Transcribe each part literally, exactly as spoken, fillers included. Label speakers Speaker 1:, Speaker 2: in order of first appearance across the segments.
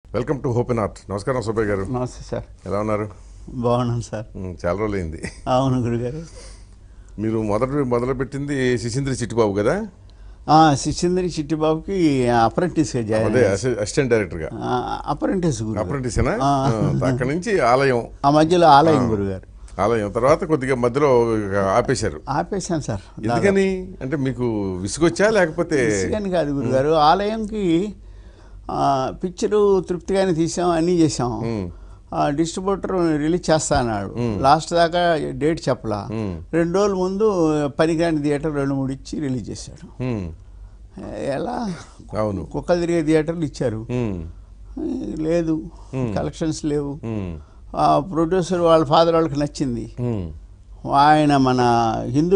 Speaker 1: Welcome to hope in art. నమస్కారం సుబ్బయ్య గారు.
Speaker 2: నమస్తే సార్.
Speaker 1: ఎలా ఉన్నారు?
Speaker 2: బాగున్నాను సార్.
Speaker 1: చాలా రోజులైంది.
Speaker 2: అవును గురుగారు.
Speaker 1: మీరు మొదటి మొదలుపెట్టింది శిశీంద్రి చిట్టిబాబు కదా?
Speaker 2: శిశీంద్రి చిట్టిబాబుకి అప్రెంటిస్గా జాయిన్
Speaker 1: అదే అసిస్టెంట్ డైరెక్టర్గా.
Speaker 2: అప్రెంటిస్
Speaker 1: అప్రెంటిసేనా? అక్కడి నుంచి ఆలయం,
Speaker 2: ఆ మధ్యలో ఆలయం గురుగారు.
Speaker 1: ఆలయం తర్వాత కొద్దిగా మధ్యలో ఆపేశారు.
Speaker 2: ఆపేశాను సార్.
Speaker 1: ఎందుకని అంటే మీకు విసుగొచ్చా లేకపోతే?
Speaker 2: విసుగని కాదు గురుగారు, ఆలయంకి పిక్చరు తృప్తిగానే తీసాం, అన్నీ చేసాం. డిస్ట్రిబ్యూటర్ రిలీజ్ చేస్తా అన్నాడు. లాస్ట్ దాకా డేట్ చెప్పలా. రెండు రోజుల ముందు పనికిరాని థియేటర్ రెండు మూడు ఇచ్చి రిలీజ్ చేశాడు. ఎలా
Speaker 1: అవును
Speaker 2: కుక్కలు తిరిగే థియేటర్లు ఇచ్చారు, లేదు కలెక్షన్స్ లేవు. ప్రొడ్యూసర్ వాళ్ళ ఫాదర్ వాళ్ళకి నచ్చింది. ఆయన మన హిందూ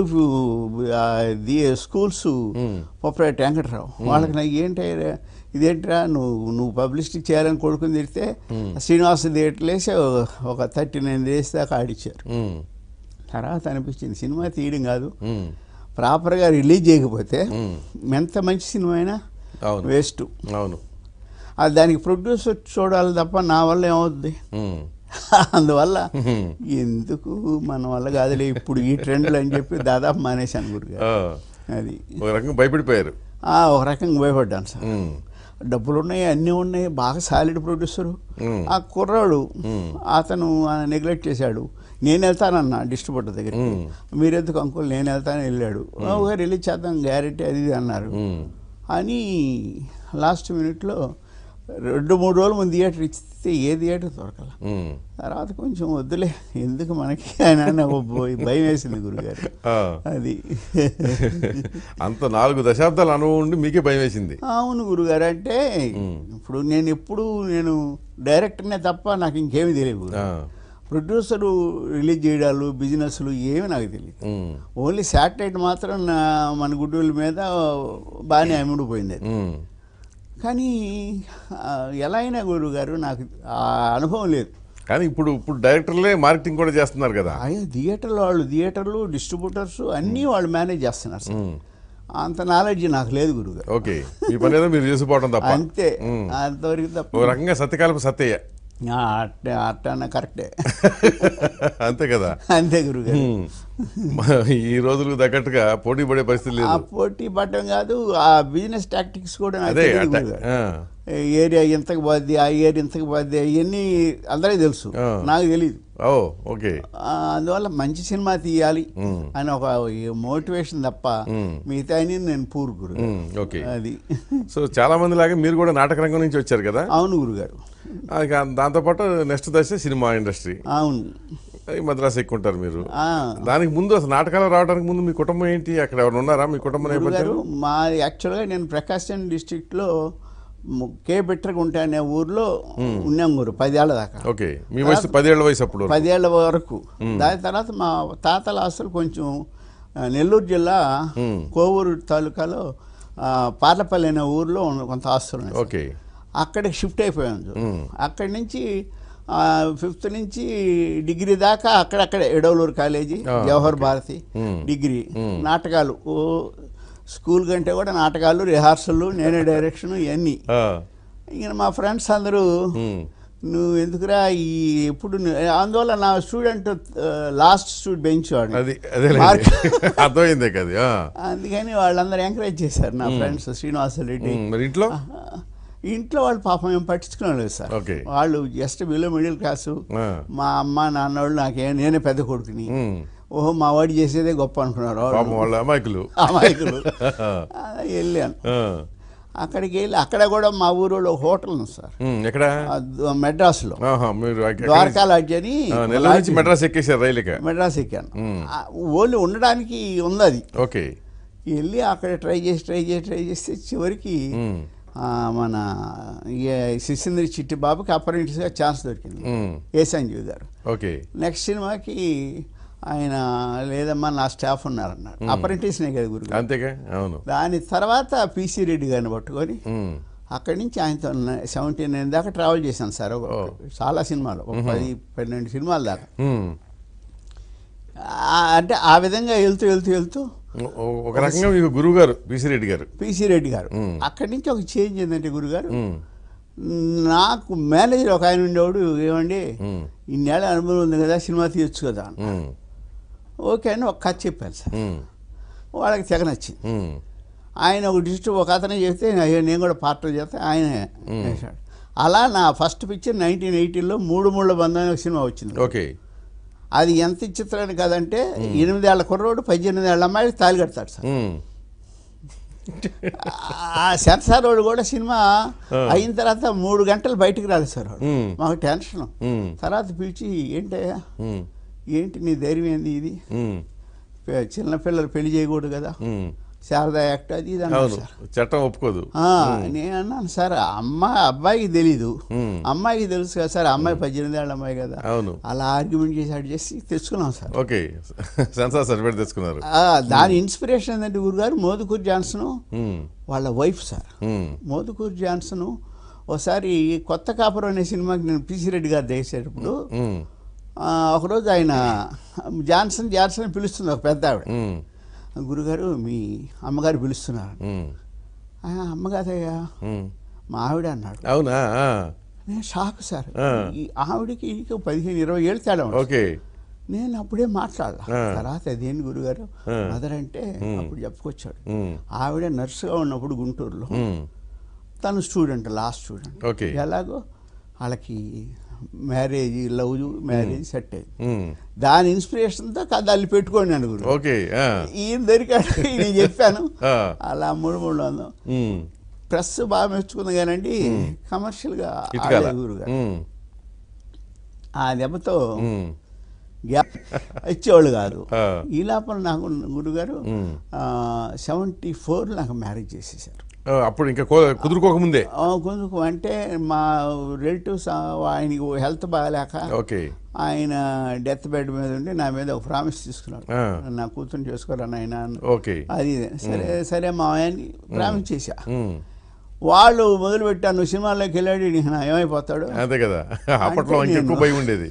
Speaker 2: స్కూల్స్ ప్రొపరేటర్ వెంకటరావు వాళ్ళకి నాకు ఏంటి ఇదేంట్రా నువ్వు నువ్వు పబ్లిసిటీ చేయాలని కొడుకుని తిడితే శ్రీనివాస థియేటర్లు వేసి ఒక థర్టీ నైన్ డేస్ దాకా ఆడిచ్చారు. తర్వాత అనిపించింది సినిమా తీయడం కాదు, ప్రాపర్గా రిలీజ్ చేయకపోతే ఎంత మంచి సినిమా అయినా వేస్ట్.
Speaker 1: అవును,
Speaker 2: దానికి ప్రొడ్యూసర్ చూడాలి తప్ప నా వల్ల ఏమవుద్ది? అందువల్ల ఎందుకు మన వల్ల కాదులే ఇప్పుడు ఈ ట్రెండ్లు అని చెప్పి దాదాపు మానేశాను గురుగారు. అది
Speaker 1: ఒక రకంగా భయపడిపోయారు.
Speaker 2: ఒక రకంగా భయపడ్డాను సార్. డబ్బులు ఉన్నాయి, అన్నీ ఉన్నాయి, బాగా సాలిడ్ ప్రొడ్యూసరు. ఆ కుర్రాడు అతను నెగ్లెక్ట్ చేశాడు. నేను వెళ్తానన్నా డిస్ట్రిబ్యూటర్ దగ్గరికి, మీరెందుకు అంకుల్ నేను వెళ్తానని వెళ్ళాడు. ఒక రిలీజ్ చేద్దాం గ్యారెంటీ అది ఇది అన్నారు అని లాస్ట్ మినిట్లో రెండు మూడు రోజులు ముందు థియేటర్ ఇస్తే ఏ థియేటర్ దొరకాల. తర్వాత కొంచెం వద్దులే ఎందుకు మనకి ఆయన భయం వేసింది గురుగారు. అది
Speaker 1: అంత నాలుగు దశాబ్దాలు అనుభవం ఉండి మీకే భయం వేసింది?
Speaker 2: అవును గురుగారు. అంటే ఇప్పుడు నేను ఎప్పుడు నేను డైరెక్టర్నే తప్ప నాకు ఇంకేమీ తెలియదు. ప్రొడ్యూసరు రిలీజ్ చేయడాలు బిజినెస్లు ఏమీ నాకు తెలియదు. ఓన్లీ శాటిలైట్ మాత్రం మన గుడ్డూల మీద బాగానే అమ్ముడుపోయింది. కానీ ఎలా అయినా గురువు గారు నాకు ఆ అనుభవం లేదు.
Speaker 1: కానీ ఇప్పుడు ఇప్పుడు డైరెక్టర్లే మార్కెటింగ్ కూడా చేస్తున్నారు కదా?
Speaker 2: అయ్యో థియేటర్లు వాళ్ళు థియేటర్లు డిస్ట్రిబ్యూటర్స్ అన్నీ వాళ్ళు మేనేజ్ చేస్తున్నారు సార్. అంత నాలెడ్జ్ నాకు లేదు గురుగారు.
Speaker 1: ఓకే, మీ పని ఏదో మీరు చేసిపోవడం తప్ప.
Speaker 2: అంతే, అంతవరకు తప్ప.
Speaker 1: ఒక రకంగా సత్యకాలపు సత్యయ్య
Speaker 2: అట్టే అట్టన్న కరెక్టే.
Speaker 1: అంతే కదా?
Speaker 2: అంతే గురుగారు.
Speaker 1: ఈ రోజులకు తగ్గట్టుగా పోటీ పడే పరిస్థితి లేదు.
Speaker 2: పోటీ పడటం కాదు, ఆ బిజినెస్ టాక్టిక్స్ కూడా ఏరియా ఇంతకు పోద్ది, ఆ ఏరియా ఇంతకు పోద్ది, అవన్నీ అందరికీ తెలుసు, నాకు తెలియదు.
Speaker 1: ఓకే,
Speaker 2: అందువల్ల మంచి సినిమా తీయాలి అని ఒక మోటివేషన్ తప్ప మిగతా నేను పూర్ గురు.
Speaker 1: ఓకే,
Speaker 2: అది.
Speaker 1: సో చాలా మంది లాగా మీరు కూడా నాటక రంగం నుంచి వచ్చారు కదా?
Speaker 2: అవును గురుగారు.
Speaker 1: దాంతోపాటు నెక్స్ట్ దశ సినిమా ఇండస్ట్రీ.
Speaker 2: అవును,
Speaker 1: మద్రాసు ఎక్కుంటారు మీరు. దానికి ముందు అసలు నాటకాలు రావడానికి ముందు మీ కుటుంబం ఏంటి? అక్కడ ఎవరు ఉన్నారా మీ కుటుంబం నేపథ్యం?
Speaker 2: మా యాక్చువల్గా నేను ప్రకాశం డిస్ట్రిక్ట్లో కే బెట్టర్గా ఉంటా అనే ఊర్లో ఉన్నాం గురు పదేళ్ల దాకా.
Speaker 1: ఓకే, మీ వయసు పదేళ్ల వయసు అప్పుడు?
Speaker 2: పదేళ్ల వరకు. దాని తర్వాత మా తాతల ఆస్తులు కొంచెం నెల్లూరు జిల్లా కోవూరు తాలూకాలో పార్లపల్లి అనే ఊర్లో కొంత ఆస్తులు ఉన్నాయి.
Speaker 1: ఓకే,
Speaker 2: అక్కడికి షిఫ్ట్ అయిపోయాను. అక్కడి నుంచి ఫిఫ్త్ నుంచి డిగ్రీ దాకా అక్కడక్కడే ఎడవలూరు కాలేజీ, జవహర్ భారతి డిగ్రీ. నాటకాలు స్కూల్ కంటే కూడా నాటకాలు, రిహార్సల్, నేనే డైరెక్షన్, ఇవన్నీ. ఇంక మా ఫ్రెండ్స్ అందరూ నువ్వు ఎందుకురా ఈ ఎప్పుడు, అందువల్ల నా స్టూడెంట్ లాస్ట్ స్టూడెంట్ బెంచ్ వాడు,
Speaker 1: అర్థమైంది కదా.
Speaker 2: అందుకని వాళ్ళందరూ ఎంకరేజ్ చేశారు నా ఫ్రెండ్స్. శ్రీనివాస రెడ్డి
Speaker 1: ఇంట్లో
Speaker 2: ఇంట్లో వాళ్ళు పాపం ఏం పట్టించుకోలేదు సార్. వాళ్ళు జస్ట్ బిలో మిడిల్ క్లాసు. మా అమ్మ నాన్న వాళ్ళు నాకే నేనే పెద్ద కొడుకుని, ఓహో మా వాడు చేసేదే గొప్ప అనుకున్నారు వాళ్ళు, అమాయకులు అమాయకులు. వెళ్ళాను అక్కడికి వెళ్ళి, అక్కడ కూడా మా ఊరిలో హోటల్ ఉంది సార్.
Speaker 1: ఎక్కడ?
Speaker 2: మెడ్రాస్లో ద్వారకా లాడ్జ్ అని.
Speaker 1: మెడ్రాస్ ఎక్కేసారు రైలు?
Speaker 2: మెడ్రాస్ ఎక్కాను. ఓన్లీ ఉండడానికి ఉంది అది.
Speaker 1: ఓకే,
Speaker 2: వెళ్ళి అక్కడ ట్రై చేసి ట్రై చేసి ట్రై చేస్తే చివరికి మన శిశీంద్రి చిట్టి బాబుకి అప్రెంటిస్గా ఛాన్స్ దొరికింది, ఏ సంజీవ్ గారు.
Speaker 1: ఓకే,
Speaker 2: నెక్స్ట్ సినిమాకి ఆయన లేదమ్మా నా స్టాఫ్ ఉన్నారన్నారు. అప్రెంటిస్నే కదా గురు.
Speaker 1: అంతేగా, అవును.
Speaker 2: దాని తర్వాత పిసి రెడ్డి గారిని పట్టుకొని అక్కడి నుంచి ఆయనతో సెవెంటీ నైన్ దాకా ట్రావెల్ చేశాను సార్. చాలా సినిమాలు, ఒక పది పన్నెండు సినిమాల దాకా. అంటే ఆ విధంగా వెళ్తూ వెళ్తూ వెళ్తూ
Speaker 1: ఒక రకంగా మీకు గురువు గారు పిసి రెడ్డి గారు.
Speaker 2: పిసి రెడ్డి గారు అక్కడి నుంచి ఒక చేంజ్ ఏంటంటే గురుగారు నాకు మేనేజర్ ఒక ఆయన ఉండేవాడు, ఏమండి ఇన్నేళ్ళ అనుభవం ఉంది కదా సినిమా తీయొచ్చు కదా అన్న. ఓకే అని ఒక కథ చెప్పాను సార్, వాళ్ళకి తెగ నచ్చింది. ఆయన ఒక డిస్ట్రిక్ట్ ఒక అతనే చెప్తే నేను కూడా పార్ట్ చేస్తే ఆయన వేశాడు. అలా నా ఫస్ట్ పిక్చర్ నైన్టీన్ ఎయిటీలో మూడు మూడు బంధం అనే సినిమా వచ్చింది.
Speaker 1: ఓకే,
Speaker 2: అది ఎంత చిత్రాన్ని కదంటే ఎనిమిదేళ్ల కుర్రోడు పద్దెనిమిది ఏళ్ళ అమ్మాయికి తాళి కడతాడు సార్. ఆ సెన్సార్ వాడు కూడా సినిమా అయిన తర్వాత మూడు గంటలు బయటకు రాలేదు సార్ వాడు. మాకు టెన్షన్. తర్వాత పిలిచి ఏంటయ్యా ఏంటి నీ ధైర్యం ఏంది, ఇది చిన్నపిల్లలు పెళ్లి చేయకూడదు కదా, శారదా యాక్ట్ అది ఇది అన్నారు సార్.
Speaker 1: చట్టం ఒప్పుకోదు.
Speaker 2: నేను అన్నాను సార్ అమ్మాయి అబ్బాయికి తెలీదు, అమ్మాయికి తెలుసు కదా సార్, అమ్మాయి పద్దెనిమిది ఏళ్ళ అమ్మాయి కదా. అలా ఆర్గ్యుమెంట్ చేసి అడ్ చేసి తెచ్చుకున్నాం సార్.
Speaker 1: ఓకే, సెన్సార్ సర్టిఫికేట్ తెచ్చుకున్నారు.
Speaker 2: దాని ఇన్స్పిరేషన్ ఏంటంటే గురుగారు మోదుకూరు జాన్సన్ వాళ్ళ వైఫ్ సార్. మోదుకూరు జాన్సన్ ఒకసారి కొత్త కాపురం అనే సినిమాకి నేను పిసి రెడ్డి గారు చేసేటప్పుడు ఒకరోజు ఆయన జాన్సన్ జాన్సన్ పిలుస్తుంది ఒక పెద్ద ఆవిడ, గురుగారు మీ అమ్మగారు పిలుస్తున్నారు. అమ్మగారయ్యా మా ఆవిడ అన్నాడు.
Speaker 1: అవునా?
Speaker 2: నేను షాక్ సార్. ఈ ఆవిడకి ఇంకో పదిహేను ఇరవై ఏళ్ళు తేడా.
Speaker 1: ఓకే,
Speaker 2: నేను అప్పుడే మాట్లాడాల. తర్వాత అదేంటి గురుగారు మదర్ అంటే అప్పుడు చెప్పుకొచ్చాడు. ఆవిడ నర్సుగా ఉన్నప్పుడు గుంటూరులో, తను స్టూడెంట్, లా స్టూడెంట్.
Speaker 1: ఓకే,
Speaker 2: ఎలాగో వాళ్ళకి మ్యారేజ్ లవ్ మ్యారేజ్ సెట్ అయింది. దాని ఇన్స్పిరేషన్తో కథ అల్లి పెట్టుకోండి నలుగురు.
Speaker 1: ఓకే,
Speaker 2: ఈయన దొరికాడు, నేను చెప్పాను. అలా మూడు మూడు వందలు ప్రెస్ బాగా మెచ్చుకుంది కానండి కమర్షియల్గా గురుగారు ఆ దెబ్బతో గ్యాప్ ఇచ్చేవాళ్ళు కాదు. ఈ లోపల నాకు గురుగారు సెవెంటీ ఫోర్ నాకు మ్యారేజ్ చేసేసారు.
Speaker 1: అప్పుడు ఇంకా కుదురుకోకముందే
Speaker 2: కుదురుకో అంటే మా రిలేటివ్స్ ఆయనకి హెల్త్ బాగాలేక
Speaker 1: ఓకే
Speaker 2: ఆయన డెత్ బెడ్ మీద ఉండి నా మీద ఒక ప్రామిస్ తీసుకున్నాడు, నా కూతురు చేసుకోరా నాయన.
Speaker 1: ఓకే,
Speaker 2: అది సరే సరే మా ఆయన్ని ప్రామిస్ చేశా. వాళ్ళు మొదలు పెట్టాను నువ్వు సినిమాల్లోకి వెళ్ళాడు నీకు నా ఏమైపోతాడు,
Speaker 1: అంతే కదా అప్పట్లో ఎక్కువ భయం ఉండేది.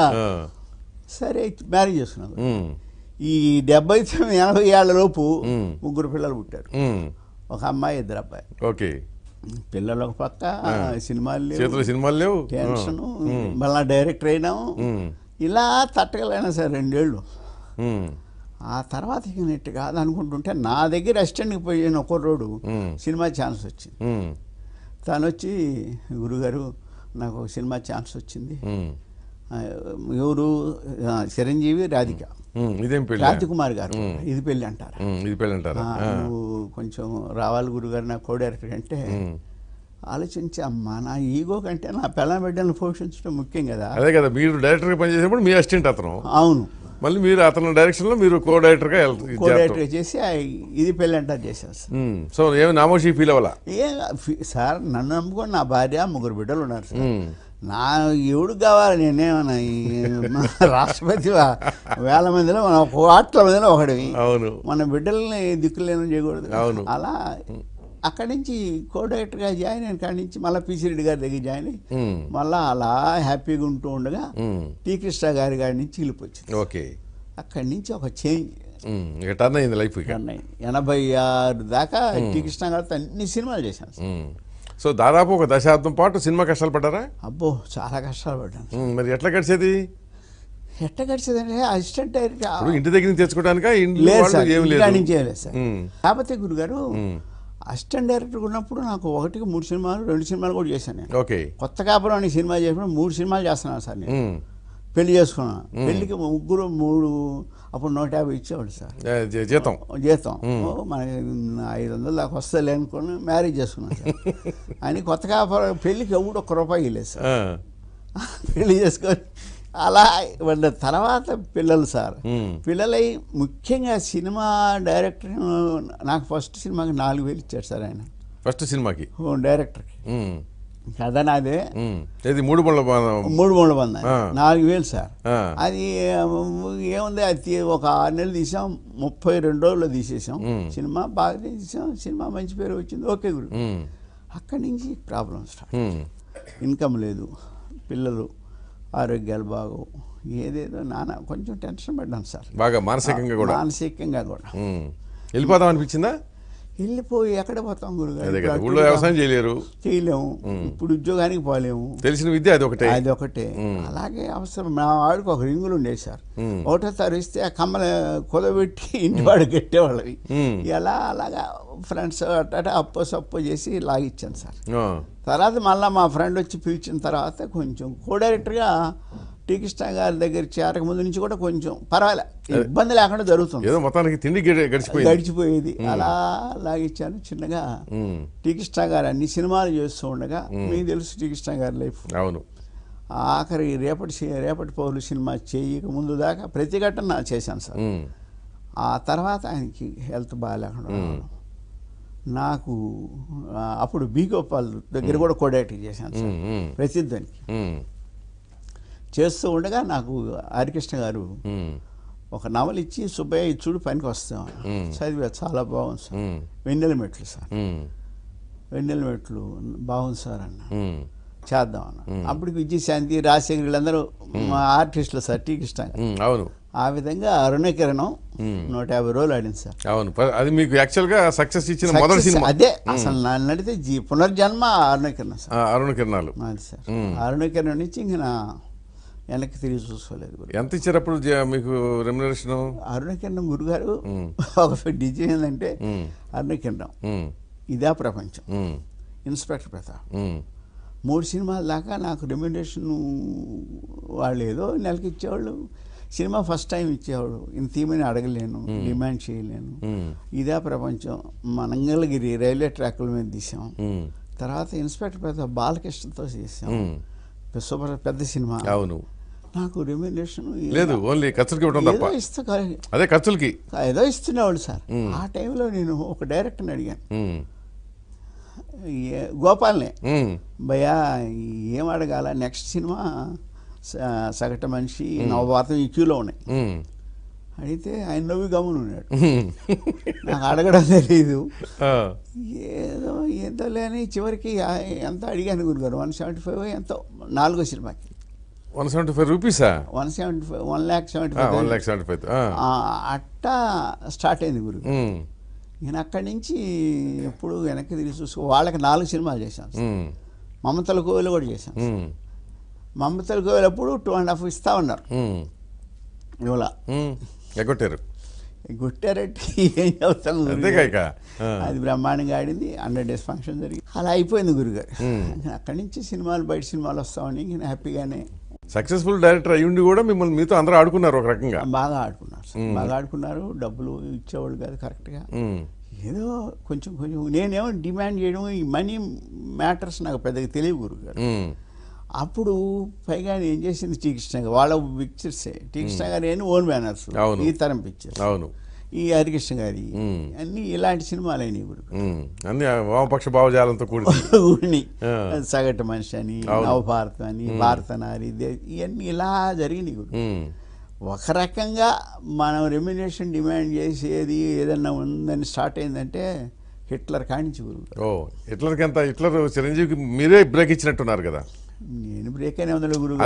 Speaker 2: సరే మ్యారేజ్ చేసుకున్నాను. ఈ డెబ్బై ఎనభై ఏళ్ల లోపు ముగ్గురు పిల్లలు పుట్టారు, ఒక అమ్మాయి ఇద్దరు అబ్బాయి.
Speaker 1: ఓకే,
Speaker 2: పిల్లలు ఒక పక్క, సినిమాలు
Speaker 1: లేవు, సినిమాలు లేవు,
Speaker 2: టెన్షన్, మళ్ళా డైరెక్టర్ అయినాము. ఇలా తట్టగలైనా సార్ రెండేళ్ళు. ఆ తర్వాత ఇక నెట్ కాదు అనుకుంటుంటే నా దగ్గర అసిస్టెంట్కి పోయిన ఒక రోడ్డు సినిమా ఛాన్స్ వచ్చింది. తను వచ్చి గురుగారు నాకు ఒక సినిమా ఛాన్స్ వచ్చింది, ఎవరు చిరంజీవి రాధిక, రాజకుమార్ గారు, ఇది పెళ్ళి అంటారు,
Speaker 1: ఇది పెళ్ళి అంటారు,
Speaker 2: నువ్వు కొంచెం రావాలి గురుగారు నా కో డైరెక్టర్ అంటే ఆలోచించి అమ్మా నా ఈగో కంటే నా పిల్లల బిడ్డలను పోషించడం ముఖ్యం కదా.
Speaker 1: అదే కదా, మీరు డైరెక్టర్గా పనిచేసినప్పుడు మీ అసిస్టెంట్ అతను.
Speaker 2: అవును,
Speaker 1: మళ్ళీ మీరు అతను డైరెక్షన్లో మీరు కో డైరెక్టర్గా
Speaker 2: కో డైరెక్టర్గా చేసి ఇది పెళ్ళి అంటారు చేశారు సార్.
Speaker 1: సో ఏమి నామోషి ఫీల్ అవ్వాలా?
Speaker 2: ఏ సార్ నన్ను నమ్ముకొని నా భార్య ముగ్గురు బిడ్డలు ఉన్నారు సార్. నా ఎవడికి కావాలి, నేనేమన్నా రాష్ట్రపతి వేల మందిలో మన కోట్ల మందిలో ఒకటివి.
Speaker 1: అవును,
Speaker 2: మన బిడ్డల్ని దిక్కులేని చేయకూడదు. అవును, అలా అక్కడి నుంచి కో డైరెక్టర్గా జాయిన్ అయిన కాడి నుంచి మళ్ళీ పిసి రెడ్డి గారి దగ్గర జాయిన్ అయ్యి మళ్ళీ అలా హ్యాపీగా ఉంటూ ఉండగా టీ కృష్ణ గారి గారి నుంచి వెళ్ళిపోయింది.
Speaker 1: ఓకే,
Speaker 2: అక్కడి నుంచి ఒక చేంజ్
Speaker 1: టర్న్ అయింది లైఫ్.
Speaker 2: టర్న్ అయింది. ఎనభై ఆరు దాకా టీ కృష్ణ గారితో అన్ని సినిమాలు చేశాను.
Speaker 1: సో దాదాపు ఒక దశాబ్దం పాటు సినిమా కష్టాలు పడ్డారా?
Speaker 2: అబ్బో చాలా కష్టాలు పడ్డాను.
Speaker 1: మరి ఎట్లా గడిచేది?
Speaker 2: ఎట్లా గడిచేది అంటే అసిస్టెంట్ డైరెక్టర్
Speaker 1: ఇంటి దగ్గర నుంచి తెచ్చుకోవడానికి
Speaker 2: లేదు సార్. కాకపోతే గురుగారు అసిస్టెంట్ డైరెక్టర్ ఉన్నప్పుడు నాకు ఒకటికి మూడు సినిమాలు రెండు సినిమాలు కూడా చేశాను నేను.
Speaker 1: ఓకే,
Speaker 2: కొత్త కాపురం అనే సినిమా చేసినప్పుడు మూడు సినిమాలు చేస్తున్నాను సార్. నేను పెళ్లి చేసుకున్నాను. పెళ్లికి ముగ్గురు మూడు అప్పుడు నూట యాభై ఇచ్చేవాడు సార్
Speaker 1: జీతం.
Speaker 2: జీతం మన ఐదు వందలు దాకా వస్తుంది అనుకుని మ్యారేజ్ చేసుకున్నాను సార్. అని కొత్త కాపురం పెళ్లికి ఎవడు ఒక్క రూపాయి లేదు సార్. పెళ్లి చేసుకొని అలా వాళ్ళ తర్వాత పిల్లలు సార్. పిల్లలై ముఖ్యంగా సినిమా డైరెక్టర్ నాకు ఫస్ట్ సినిమాకి నాలుగు వేలు ఇచ్చాడు సార్ ఆయన.
Speaker 1: ఫస్ట్ సినిమాకి
Speaker 2: డైరెక్టర్కి కథ నాదే,
Speaker 1: మూడు మూడు
Speaker 2: మూడు మూడు వంద నాలుగు వేలు సార్. అది ఏముంది, అది ఒక ఆరు నెలలు తీసాం, ముప్పై రెండు రోజుల్లో తీసేసాం సినిమా. బాగా తీసాం సినిమా, మంచి పేరు వచ్చింది. ఓకే గురు. అక్కడి నుంచి ప్రాబ్లం స్టార్ట్. ఇన్కమ్ లేదు, పిల్లలు ఆరోగ్యాలు బాగోవు, ఏదేదో నాన్న కొంచెం టెన్షన్ పడ్డాను సార్.
Speaker 1: బాగా మానసికంగా కూడా
Speaker 2: మానసికంగా కూడా
Speaker 1: వెళ్ళిపోదాం అనిపించిందా?
Speaker 2: వెళ్ళిపోయి ఎక్కడ పోతాం గురుగారు,
Speaker 1: ఊళ్ళో వ్యవసాయం చేయలేరు,
Speaker 2: చేయలేము, ఇప్పుడు ఉద్యోగానికి పోలేము,
Speaker 1: తెలిసిన విద్య అది ఒకటే
Speaker 2: అది ఒకటే. అలాగే అవసరం. మా వాడికి ఒక రింగులు ఉండేది సార్, ఒకటో తారీఖు ఇస్తే ఆ కమ్మల కుదబెట్టి ఇంటి వాడు కట్టేవాళ్ళవి. ఎలా అలాగా ఫ్రెండ్స్ అట్ట అప్పో సప్పో చేసి లాగిచ్చాను సార్. తర్వాత మళ్ళీ మా ఫ్రెండ్ వచ్చి పిలిచిన తర్వాత కొంచెం కో డైరెక్టర్గా టీ కృష్ణ గారి దగ్గర చేరక ముందు నుంచి కూడా కొంచెం పర్వాలే, ఇబ్బంది లేకుండా జరుగుతుంది,
Speaker 1: ఏదో మొత్తానికి తిండి గడిచిపోయింది
Speaker 2: గడిచిపోయేది అలా లాగిచ్చాను చిన్నగా. టీ కృష్ణ గారు అన్ని సినిమాలు చేస్తూ ఉండగా, మీకు తెలుసు టీ కృష్ణ గారి లైఫ్.
Speaker 1: అవును.
Speaker 2: ఆఖరి రేపటి రేపటి పౌరులు సినిమా చేయక ముందు దాకా ప్రతిఘటన చేశాను సార్. ఆ తర్వాత ఆయనకి హెల్త్ బాగాలేకుండా నాకు అప్పుడు బి గోపాల్ దగ్గర కూడా కోడైటింగ్ చేశాను సార్ ప్రసిద్ధానికి. చేస్తూ ఉండగా నాకు హరికృష్ణ గారు ఒక నవల ఇచ్చి సుబ్బయ్య ఇచ్చుడు పనికి వస్తాం చదివా, చాలా బాగుంది సార్, వెన్నెల మెట్లు సార్, వెన్నెల మెట్లు బాగుంది సార్ అన్న, చేద్దాం అన్న. అప్పటికి విజయశాంతి, రాజశేఖర్ వీళ్ళందరూ మా ఆర్టిస్టులు సార్ టీ కృష్ణ గారు.
Speaker 1: అవును.
Speaker 2: ఆ విధంగా అరుణకిరణం నూట యాభై రోజులు ఆడింది సార్.
Speaker 1: అవును, అది మీకు యాక్చువల్గా సక్సెస్ ఇచ్చిన మొదటి సినిమా.
Speaker 2: అదే అసలు నన్ను అడిగితే జీ పునర్జన్మ అరుణకిరణం సార్.
Speaker 1: అరుణకిరణాలు
Speaker 2: అది సార్. అరుణకిరణం నుంచి ఇంక నా వెనక్కి తిరిగి చూసుకోలేదు.
Speaker 1: ఎంత ఇచ్చారప్పుడు మీకు రెమ్యునరేషన్?
Speaker 2: అరుణకిరణం గురుగారు ఒక డిజైన్ ఏంటంటే అరుణకిరణం, ఇదే ప్రపంచం, ఇన్స్పెక్టర్ ప్రతాప్, మూడు సినిమాల దాకా నాకు రెమ్యునరేషన్ వాళ్ళు ఏదో నెలకి ఇచ్చేవాళ్ళు. సినిమా ఫస్ట్ టైం ఇచ్చేవాడు, ఇంత తీమని అడగలేను, డిమాండ్ చేయలేను. ఇదే ప్రపంచం మంగళగిరి రైల్వే ట్రాక్ల మీద తీసాం. తర్వాత ఇన్స్పెక్టర్ ప్రతాప్ బాలకృష్ణతో చేసాం, సూపర్ పెద్ద సినిమా.
Speaker 1: అవును.
Speaker 2: నాకు రెమ్యునరేషన్
Speaker 1: లేదు, ఓన్లీ ఖర్చులకి ఇవ్వడం తప్ప.
Speaker 2: ఇస్తా
Speaker 1: అదే ఖర్చులకి
Speaker 2: ఏదో ఇస్తున్నవాడు సార్. ఆ టైంలో నేను ఒక డైరెక్టర్ని అడిగాను, గోపాల్నే, భయ్యా ఏం అడగాల, నెక్స్ట్ సినిమా సగటు మనిషి, నవభారతం ఈ క్యూలో ఉన్నాయి. అడిగితే ఆయన నవ్వి గమ్మున ఉన్నాడు, నాకు అడగడం తెలీదు. ఏదో ఎంతో లేని చివరికి ఎంత అడిగాను గురుగారు, వన్ సెవెంటీ ఫైవ్ ఎంతో నాలుగో సినిమాకి.
Speaker 1: వన్ సెవెంటీ ఫైవ్ రూపీసా? One
Speaker 2: seventy five one lakh seventy five
Speaker 1: one lakh seventy five
Speaker 2: అట్టా స్టార్ట్ అయింది గురు. నేను అక్కడి నుంచి ఎప్పుడు వెనక్కి తిరిగి చూసుకో. వాళ్ళకి నాలుగు సినిమాలు చేశాను, మమతల కోవిలు కూడా చేశాను. మమతల కోవిలు అప్పుడు టూ అండ్ హాఫ్ ఇస్తా ఉన్నారు, ఇవాళ
Speaker 1: ఎగొట్టారు.
Speaker 2: గుట్టారంటే ఏం చెప్తాను, అది బ్రహ్మాండంగా ఆడింది. హండ్రెడ్ డేస్ ఫంక్షన్ జరిగి అలా అయిపోయింది గురుగారు. అక్కడి నుంచి సినిమాలు బయట సినిమాలు వస్తామని నేను హ్యాపీగానే.
Speaker 1: సక్సెస్ఫుల్ డైరెక్టర్ అయ్యుండి కూడా మిమ్మల్ని మీతో అందరూ ఆడుకున్నారు ఒక రకంగా.
Speaker 2: బాగా ఆడుకున్నారు సార్, బాగా ఆడుకున్నారు. డబ్బులు ఇచ్చేవాళ్ళు కాదు కరెక్ట్గా, ఏదో కొంచెం కొంచెం. నేనేమో డిమాండ్ చేయడం, ఈ మనీ మ్యాటర్స్ నాకు పెద్దగా తెలియదు గురుగారు. అప్పుడు పైగా ఏం చేసింది టీ కృష్ణ గారు, వాళ్ళ పిక్చర్సే. టీ కృష్ణ గారు అని ఓన్ బ్యానర్స్, ఈ తరం పిక్చర్స్.
Speaker 1: అవును.
Speaker 2: ఈ హరికృష్ణ గారి అన్ని ఇలాంటి సినిమాలు అయినాయి ఇప్పుడు,
Speaker 1: అన్ని వామపక్ష భావజాలంతో కూడి
Speaker 2: సగటు మనిషి అని, నవభారతం అని, భారత నారి, ఇవన్నీ ఇలా జరిగినాయి గురు. ఒక రకంగా మనం రెమ్యునరేషన్ డిమాండ్ చేసేది ఏదన్నా ఉందని స్టార్ట్ అయిందంటే హిట్లర్ కానించి గురు.
Speaker 1: ఓ హిట్లర్కి ఎంత? హిట్లర్ చిరంజీవికి మీరే బ్రేక్ ఇచ్చినట్టున్నారు కదా?
Speaker 2: నేను బ్రేక్ అయినా ఉందా గురువు.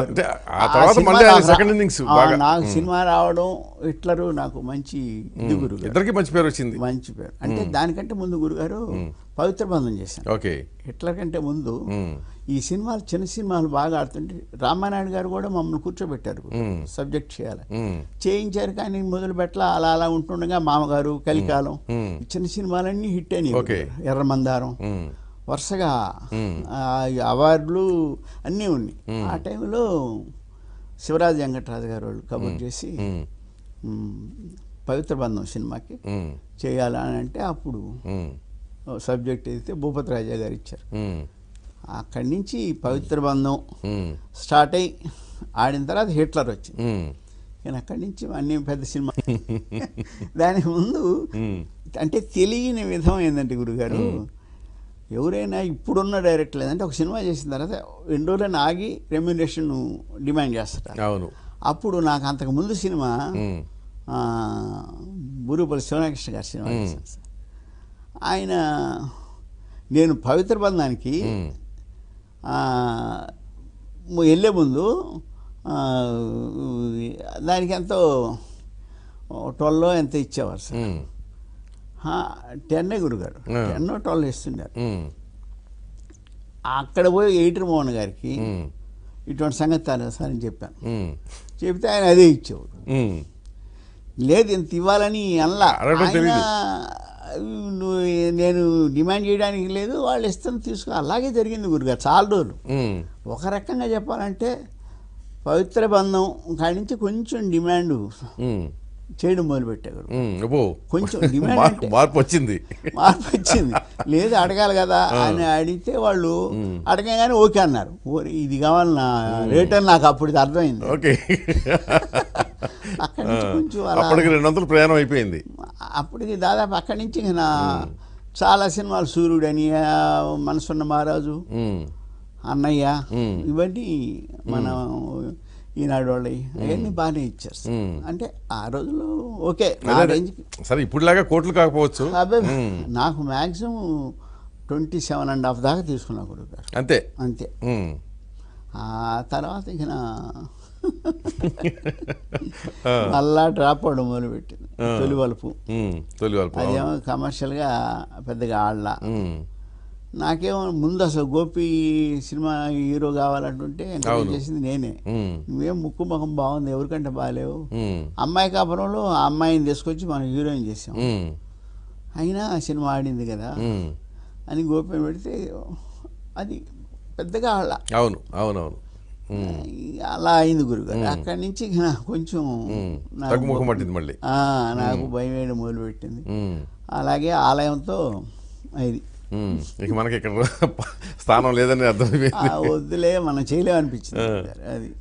Speaker 2: నాకు సినిమా రావడం, హిట్లరు నాకు మంచి ఇది గురువు.
Speaker 1: ఇద్దరికి మంచి పేరు వచ్చింది.
Speaker 2: మంచి పేరు అంటే దానికంటే ముందు గురుగారు పవిత్ర బంధం చేశాను.
Speaker 1: ఓకే.
Speaker 2: హిట్లర్ కంటే ముందు ఈ సినిమాలు, చిన్న సినిమాలు బాగా ఆడుతుంటే రామానాయుడు గారు కూడా మమ్మల్ని కూర్చోబెట్టారు, సబ్జెక్ట్ చేయాలి, చేయించారు. కానీ మొదలు పెట్టలా, అలా అలా ఉంటుండగా మామగారు, కలికాలం, చిన్న సినిమాలన్నీ హిట్ అయినాయి. ఎర్రమందారం, వరుసగా అవార్డులు అన్నీ ఉన్నాయి. ఆ టైంలో శివరాజ్ వెంకటరాజు గారు వాళ్ళు కబుర్ చేసి పవిత్ర బంధం సినిమాకి చేయాలని అంటే అప్పుడు సబ్జెక్ట్ అయితే భూపతి రాజా గారు ఇచ్చారు. అక్కడి నుంచి పవిత్ర బంధం స్టార్ట్ అయ్యి ఆడిన తర్వాత హిట్లర్ వచ్చింది. నేను అక్కడి నుంచి అన్ని పెద్ద సినిమా. దాని ముందు అంటే తెలియని విధం ఏంటంటే గురుగారు, ఎవరైనా ఇప్పుడున్న డైరెక్టర్ లేదంటే ఒక సినిమా చేసిన తర్వాత రెండు రోజులను ఆగి రెమ్యునరేషన్ డిమాండ్ చేస్తారు.
Speaker 1: అవును.
Speaker 2: అప్పుడు నాకు అంతకు ముందు సినిమా బూరుపల్లి శివనాకృష్ణ గారి సినిమా చేశాను సార్. ఆయన నేను పవిత్ర బంధానికి వెళ్ళే ముందు దానికి ఎంతో ట్వెల్వ్ ఎంత ఇచ్చేవారు సార్. టెన్నే గురుగారు, టెన్ ట్వెల్వ్ ఇస్తున్నారు. అక్కడ పోయి ఎయిటర్ మోహన్ గారికి ఇటువంటి సంగతి సార్ అని చెప్పాను. చెప్తే ఆయన అదే ఇచ్చేవాడు. లేదు ఇంత ఇవ్వాలని అనలా. నేను డిమాండ్ చేయడానికి లేదు, వాళ్ళు ఇస్తాను తీసుకో. అలాగే జరిగింది గురుగారు చాలా రోజులు. ఒక రకంగా చెప్పాలంటే పవిత్ర బంధం కాడి నుంచి కొంచెం డిమాండ్ చేయడం మొదలుపెట్టారు. కొంచెం డిమాండ్ అంటే
Speaker 1: మార్పు వచ్చింది
Speaker 2: మార్పు వచ్చింది లేదు అడగాలి కదా అని అడిగితే వాళ్ళు అడగగానే ఓకే అన్నారు. ఇది కావాలి నా రేట్ అని నాకు అప్పుడు ఇది అర్థమైంది.
Speaker 1: ఓకే,
Speaker 2: అక్కడి నుంచి కొంచెం
Speaker 1: అప్పటికి రెండు వందలు ప్రయాణం అయిపోయింది.
Speaker 2: అప్పటికి దాదాపు అక్కడి నుంచి నా చాలా సినిమాలు సూర్యుడని, మనసున్న మహారాజు, అన్నయ్య, ఇవన్నీ మన ఈనాడు వాళ్ళు అవన్నీ బాగానే ఇచ్చారు. అంటే ఆ రోజుల్లో ఓకే
Speaker 1: సరే ఇప్పుడులాగా కోట్లు కాకపోవచ్చు.
Speaker 2: అబ్బాయి నాకు maximum twenty seven and half దాకా తీసుకున్నా గురుగారు.
Speaker 1: అంతే
Speaker 2: అంతే. ఆ తర్వాత ఇక మళ్ళా డ్రాప్ అవడం మొదలుపెట్టింది. తొలి వలుపు
Speaker 1: తొలి వలుపు
Speaker 2: అదేమో కమర్షియల్గా పెద్దగా ఆడలా. నాకేమో ముందు అసలు గోపి సినిమా హీరో కావాలంటుంటే ఎంకరేజ్ చేసింది నేనే. నువ్వేం ముక్కు ముఖం బాగుంది, ఎవరికంటే బాగాలేవు, అమ్మాయి కాపురంలో ఆ అమ్మాయిని తీసుకొచ్చి మనం హీరోయిన్ చేసాం, అయినా ఆ సినిమా ఆడింది కదా అని గోపి పెడితే అది పెద్దగా ఆడ.
Speaker 1: అవును అవునవును
Speaker 2: అలా అయింది గురుగారు. అక్కడి నుంచి కొంచెం
Speaker 1: మళ్ళీ
Speaker 2: నాకు భయం వేయడం మొదలుపెట్టింది. అలాగే ఆలయంతో అది
Speaker 1: ఇక మనకి ఇక్కడ స్థానం లేదని అర్థమైపోయింది.
Speaker 2: వద్దులే మనం చేయలేమనిపించింది అది.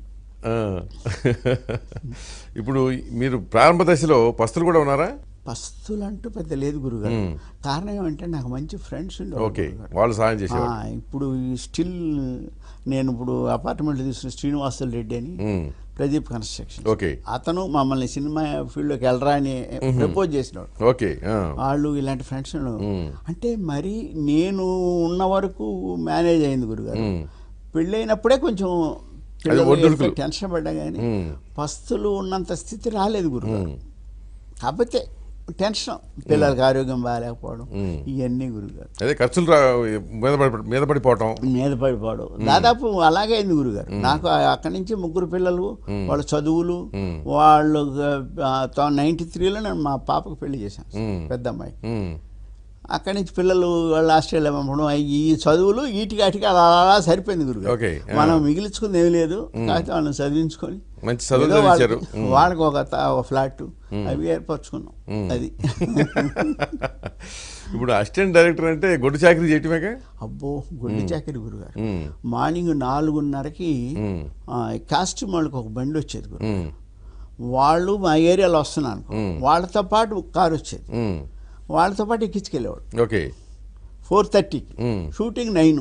Speaker 1: ఇప్పుడు మీరు ప్రారంభ దశలో పస్తులు కూడా ఉన్నారా?
Speaker 2: పస్తులు అంటూ పెద్ద లేదు గురుగారు. కారణం ఏమంటే నాకు మంచి ఫ్రెండ్స్
Speaker 1: ఓకే, వాళ్ళు సహాయం చేసేవారు.
Speaker 2: ఇప్పుడు స్టిల్ నేను ఇప్పుడు అపార్ట్మెంట్లు తీసుకున్న శ్రీనివాసులు రెడ్డి అని ప్రదీప్ కన్స్ట్రక్షన్,
Speaker 1: ఓకే,
Speaker 2: అతను మమ్మల్ని సినిమా ఫీల్డ్లోకి వెళ్ళరా అని ప్రపోజ్ చేసినాడు.
Speaker 1: ఓకే,
Speaker 2: వాళ్ళు ఇలాంటి ఫ్రెండ్స్ అంటే మరి నేను ఉన్న వరకు మేనేజ్ అయింది గురుగారు. పెళ్ళైనప్పుడే కొంచెం టెన్షన్ పడ్డా కానీ పస్తులు ఉన్నంత స్థితి రాలేదు గురుగారు. కాకపోతే టెన్షన్, పిల్లలకి ఆరోగ్యం బాగాలేకపోవడం, ఇవన్నీ గురుగారు.
Speaker 1: అదే ఖర్చులు మీద పడిపోవడం
Speaker 2: మీద పడిపోవడం దాదాపు అలాగే అయింది గురుగారు. నాకు అక్కడి నుంచి ముగ్గురు పిల్లలు, వాళ్ళ చదువులు, వాళ్ళు నైన్టీ త్రీలో నేను మా పాపకు పెళ్లి చేశాను, పెద్ద అమ్మాయి. అక్కడి నుంచి పిల్లలు వాళ్ళు ఆస్ట్రేలియా పంపడం, ఈ చదువులు వీటికి వాటికి అలా అలా సరిపోయింది గురుగారు. మనం మిగిలించుకుంది ఏమి లేదు, కాకపోతే వాళ్ళని చదివించుకొని
Speaker 1: మంచి చదువు
Speaker 2: వాళ్ళకి ఒక ఒక ఫ్లాట్ అవి ఏర్పరచుకున్నాం. అది
Speaker 1: ఇప్పుడు అసిస్టెంట్ డైరెక్టర్ అంటే గొడ్డు చాకరీ చేయటమేగా?
Speaker 2: అబ్బో గొడ్డు చాకరీ గురుగారు. మార్నింగ్ నాలుగున్నరకి కాస్ట్యూమ్ వాళ్ళకి ఒక బండి వచ్చేది గురుగారు. వాళ్ళు మా ఏరియాలో వస్తున్నాను, వాళ్ళతో పాటు కారు వచ్చేది, వాళ్ళతో పాటు ఎక్కించుకెళ్ళేవాడు.
Speaker 1: ఓకే,
Speaker 2: ఫోర్ థర్టీకి షూటింగ్ నైన్,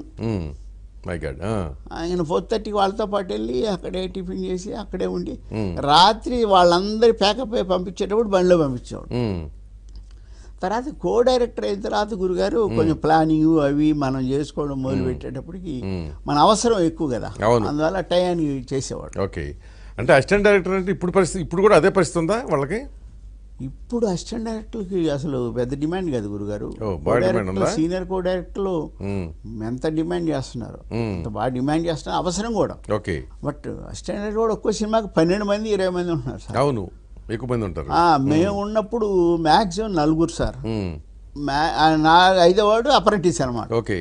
Speaker 2: ఆయన ఫోర్ థర్టీకి వాళ్ళతో పాటు వెళ్ళి అక్కడే టిఫిన్ చేసి అక్కడే ఉండి రాత్రి వాళ్ళందరి ప్యాకప్ అయి పంపించేటప్పుడు బండిలో పంపించేవాడు. తర్వాత కో డైరెక్టర్ అయిన తర్వాత గురుగారు కొంచెం ప్లానింగ్ అవి మనం చేసుకోవడం మొదలు పెట్టేటప్పటికి మన అవసరం ఎక్కువ కదా, అందువల్ల టైంకి చేసేవాడు.
Speaker 1: ఓకే, అంటే అసిస్టెంట్ డైరెక్టర్ అంటే ఇప్పుడు పరిస్థితి ఇప్పుడు కూడా అదే పరిస్థితి ఉందా వాళ్ళకి?
Speaker 2: ఇప్పుడు అసిస్టెంట్ డైరెక్టర్కి అసలు పెద్ద డిమాండ్ కదా గురుగారు. సీనియర్ కో డైరెక్టర్లు ఎంత డిమాండ్ చేస్తున్నారు, అంత బాగా డిమాండ్ చేస్తున్నారు, అవసరం కూడా.
Speaker 1: ఓకే,
Speaker 2: బట్ అసిస్టెంట్ డైరెక్టర్ కూడా ఒక్కో సినిమాకి పన్నెండు మంది ఇరవై మంది ఉంటున్నారు సార్.
Speaker 1: అవును, ఎక్కువ మంది ఉంటారు.
Speaker 2: మేము ఉన్నప్పుడు మ్యాక్సిమం నలుగురు సార్. నా ఐదో వాడు అప్రెంటిస్ అనమాట.
Speaker 1: ఓకే,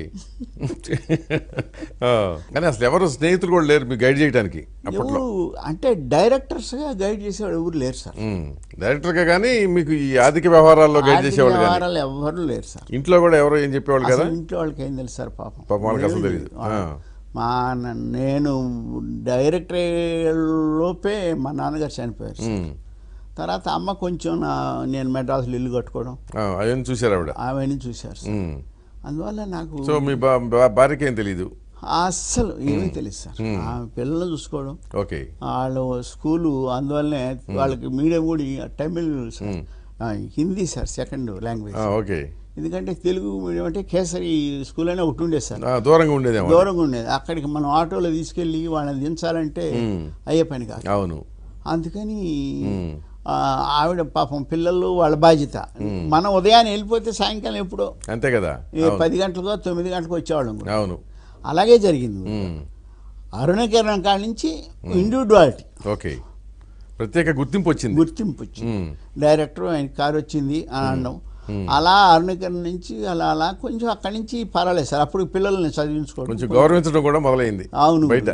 Speaker 1: కానీ అసలు ఎవరు స్నేహితులు కూడా లేరు మీకు గైడ్ చేయడానికి అప్పట్లో?
Speaker 2: అంటే డైరెక్టర్స్గా గైడ్ చేసేవాడు ఎవరు లేరు సార్.
Speaker 1: డైరెక్టర్గా కానీ మీకు ఈ ఆర్థిక వ్యవహారాల్లో గైడ్ చేసేవాళ్ళు
Speaker 2: వ్యవహారాలు ఎవరు లేరు సార్.
Speaker 1: ఇంట్లో కూడా ఎవరో ఏం చెప్పేవాళ్ళు కదా?
Speaker 2: ఇంట్లో వాళ్ళకి ఏం తెలుసు సార్, పాపం
Speaker 1: పాపం వాళ్ళకి అసలు తెలియదు.
Speaker 2: మా నేను డైరెక్టర్ లోపే మా నాన్నగారు చనిపోయారు. తర్వాత అమ్మ కొంచెం నేను మెడ్రాస్లో ఇల్లు కట్టుకోవడం
Speaker 1: అవన్నీ చూసారు, ఆవిడ
Speaker 2: అవన్నీ చూశారు. అందువల్ల నాకు
Speaker 1: సో మీ భార్యకి ఏం తెలీదు
Speaker 2: అస్సలు, ఏమీ తెలియదు సార్. ఆ పిల్లలు చూసుకోవడం,
Speaker 1: ఓకే,
Speaker 2: వాళ్ళు స్కూలు, అందువల్లనే వాళ్ళకి మీడియం కూడా Tamil, Hindi sir second language.
Speaker 1: Okay,
Speaker 2: ఎందుకంటే తెలుగు మీడియం అంటే కేసరి స్కూల్ అయినా ఒకటి ఉండేది సార్,
Speaker 1: దూరంగా ఉండేది
Speaker 2: దూరంగా ఉండేది. అక్కడికి మనం ఆటోలో తీసుకెళ్ళి వాళ్ళని దించాలంటే అయ్యే పని కాదు.
Speaker 1: అవును,
Speaker 2: అందుకని ఆవిడ పాపం పిల్లలు వాళ్ళ బాధ్యత. మనం ఉదయాన్నే వెళ్ళిపోతే సాయంకాలం ఎప్పుడో
Speaker 1: అంతే కదా,
Speaker 2: పది గంటలకో తొమ్మిది గంటలకు వచ్చేవాళ్ళం.
Speaker 1: అవును,
Speaker 2: అలాగే జరిగింది. అరుణకిరణం కాడ నుంచి ఇండివిజువాలిటీ,
Speaker 1: ఓకే, ప్రత్యేక గుర్తింపు వచ్చింది,
Speaker 2: గుర్తింపు వచ్చింది. డైరెక్టర్ ఆయన కారు వచ్చింది అని అనడం, అలా అరుణకిరణం నుంచి అలా అలా కొంచెం అక్కడి నుంచి పర్వాలేదు సార్. అప్పుడు పిల్లల్ని చదివించుకోవడం,
Speaker 1: కొంచెం గౌరవించడం కూడా మొదలైంది.
Speaker 2: అవును
Speaker 1: బయట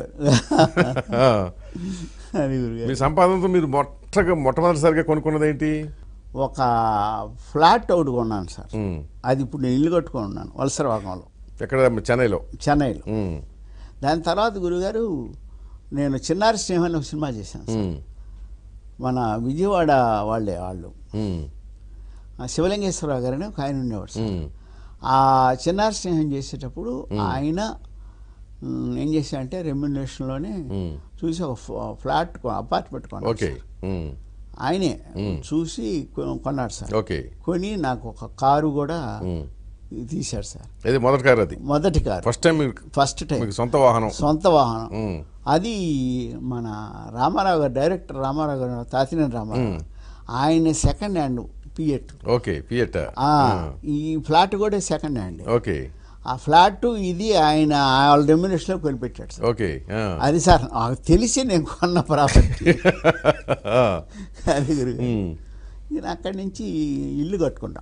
Speaker 2: అది
Speaker 1: మీ సంపాదనతో మీరు మొట్టగా మొట్టమొదటిసారిగా కొనుక్కున్నది ఏంటి?
Speaker 2: ఒక ఫ్లాట్ ఒకటి కొన్నాను సార్. అది ఇప్పుడు నేను ఇల్లు కట్టుకొని ఉన్నాను వలసరవాకంలో.
Speaker 1: ఎక్కడ? చెన్నైలో.
Speaker 2: చెన్నైలో. దాని తర్వాత గురుగారు నేను చిన్నారి స్నేహం అని ఒక సినిమా చేశాను సార్. మన విజయవాడ వాళ్ళే వాళ్ళు శివలింగేశ్వరరావు గారని ఒక ఆయన ఉండేవాడు సార్. ఆ చిన్నారి స్నేహం చేసేటప్పుడు ఆయన ఏం చేశాడంటే రెమ్యునరేషన్లోనే చూసి ఒక ఫ్లాట్ అపార్ట్మెంట్ కొన్నాడు. ఆయనే చూసి కొన్నాడు సార్. కొని నాకు ఒక కారు కూడా తీశాడు సార్.
Speaker 1: మొదటి కారు, అది
Speaker 2: మొదటి car,
Speaker 1: first time.
Speaker 2: First time
Speaker 1: సొంత వాహనం.
Speaker 2: సొంత వాహనం. అది మన రామారావు గారు, డైరెక్టర్ రామారావు గారు, తాతినేని రామారావు, ఆయన second hand Fiat.
Speaker 1: Okay, Fiat.
Speaker 2: ఈ ఫ్లాట్ కూడా సెకండ్ హ్యాండ్.
Speaker 1: ఓకే,
Speaker 2: ఆ ఫ్లాట్ ఇది ఆయన వాళ్ళ రెమ్యునరేషన్లో కొనిపెట్టాడు సార్.
Speaker 1: ఓకే,
Speaker 2: అది సార్ నాకు తెలిసి నేను కొన్న ప్రాపర్టీ. అది నేను అక్కడి నుంచి ఇల్లు కట్టుకుంటాం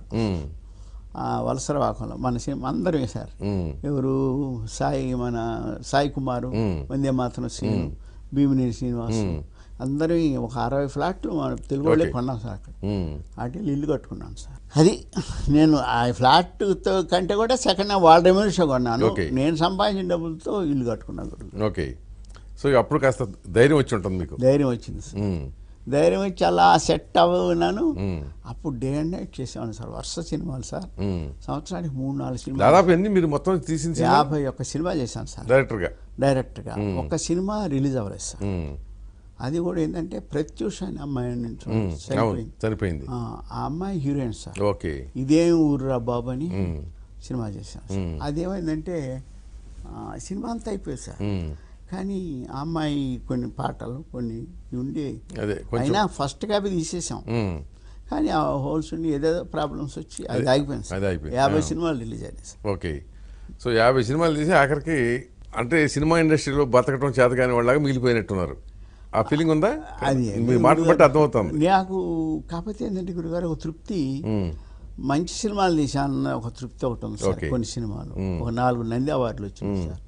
Speaker 2: వలసరవాకంలో. మన సినిమా అందరమే సార్. ఎవరు? సాయి, మన సాయి కుమారు, వందే మాతరం శ్రీను, భీమినేని శ్రీనివాసు, అందరూ ఒక అరవై ఫ్లాట్లు మన తెలుగు వాళ్ళే కొన్నాం సార్. అక్కడ వాటి ఇల్లు కట్టుకున్నాను సార్. అది నేను ఆ ఫ్లాట్తో కంటే కూడా సెకండ్ వాళ్ళ రెమ్యునరేషన్ కొన్నాను. నేను సంపాదించిన డబ్బులతో ఇల్లు కట్టుకున్నాను.
Speaker 1: ఓకే, సో అప్పుడు కాస్త ధైర్యం వచ్చి ఉంటుంది మీకు?
Speaker 2: ధైర్యం వచ్చింది సార్. ధైర్యం వచ్చి అలా సెట్ అవ్వనాను. అప్పుడు డే అండ్ నైట్ చేసేవాను సార్, వరుస సినిమాలు సార్. సంవత్సరానికి మూడు నాలుగు సినిమాలు.
Speaker 1: దాదాపు ఎన్ని మీరు మొత్తం తీసింది?
Speaker 2: యాభై ఒక్క సినిమా చేశాను సార్ డైరెక్టర్గా. డైరెక్టర్గా ఒక్క సినిమా రిలీజ్ అవ్వలేదు సార్. అది కూడా ఏంటంటే ప్రత్యూష అనే అమ్మాయి నుంచి
Speaker 1: చనిపోయింది.
Speaker 2: ఆ అమ్మాయి హీరోయిన్ సార్.
Speaker 1: ఓకే,
Speaker 2: ఇదేం ఊర్రా బాబు అని సినిమా చేశాను సార్. అదేమైందంటే సినిమా అంతా అయిపోయింది సార్. కానీ ఆ అమ్మాయి కొన్ని పాటలు కొన్ని ఉండి అయినా ఫస్ట్ కాపీ తీసేసాం. కానీ ఆ హోల్స్ ఉండి ఏదేదో ప్రాబ్లమ్స్ వచ్చి అది ఆగిపోయింది సార్. యాభై సినిమాలు రిలీజ్ అయినాయి సార్.
Speaker 1: ఓకే, సో యాభై సినిమాలు తీసి ఆఖరికి అంటే సినిమా ఇండస్ట్రీలో బతకడం చేత కాని వాళ్ళగా మిగిలిపోయినట్టున్నారు. ఆ ఫీలింగ్ ఉందా?
Speaker 2: అది
Speaker 1: మీ మాటలు బట్టి అర్థమవుతుంది
Speaker 2: నాకు. కాకపోతే ఏంటంటే గురుగారు ఒక తృప్తి, మంచి సినిమాలు తీసాను ఒక తృప్తి ఒకటి ఉంది సార్. కొన్ని సినిమాలు ఒక నాలుగు నంది అవార్డులు వచ్చింది సార్.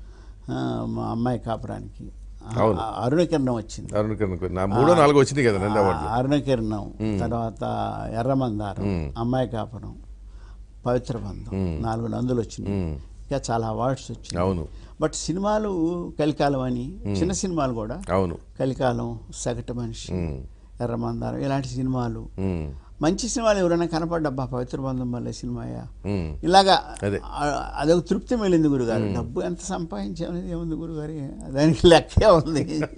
Speaker 2: మా అమ్మాయి కాపురానికి అరుణకిరణం వచ్చింది.
Speaker 1: మూడో నాలుగు వచ్చింది కదా నంది అవార్డులు.
Speaker 2: అరుణకిరణం, తర్వాత ఎర్రమందారం, అమ్మాయి కాపురం, పవిత్ర బంధం, నాలుగు నందులు వచ్చినాయి. ఇంకా చాలా అవార్డ్స్ వచ్చినాయి.
Speaker 1: అవును.
Speaker 2: బట్ సినిమాలు కలికాలం అని చిన్న సినిమాలు కూడా,
Speaker 1: అవును,
Speaker 2: కలికాలం, సగటు మనిషి, ఎర్రమందారం ఇలాంటి సినిమాలు మంచి సినిమాలు ఎవరైనా కనపడ్డబ్బా పవిత్ర బంధం వల్ల సినిమాయా ఇలాగా అదొక తృప్తి మిగిలింది గురుగారు. డబ్బు ఎంత సంపాదించామనేది ఏముంది గురుగారు, దానికి లెక్కే ఉంది.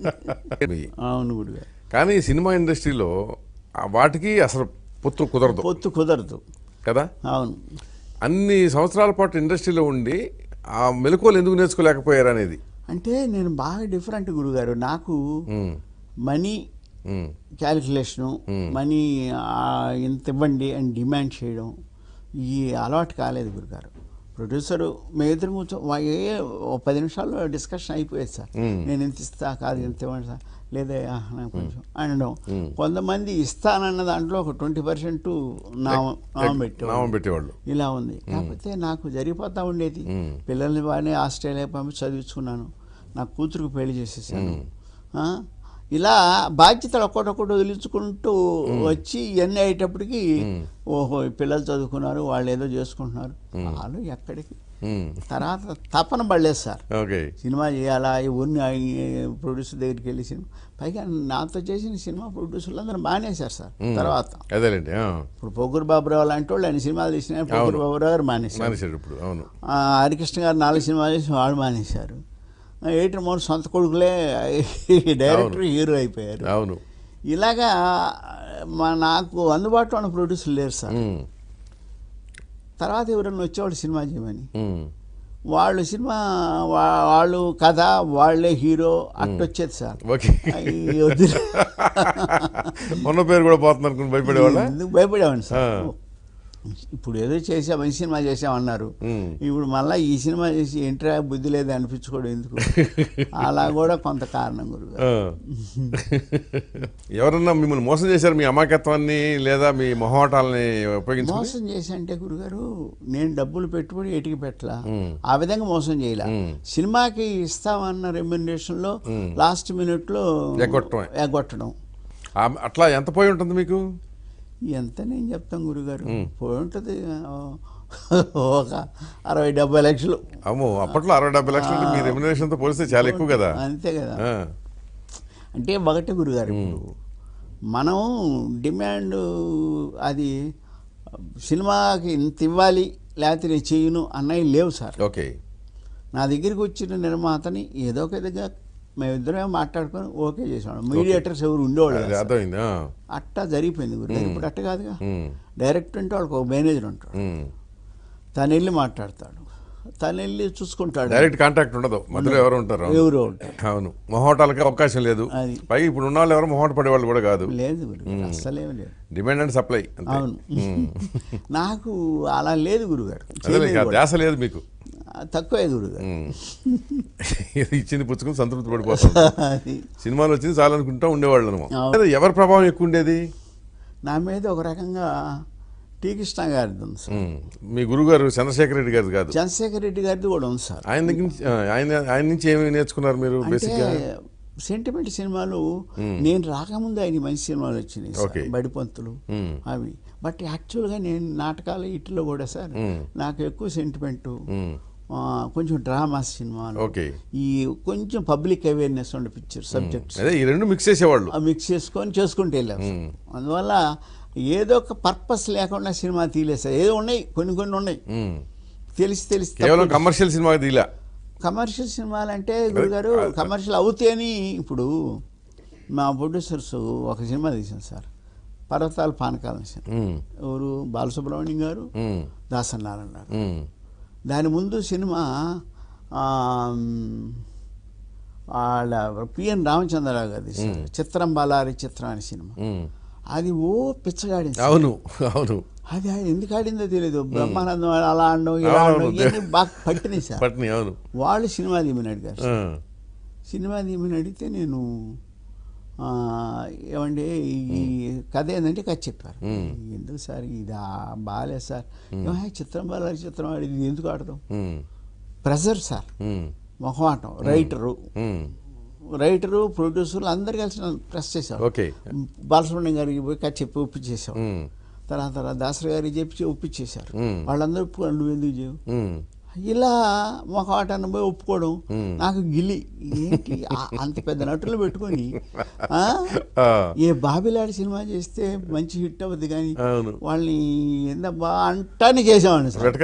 Speaker 2: అవును గురుగారు.
Speaker 1: కానీ సినిమా ఇండస్ట్రీలో వాటికి అసలు పొత్తు కుదరదు.
Speaker 2: పొత్తు కుదరదు
Speaker 1: కదా.
Speaker 2: అవును.
Speaker 1: అన్ని సంవత్సరాల పాటు ఇండస్ట్రీలో ఉండి ఆ మెలకువలు ఎందుకు నేర్చుకోలేకపోయారు అనేది.
Speaker 2: అంటే నేను బాగా డిఫరెంట్ గురుగారు. నాకు మనీ క్యాలిక్యులేషను, మనీ ఇంత ఇవ్వండి అని డిమాండ్ చేయడం ఈ అలవాటు కాలేదు గురుగారు. ప్రొడ్యూసరు మేము ఇద్దరు కూర్చో ఏ పది నిమిషాల్లో డిస్కషన్ అయిపోయేది సార్. నేను ఇంత ఇస్తా, కాదు ఇంత ఇవ్వండి సార్, లేదా నాకు కొంచెం అనడం. కొంతమంది ఇస్తానన్న దాంట్లో ఒక ట్వంటీ పర్సెంట్ నామం పెట్టేవాళ్ళు. ఇలా ఉంది. కాకపోతే నాకు జరిగిపోతూ ఉండేది. పిల్లల్ని బాగానే ఆస్ట్రేలియా పంపి చదివించుకున్నాను. నా కూతురుకు పెళ్లి చేసేసాను. ఇలా బాధ్యతలు ఒక్కొక్కటి వదిలించుకుంటూ వచ్చి ఇవన్నీ అయ్యేటప్పటికి ఓహో పిల్లలు చదువుకున్నారు, వాళ్ళు ఏదో చేసుకుంటున్నారు, వాళ్ళు ఎక్కడికి. తర్వాత తపన పడలేదు సార్, సినిమా చేయాలా, ఊరిని ప్రొడ్యూసర్ దగ్గరికి వెళ్ళి సినిమా. పైగా నాతో చేసిన సినిమా ప్రొడ్యూసర్లు అందరూ మానేశారు సార్. తర్వాత ఇప్పుడు పొగురు బాబురావు లాంటి వాళ్ళు ఆయన సినిమాలు తీసిన పొగురు బాబురావు గారు మానేశారు. హరికృష్ణ గారు నాలుగు సినిమాలు చేసి వాళ్ళు మానేశారు. ఎయిటర్ మోహన్ సొంత కొడుకులే డైరెక్టర్, హీరో అయిపోయారు.
Speaker 1: అవును.
Speaker 2: ఇలాగా మా నాకు అందుబాటులో ఉన్న ప్రొడ్యూసర్లు లేరు సార్. తర్వాత ఎవరన్నా వచ్చేవాళ్ళు సినిమా చేయమని వాళ్ళు సినిమా వాళ్ళు కథ వాళ్ళే హీరో అట్టొచ్చేది సార్.
Speaker 1: మొన్న పేరు కూడా పోతుంది అనుకుని భయపడేవాళ్ళ?
Speaker 2: ఎందుకు భయపడేవాడిని సార్. ఇప్పుడు ఏదో చేసాం, మంచి సినిమా చేసామన్నారు, ఇప్పుడు మళ్ళీ ఈ సినిమా చేసి ఏంట్రా బుద్ధి లేదు అనిపించుకోవడం ఎందుకు, అలా కూడా కొంత కారణం గురుగారు.
Speaker 1: ఎవరన్నా మిమ్మల్ని మోసం చేశారు మీ అమాయకత్వాన్ని లేదా మీ మొహమాటాలని ఉపయోగించి?
Speaker 2: మోసం చేసి అంటే గురుగారు, నేను డబ్బులు పెట్టుబడి ఎటికి పెట్టలా, ఆ విధంగా మోసం చేయలే. సినిమాకి ఇస్తామన్న రెమ్యునరేషన్ లో లాస్ట్ మినిట్ లో ఎగ్గొట్టడం.
Speaker 1: అట్లా ఎంత పోయి ఉంటుంది మీకు?
Speaker 2: ఎంత నేను చెప్తాం గురుగారు, పోయి ఉంటుంది ఒక అరవై డెబ్బై లక్షలు.
Speaker 1: అమ్మో, అప్పట్లో అరవై డెబ్బై లక్షలు మీ రెమ్యునరేషన్తో పోలిస్తే చాలా ఎక్కువ కదా.
Speaker 2: అంతే కదా. అంటే ఒకటే గురుగారు, ఇప్పుడు మనం డిమాండ్ అది సినిమాకి ఇంత ఇవ్వాలి లేకపోతే నేను చెయ్యను అన్నవి లేవు సార్.
Speaker 1: ఓకే,
Speaker 2: నా దగ్గరికి వచ్చిన నిర్మాతని ఏదో ఒక విధంగా మేమిద్దరే మాట్లాడుకొని ఓకే చేసాం. మీడియేటర్స్ ఎవరు ఉండేవాళ్ళు, అట్టా జరిగిపోయింది గురు. ఇప్పుడు అట్ట కాదుగా, డైరెక్టర్ అంటే వాళ్ళకి ఒక మేనేజర్ ఉంటాడు, తను వెళ్ళి మాట్లాడతాడు, తను వెళ్ళి చూసుకుంటాడు.
Speaker 1: డైరెక్ట్ కాంటాక్ట్ ఉండదు, మధ్యలో ఎవరు ఉంటారు?
Speaker 2: ఎవరు ఉంటారు.
Speaker 1: అవును, మొహోటాలకి అవకాశం లేదు. పైగా ఇప్పుడు ఉన్న వాళ్ళు ఎవరు మొహోట పడేవాళ్ళు కూడా కాదు.
Speaker 2: లేదు గురు, అస్సలేం లేదు.
Speaker 1: Demand and supply.
Speaker 2: అవును, నాకు అలా లేదు గురుగారు,
Speaker 1: ధ్యాస లేదు మీకు.
Speaker 2: తక్కువ గురుగారు,
Speaker 1: ఇచ్చింది పుచ్చుకుని సంతృప్తి పడిపోతాం. సినిమాలు వచ్చింది చాలా అనుకుంటా ఉండేవాళ్ళు. ఎవరి ప్రభావం ఎక్కువ ఉండేది
Speaker 2: నా మీద? ఒక రకంగా టీ కృష్ణ గారిది ఉంది సార్.
Speaker 1: మీ గురువు గారు చంద్రశేఖర్ రెడ్డి గారిది కాదు?
Speaker 2: చంద్రశేఖర్ రెడ్డి గారిది కూడా ఉంది సార్.
Speaker 1: ఆయన దగ్గర నుంచి ఆయన ఆయన నుంచి ఏమి నేర్చుకున్నారు మీరు? బేసిక్గా
Speaker 2: సెంటిమెంట్ సినిమాలు నేను రాకముందు ఆయన మంచి సినిమాలు వచ్చినాయి, బడిపంతులు అవి. బట్ యాక్చువల్గా నేను నాటకాలు ఇట్లో కూడా సార్ నాకు ఎక్కువ సెంటిమెంటు, కొంచెం డ్రామా సినిమాలు, ఈ కొంచెం పబ్లిక్ అవేర్నెస్ ఉండే పిక్చర్ సబ్జెక్ట్స్,
Speaker 1: ఈ రెండు మిక్స్ చేసేవాళ్ళు.
Speaker 2: మిక్స్ చేసుకొని చేసుకుంటూ వెళ్ళాం. అందువల్ల ఏదో ఒక పర్పస్ లేకుండా సినిమా తీయలేదు సార్. ఏదో ఉన్నాయి, కొన్ని కొన్ని ఉన్నాయి తెలిసి తెలిసి.
Speaker 1: కేవలం కమర్షియల్ సినిమా తీయలే.
Speaker 2: కమర్షియల్ సినిమాలు అంటే గురుగారు కమర్షియల్ అవుతాయని, ఇప్పుడు మా ప్రొడ్యూసర్స్ ఒక సినిమా తీసాను సార్, పర్వతాల పానకాల సినిమా. ఎవరు? బాలసుబ్రహ్మణ్యం గారు, దాసరి నారాయణ గారు. దాని ముందు సినిమా వాళ్ళ పిఎన్ రామచంద్రరావు గారు తీశారు, చిత్రం బాలారి చిత్రం అనే సినిమా. అది ఓ పిచ్చగాడింది.
Speaker 1: అవును అవును,
Speaker 2: అది ఎందుకు ఆడిందో తెలియదు, బ్రహ్మానందం అలా ఆడడం ఇలా ఆడడం ఇవన్నీ బాగా పట్టినాయి సార్.
Speaker 1: అవును,
Speaker 2: వాళ్ళు సినిమా తీయమని అడిగారు. సినిమా తీయమని అడిగితే నేను ఏమండి ఈ కథ ఏంటంటే కథ చెప్పారు. ఎందుకు సార్ ఇది బాగాలేదు సార్, చిత్రం బాగాలేదు చిత్రం ఆడేది ఎందుకు ఆడదాం, ప్రెజర్ సార్, మొహమాటం. రైటరు రైటరు ప్రొడ్యూసర్లు అందరు కలిసి ప్రెస్ చేశారు. బాలసుబ్రహ్మణ్యం గారికి పోయి కథ చెప్పి ఒప్పించేసాం. తర్వాత తర్వాత దాసరి గారికి చెప్పి ఒప్పించేశారు. వాళ్ళందరూ ఒప్పుకోండి, నువ్వు ఎందుకు చేయవు, ఇలా ఒక ఆటను పోయి ఒప్పుకోవడం. నాకు గిలి ఏంటి అంత పెద్ద నటులు పెట్టుకొని ఏ బాబిలాడి సినిమా చేస్తే మంచి హిట్ అవ్వద్దు కానీ వాళ్ళని ఎంత బాగా అంటానే చేసామండి సార్.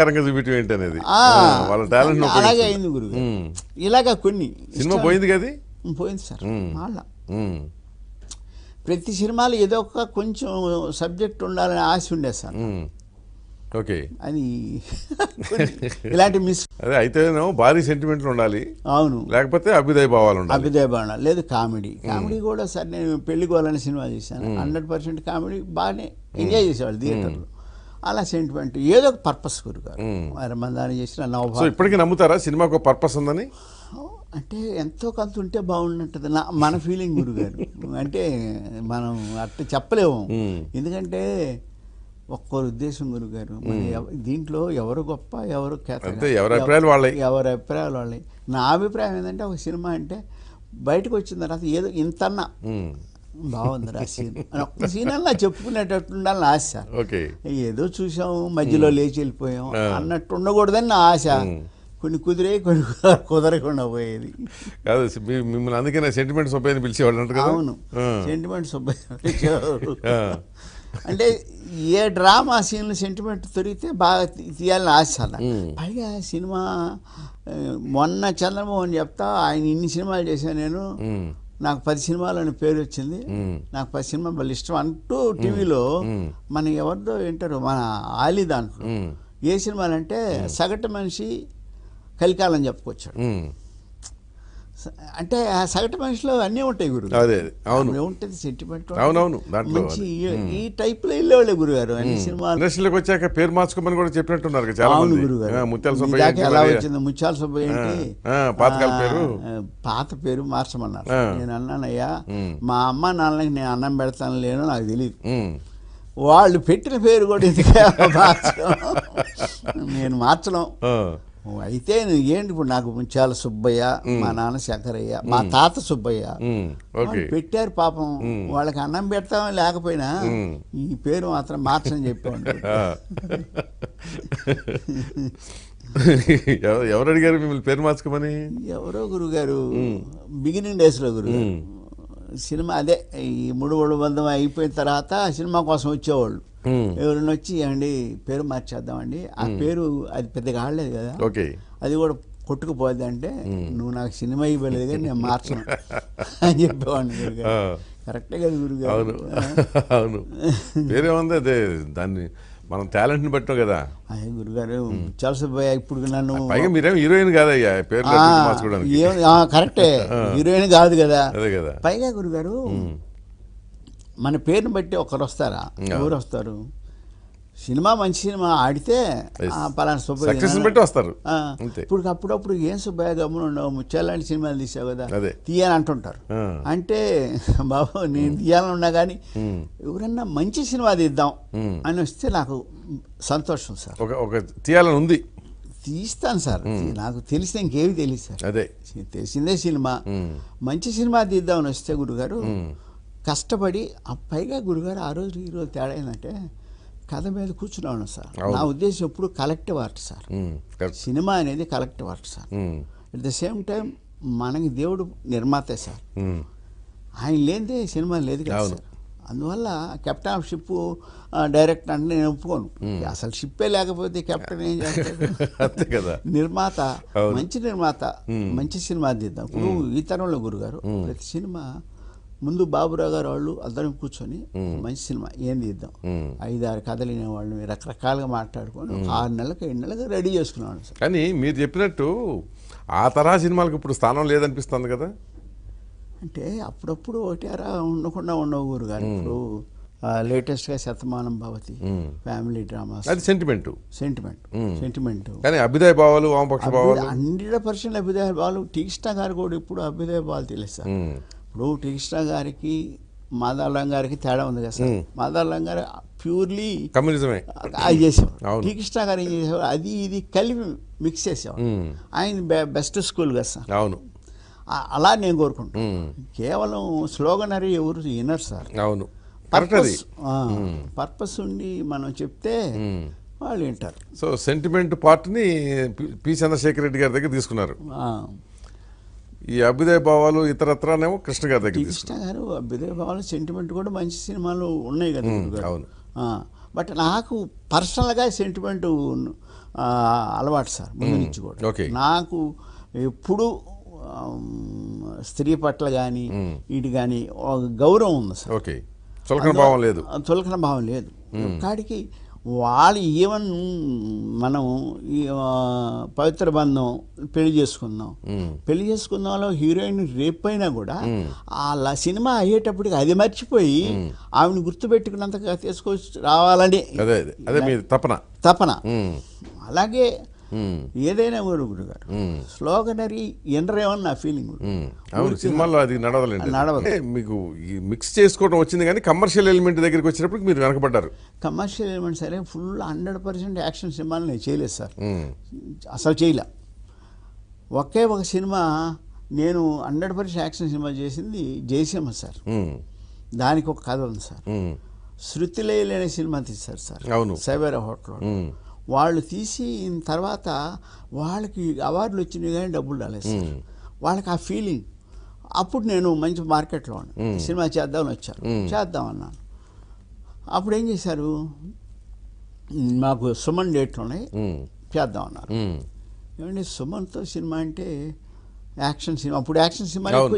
Speaker 2: అలాగే అయింది గురువు. ఇలాగా కొన్ని
Speaker 1: సినిమా పోయింది కదా,
Speaker 2: పోయింది సార్. మళ్ళా ప్రతి సినిమాలో ఏదో ఒక కొంచెం సబ్జెక్ట్ ఉండాలని ఆశ ఉండేది సార్.
Speaker 1: ఓకే,
Speaker 2: అది ఇలాంటి మిస్.
Speaker 1: అదే అయితేనేమో భారీ సెంటిమెంట్లు ఉండాలి.
Speaker 2: అవును,
Speaker 1: లేకపోతే అభ్యుదయ భావాలు ఉండాలి.
Speaker 2: అభ్యుదయ భావాలు లేదు. కామెడీ కామెడీ కూడా సార్ నేను పెళ్లి కోవాలని సినిమా చేశాను, హండ్రెడ్ పర్సెంట్ కామెడీ బాగానే ఎంజాయ్ చేసేవాళ్ళు థియేటర్లో. అలా సెంటిమెంట్ ఏదో ఒక పర్పస్ గురుగారు మందాన్ని చేసిన నవ.
Speaker 1: ఇప్పటికీ నమ్ముతారా సినిమాకు ఒక పర్పస్ ఉందని?
Speaker 2: అంటే ఎంతో కొంత ఉంటే బాగుంటుంది నా మన ఫీలింగ్ గురుగారు. అంటే మనం అట్లా చెప్పలేము, ఎందుకంటే ఒక్కరు ఉద్దేశం గురుగారు. దీంట్లో ఎవరు గొప్ప ఎవరు
Speaker 1: ఎవరి అభిప్రాయాలు వాళ్ళే
Speaker 2: ఎవరి అభిప్రాయాలు వాళ్ళే. నా అభిప్రాయం ఏంటంటే ఒక సినిమా అంటే బయటకు వచ్చిన తర్వాత ఏదో ఇంతన్నా బాగుంది ఆ సీన్ అని ఒక్క సీన్ అలా చెప్పుకునేటట్టు ఉండాలని ఆశ. ఏదో చూసాము మధ్యలో లేచి వెళ్ళిపోయాం అన్నట్టు ఉండకూడదని నా ఆశ. కొన్ని కుదిరే కొన్ని కుదరకుండా పోయేది
Speaker 1: కాదు. మిమ్మల్ని అందుకే సెంటిమెంట్ సుబ్బయ్య పిలిచేవాళ్ళు.
Speaker 2: అవును, సెంటిమెంట్ సుబ్బయ్య పిలిచేవాళ్ళు. అంటే ఏ డ్రామా సీన్లు సెంటిమెంట్ దొరికితే బాగా తీయాలని ఆశ. పైగా సినిమా మొన్న చంద్రమోహన్ చెప్తా, ఆయన ఇన్ని సినిమాలు చేశాను నేను, నాకు పది సినిమాలు అని పేరు వచ్చింది, నాకు పది సినిమా వాళ్ళు ఇష్టం అంటూ టీవీలో మన ఎవరిదో వింటారు మన ఆలి దాంట్లో. ఏ సినిమాలు అంటే సగటు మనిషి కలికాలని చెప్పుకొచ్చాడు. అంటే ఆ సగటు మనిషిలో అన్నీ ఉంటాయి గురువు.
Speaker 1: అదే అవును
Speaker 2: ఉంటుంది సెంటిమెంట్.
Speaker 1: అవునవును
Speaker 2: మంచి ఈ టైప్ లో వెళ్ళేవాళ్ళే గురుగారు అన్ని సినిమాలు.
Speaker 1: ఇండస్ట్రీలోకి వచ్చాక పేరు మార్చుకోమని కూడా చెప్పినట్టున్నారు చాలా మంది.
Speaker 2: గురుగారు
Speaker 1: ముత్యాల సుబ్బయ్య
Speaker 2: ఎలా వచ్చింది? ముత్యాల సుబ్బయ్య ఏంటి
Speaker 1: పాతకాల పేరు,
Speaker 2: పాత పేరు మార్చమన్నారు. నేను అన్నానయ్యా, మా అమ్మ నాన్నకి నేను అన్నం పెడతాను లేను నాకు తెలియదు, వాళ్ళు పెట్టిన పేరు కూడా ఎందుకు మార్చడం, నేను మార్చడం. అయితే ఏంటి ఇప్పుడు నాకు ముత్యాల సుబ్బయ్య, మా నాన్న శంకరయ్య, మా తాత సుబ్బయ్య పెట్టారు. పాపం వాళ్ళకి అన్నం పెడతామని లేకపోయినా ఈ పేరు మాత్రం మార్చని చెప్పాను.
Speaker 1: ఎవరు అడిగారు మిమ్మల్ని పేరు మార్చుకోమని?
Speaker 2: ఎవరో గురుగారు బిగినింగ్ డేస్లో గురుగారు సినిమా అదే ఈ మూడు మూడు బంధం అయిపోయిన తర్వాత సినిమా కోసం వచ్చేవాళ్ళు. ఎవరైనా వచ్చి అండి పేరు మార్చేద్దామండి, ఆ పేరు అది పెద్దగా ఆడలేదు కదా, అది కూడా కొట్టుకుపోద్ది అంటే, నువ్వు నాకు సినిమా ఇవ్వలేదు కానీ నేను మార్చను అని చెప్పేవాడిని గురుగారు. కరెక్టే కదా గురుగారు?
Speaker 1: అవును అవును పేరేముంది, అదే దాన్ని మనం టాలెంట్ని బట్టాం కదా.
Speaker 2: అదే గురుగారు ముత్యాల సుబ్బయ్య ఇప్పుడు నన్ను
Speaker 1: పైగా మీరేం హీరోయిన్ కాదయ్యా పేరు మార్చుకోవడానికి.
Speaker 2: కరెక్టే, హీరోయిన్ కాదు కదా.
Speaker 1: అదే కదా.
Speaker 2: పైగా గురుగారు మన పేరుని బట్టి ఒకరు వస్తారా, ఎవరు వస్తారు? సినిమా మంచి సినిమా ఆడితే పలానా సుబ్బయ్య
Speaker 1: బట్టి వస్తారు.
Speaker 2: ఇప్పుడు అప్పుడప్పుడు ఏం సుబ్బయ్య గమ్మున ఉండవు, ముత్యాల లాంటి సినిమాలు తీసావు కదా తీయని అంటుంటారు. అంటే బాబు నేను తీయాలని ఉన్నా కానీ ఎవరన్నా మంచి సినిమా తీద్దాం అని వస్తే నాకు సంతోషం సార్.
Speaker 1: ఒక తీయాలని ఉంది,
Speaker 2: తీస్తాను సార్. నాకు తెలిసిన ఇంకేమి తెలియదు సార్.
Speaker 1: అదే
Speaker 2: తెలిసిందే సినిమా, మంచి సినిమా తీద్దామని వస్తే గురుగారు కష్టపడి, పైగా గురుగారు ఆ రోజు ఈ రోజు తేడా ఏంటంటే కథ మీద కూర్చున్నాను సార్. నా ఉద్దేశం ఎప్పుడు కలెక్టివ్ ఆర్ట్ సార్. సినిమా అనేది collective art sir. At the same time మనకి దేవుడు నిర్మాతే సార్, ఆయన లేనిదే సినిమా లేదు కదా సార్. అందువల్ల కెప్టెన్ ఆఫ్ షిప్ డైరెక్టర్ అంటే నేను ఒప్పుకోను. అసలు షిప్పే లేకపోతే కెప్టెన్ ఏం చేస్తాడు? నిర్మాత, మంచి నిర్మాత మంచి సినిమా తీద్దాం. ఇప్పుడు ఈ తరంలో గురుగారు ప్రతి సినిమా ముందు బాబురావు గారు వాళ్ళు అందరం కూర్చొని మంచి సినిమా ఏం తీద్దాం, ఐదారు కథలు వినేవాళ్ళు రకరకాలుగా మాట్లాడుకొని ఆరు నెలలకు ఏడు నెలలకు రెడీ చేసుకున్నాను సార్.
Speaker 1: కానీ మీరు చెప్పినట్టు ఆ తరహా సినిమాలకు ఇప్పుడు స్థానం లేదనిపిస్తుంది కదా.
Speaker 2: అంటే అప్పుడప్పుడు ఒకటారా ఉండకుండా ఉండవు గురు గారు. ఇప్పుడు లేటెస్ట్గా శతమానం భవతి ఫ్యామిలీ డ్రామాస్,
Speaker 1: అది సెంటిమెంట్
Speaker 2: సెంటిమెంట్ సెంటిమెంట్
Speaker 1: కానీ అభ్యుదయ భావాలు వామపక్ష భావాలు
Speaker 2: హండ్రెడ్ పర్సెంట్ అభ్యుదయ భావాలు. టీకృష్ణ గారు కూడా ఇప్పుడు అభ్యుదయ భావాలు తెలియదు సార్. ఇప్పుడు టీకృష్ణ గారికి మాదాలం గారికి తేడా ఉంది కదా సార్. మాదాలం గారు ప్యూర్లీ
Speaker 1: కమ్యూనిజమే
Speaker 2: అది చేసేవాడు. టీకృష్ణ గారు ఏం చేసేవాడు, అది ఇది కలిపి మిక్స్ చేసేవాడు. ఆయన బెస్ట్ స్కూల్ కదా సార్.
Speaker 1: అవును,
Speaker 2: అలా నేను కోరుకుంటాను. కేవలం స్లోగనరీ ఎవరు వినరు సార్.
Speaker 1: అవును,
Speaker 2: పర్పస్ పర్పస్ ఉండి మనం చెప్తే వాళ్ళు వింటారు.
Speaker 1: సో సెంటిమెంట్ పార్ట్ని పి చంద్రశేఖర్ రెడ్డి గారి దగ్గర తీసుకున్నారు. ఈ అభ్యుదయ భావాలు ఇతరత్రానేమో కృష్ణ గారి దగ్గర.
Speaker 2: కృష్ణ గారు అభ్యుదయ భావాలు సెంటిమెంట్ కూడా మంచి సినిమాలు ఉన్నాయి కదా.
Speaker 1: అవును,
Speaker 2: బట్ నాకు పర్సనల్గా సెంటిమెంట్ అలవాటు సార్ ముందు నుంచి కూడా. నాకు ఎప్పుడు స్త్రీ పట్ల కానీ వీటి కానీ గౌరవం ఉంది సార్.
Speaker 1: ఓకే, చులకన భావం లేదు.
Speaker 2: చులకన భావం లేదు. కాడికి వాళ్ళు ఈవెన్ మనం పవిత్ర బంధం పెళ్లి చేసుకుందాం, పెళ్లి చేసుకుందాంలో హీరోయిన్ రేప్ అయినా కూడా ఆ సినిమా అయ్యేటప్పటికి అది మర్చిపోయి ఆవిడని గుర్తుపెట్టుకున్నంతగా తీసుకొచ్చి రావాలని
Speaker 1: తపన తపన
Speaker 2: అలాగే ఏదైనా కూడా గురుగారు స్లోగనరీ ఎనరేమని నా ఫీలింగ్.
Speaker 1: సినిమాలో అది నడవలేదు, నడవదు. మీకు మిక్స్ చేసుకోవడం వచ్చింది కానీ కమర్షియల్ ఎలిమెంట్ దగ్గరికి వచ్చినప్పుడు మీరు వెనకబడ్డారు.
Speaker 2: కమర్షియల్ ఎలిమెంట్ సరే ఫుల్ హండ్రెడ్ పర్సెంట్ యాక్షన్ సినిమాలు నేను చేయలేదు సార్, అసలు చేయలే. ఒకే ఒక సినిమా నేను హండ్రెడ్ పర్సెంట్ యాక్షన్ సినిమా చేసింది జయసింహ సార్. దానికి ఒక కథ ఉంది సార్. శృతిలయ అనే సినిమా తీశారు సార్.
Speaker 1: అవును,
Speaker 2: సైబర్ హోటల్ వాళ్ళు తీసి తర్వాత వాళ్ళకి అవార్డులు వచ్చినాయి కానీ డబ్బులు రాలేదు సార్. వాళ్ళకి ఆ ఫీలింగ్. అప్పుడు నేను మంచి మార్కెట్లో సినిమా చేద్దామని వచ్చాను, చేద్దాం అన్నాను. అప్పుడు ఏం చేశారు, మాకు సుమన్ డేట్లు ఉన్నాయి చేద్దాం అన్నారు. ఏమంటే సుమన్తో సినిమా అంటే యాక్షన్ సినిమా, అప్పుడు యాక్షన్ సినిమాలు ఎక్కువ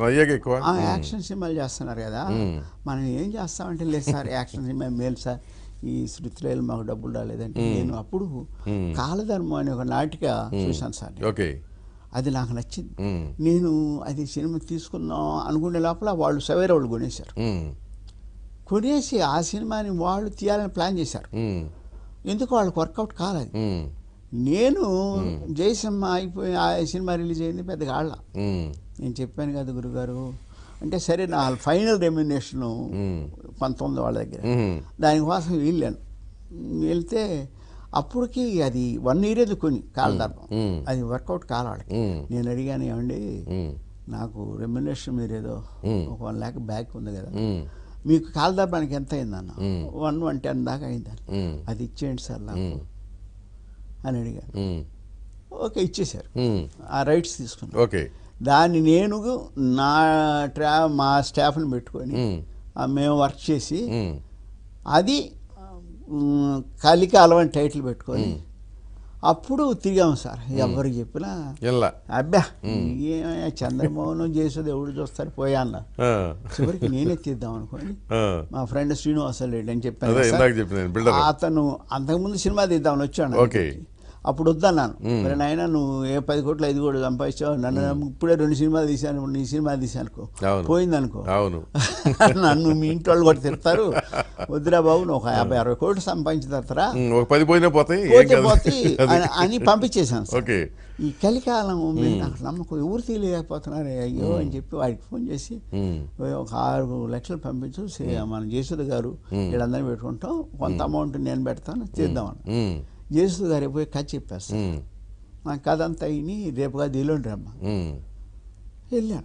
Speaker 2: చేస్తున్నారు. యాక్షన్ సినిమాలు చేస్తున్నారు కదా, మనం ఏం చేస్తామంటే లేదు సార్ యాక్షన్ సినిమా మేలు సార్, ఈ శృతిలేలు మాకు డబ్బులు రాలేదంటే నేను అప్పుడు కాలధర్మం అనే ఒక నాటిక చూశాను సార్.
Speaker 1: ఓకే,
Speaker 2: అది నాకు నచ్చింది. నేను అది సినిమా తీసుకుందాం అనుకునే లోపల వాళ్ళు సవేరా వాళ్ళు కొనేశారు. కొనేసి ఆ సినిమాని వాళ్ళు తీయాలని ప్లాన్ చేశారు. ఎందుకు వాళ్ళకి వర్కౌట్ కాలేదు. నేను జయసింహ అయిపోయి ఆ సినిమా రిలీజ్ అయింది, పెద్దగా ఆళ్ళ. నేను చెప్పాను కదా గురుగారు అంటే సరే నా ఫైనల్ రెమ్యునేషన్ పంతొమ్మిది వాళ్ళ దగ్గర, దానికోసం వెళ్ళాను. వెళ్తే అప్పటికి అది వన్ ఇయర్ ఏదో కొని కాలధర్మం, అది వర్కౌట్ కాలాడికి. నేను అడిగాను, ఏమండి నాకు రెమ్యునేషన్ మీరు ఏదో ఒక వన్ ల్యాక్ బ్యాక్ ఉంది కదా, మీకు కాలధర్మానికి ఎంత అయిందన్న? వన్ వన్ టెన్ దాకా అయిందని. అది ఇచ్చేయండి సార్ నాకు అని అడిగాను. ఓకే, ఇచ్చేశారు. ఆ రైట్స్ తీసుకున్నాను.
Speaker 1: ఓకే,
Speaker 2: దాన్ని నేను నా ట్రా మా స్టాఫ్ని పెట్టుకొని మేము వర్క్ చేసి అది కలికాలం అని టైటిల్ పెట్టుకొని అప్పుడు తిరిగాము సార్. ఎవరికి చెప్పినా అబ్బా చంద్రమోహన్ చేసేది ఎవడు చూస్తారు పోయా అన్న. చివరికి నేనే తీద్దాం అనుకోని మా ఫ్రెండ్ శ్రీనివాస రెడ్డి అని చెప్పాను, అతను అంతకుముందు సినిమా తీద్దామని వచ్చాను. అప్పుడు వద్దన్నాను, మరి నాయన నువ్వు ఏ పది కోట్లు ఐదు కోట్లు సంపాదించావు, నన్ను ఇప్పుడే రెండు సినిమాలు తీశాను, నీ సినిమా తీశానుకో పోయిందనుకో నన్ను మీ ఇంటి వాళ్ళు కూడా తిడతారు, వద్దురా బాబు నువ్వు ఒక యాభై అరవై కోట్లు సంపాదించిన తర్వాత పోతే అని పంపించేశాను సార్. ఈ కలికాలం మీద నాకు నమ్మకం, ఎవరు తీయలేకపోతున్నారు అయ్యో అని చెప్పి వాడికి ఫోన్ చేసి ఒక ఆరు లక్షలు పంపించు, మన జయసుధ గారు వీళ్ళందరినీ పెట్టుకుంటాం, కొంత అమౌంట్ నేను పెడతాను తీద్దామని. జయసుధ గారు పోయి కథ చెప్పేస్తాను, నా కథ అంతా అయిని రేపు కాదు ఎల్లుండి రమ్మా. వెళ్ళాను.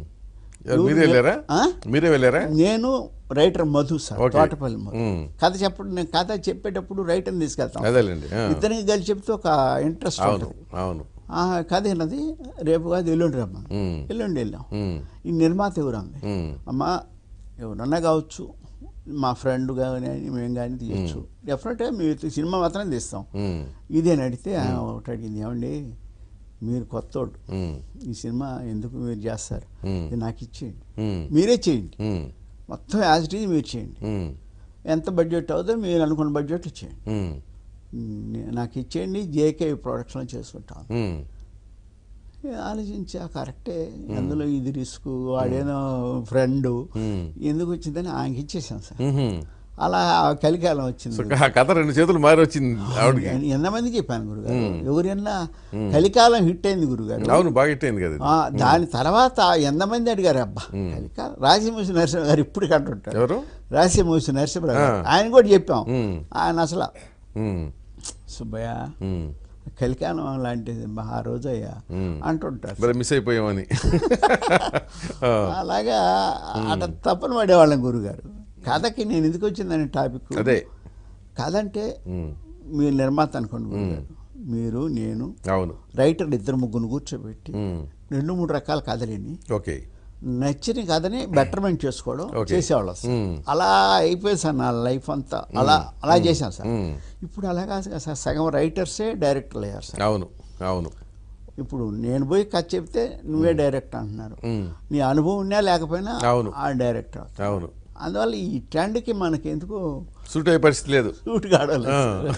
Speaker 2: నేను రైటర్ మధు సార్, తోటపల్లి మధు. కథ చెప్పడం నేను కథ చెప్పేటప్పుడు రైటర్ని తీసుకెళ్తాను, ఇద్దరికి కలిసి చెప్తే ఒక ఇంట్రెస్ట్ ఉంటుంది. ఆ కథ అయినది రేపు కాదు ఎల్లుండి రమ్మా. ఎల్లుండి వెళ్ళాం. ఈ నిర్మాత ఎవరు అంది, అమ్మా ఎవరన్నా కావచ్చు, మా ఫ్రెండ్ కానీ మేము కానీ తీయచ్చు, డెఫినెట్గా మీరు సినిమా మాత్రం తీస్తాం. ఇదే నడితే ఒకటి అడిగింది, ఏమండి మీరు కొత్తోడు, ఈ సినిమా ఎందుకు మీరు చేస్తారు, ఇది నాకు ఇచ్చేయండి, మీరే చేయండి, మొత్తం యాజ్ ఇట్ ఈజ్ మీరు చేయండి, ఎంత బడ్జెట్ అవుతుందో మీరు అనుకున్న బడ్జెట్ ఇచ్చేయండి, నాకు ఇచ్చేయండి, జేకే ప్రొడక్షన్ చేసుకుంటాను. ఆలోచించా, కరెక్టే, అందులో ఇది రిస్క్, వాడేనో ఫ్రెండ్, ఎందుకు వచ్చిందని ఆయనకి ఇచ్చేసాను సార్. అలా కలికాలం వచ్చింది.
Speaker 1: కథ రెండు చేతులు మారి వచ్చింది.
Speaker 2: ఎంతమంది చెప్పాను గురుగారు, ఎవరైనా కలికాలం హిట్ అయింది గురుగారు.
Speaker 1: అవును, బాగా హిట్ అయింది కదా.
Speaker 2: దాని తర్వాత ఎంతమంది అడిగారు, అబ్బా కలికాలం. రాజమూసి నరసింహ గారు ఇప్పుడు కంటుంటారు, ఎవరు రాజమూసి నరసింహరావు గారు, ఆయన కూడా చెప్పాం. ఆయన అసలు సుబ్బయ్య కలికాలం లాంటిది ఆ రోజయ్యా అంటుంటారు,
Speaker 1: మిస్ అయిపోయామని.
Speaker 2: అలాగా అట తప్పని పడేవాళ్ళం గురుగారు. కథకి నేను ఎందుకు వచ్చిందని టాపిక్,
Speaker 1: అదే
Speaker 2: కథ అంటే మీరు నిర్మాత అనుకోండి గురుగారు, మీరు నేను రైటర్లు ఇద్దరు ముగ్గురు కూర్చోబెట్టి రెండు మూడు రకాల కథలేని నచ్చిన కథని బెటర్మెంట్ చేసుకోవడం చేసేవాళ్ళం సార్. అలా అయిపోయింది సార్ నా లైఫ్ అంతా, అలా అలా చేశాను సార్. ఇప్పుడు అలా కాదు కదా సార్, సగం రైటర్సే డైరెక్టర్లు అయ్యారు సార్.
Speaker 1: అవును అవును.
Speaker 2: ఇప్పుడు నేను పోయి కథ చెప్తే నువ్వే డైరెక్టర్ అంటున్నారు, నీ అనుభవం ఉన్నా లేకపోయినా ఆ డైరెక్టర్.
Speaker 1: అవును.
Speaker 2: అందువల్ల ఈ ట్రెండ్కి మనకి ఎందుకు
Speaker 1: సూట్ అయ్యే పరిస్థితి లేదు,
Speaker 2: సూట్ కావడం.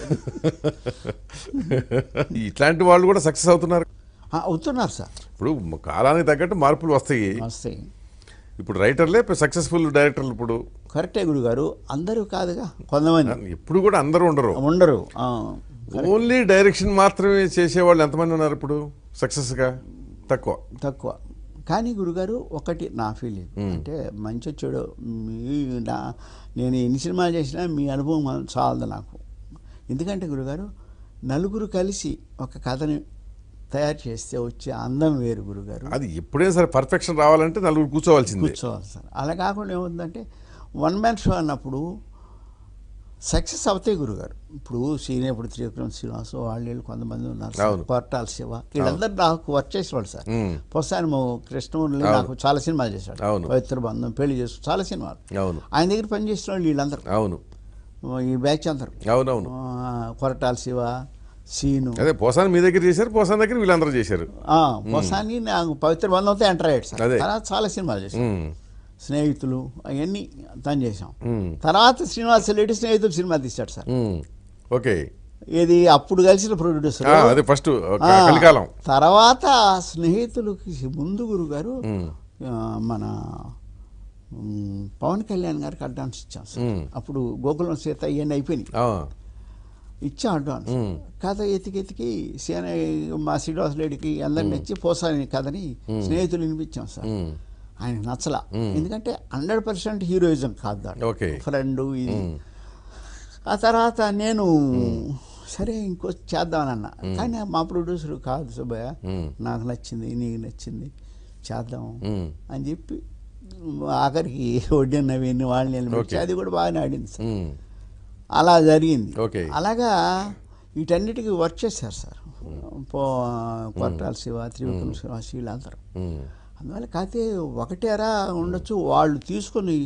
Speaker 1: ఇట్లాంటి వాళ్ళు కూడా సక్సెస్ అవుతున్నారు
Speaker 2: అవుతున్నారు సార్.
Speaker 1: ఇప్పుడు కాలానికి తగ్గట్టు మార్పులు వస్తాయి
Speaker 2: వస్తాయి
Speaker 1: ఇప్పుడు రైటర్లే సక్సెస్ఫుల్ డైరెక్టర్లు. ఇప్పుడు
Speaker 2: కరెక్టే గురుగారు, అందరూ కాదుగా, కొంతమంది.
Speaker 1: ఇప్పుడు కూడా అందరూ ఉండరు
Speaker 2: ఉండరు
Speaker 1: ఓన్లీ డైరెక్షన్ మాత్రమే చేసేవాళ్ళు ఎంతమంది ఉన్నారు ఇప్పుడు సక్సెస్గా? తక్కువ
Speaker 2: తక్కువ. కానీ గురుగారు ఒకటి నా ఫీలింగ్ అంటే, మంచి చెడు మీ నా నేను ఎన్ని సినిమాలు చేసినా మీ అనుభవం చాలదు నాకు. ఎందుకంటే గురుగారు నలుగురు కలిసి ఒక కథని తయారు చేస్తే వచ్చే అందం వేరు గురుగారు.
Speaker 1: అది ఎప్పుడైనా సరే పర్ఫెక్షన్ రావాలంటే నలుగురు కూర్చోవాల్సింది,
Speaker 2: కూర్చోవాలి సార్. అలా కాకుండా ఏముందంటే వన్ మ్యాన్ షో అన్నప్పుడు సక్సెస్ అవుతాయి గురుగారు. ఇప్పుడు సీనియర్ ఇప్పుడు త్రివిక్రమ్ శ్రీనివాస్ వాళ్ళు వీళ్ళు కొంతమంది ఉన్నారు, కొట్టాల శివ, వీళ్ళందరూ నాకు వర్క్ చేసేవాళ్ళు సార్. పొసాని కృష్ణమూర్తి నాకు చాలా సినిమాలు చేశాడు, పవిత్ర బంధం, పెళ్లి చేసు, చాలా సినిమాలు ఆయన దగ్గర పనిచేసిన వాళ్ళు వీళ్ళందరూ. అవును, ఈ బ్యాచ్ అందరూ. అవునవును. కొరటాల శివ, సీను,
Speaker 1: అదే పోసాని మీ దగ్గర చేశారు, పోసాని దగ్గర వీళ్ళందరూ చేశారు.
Speaker 2: పోసాని నాకు పవిత్ర బంధంతో ఎంటర్ అయ్యాడు సార్. తర్వాత చాలా సినిమాలు చేశారు. స్నేహితులు అవన్నీ తను చేసాం. తర్వాత శ్రీనివాస్ రెడ్డి స్నేహితులు సినిమా తీశాడు సార్.
Speaker 1: ఓకే,
Speaker 2: ఇది అప్పుడు కలిసిన ప్రొడ్యూసర్.
Speaker 1: అదే ఫస్ట్ కలికాలం.
Speaker 2: తర్వాత స్నేహితులకి ముందు గురుగారు మన పవన్ కళ్యాణ్ గారికి అడ్వాన్స్ ఇచ్చాం సార్. అప్పుడు గోకులం సీత ఇవన్నీ అయిపోయినాయి, ఇచ్చాం అడ్వాన్స్. కథ ఎతికి ఎతికి సీన మా శ్రీనివాస్ రెడ్డికి అందరిని ఇచ్చి పోసాని కథని స్నేహితులు వినిపించాం సార్. ఆయన నచ్చలా, ఎందుకంటే హండ్రెడ్ పర్సెంట్ హీరోయిజం కాదు దాంట్లో, ఫ్రెండ్ ఇది. ఆ తర్వాత నేను సరే ఇంకో చేద్దామనన్నా, కానీ మా ప్రొడ్యూసర్ కాదు సుబ్బయ్య, నాకు నచ్చింది నీకు నచ్చింది చేద్దాం అని చెప్పి ఆఖరికి వడ్డీ నవీన్ వాళ్ళని నిలబెట్టి అది కూడా బాగానే ఆడింది సార్. అలా జరిగింది. అలాగా వీటన్నిటికీ వర్క్ చేశారు సార్. పో కొట్టాల శివ, త్రివిక్రమ శివ, వీళ్ళందరూ. అందువల్ల కాకపోతే ఒకటేరా ఉండొచ్చు, వాళ్ళు తీసుకొని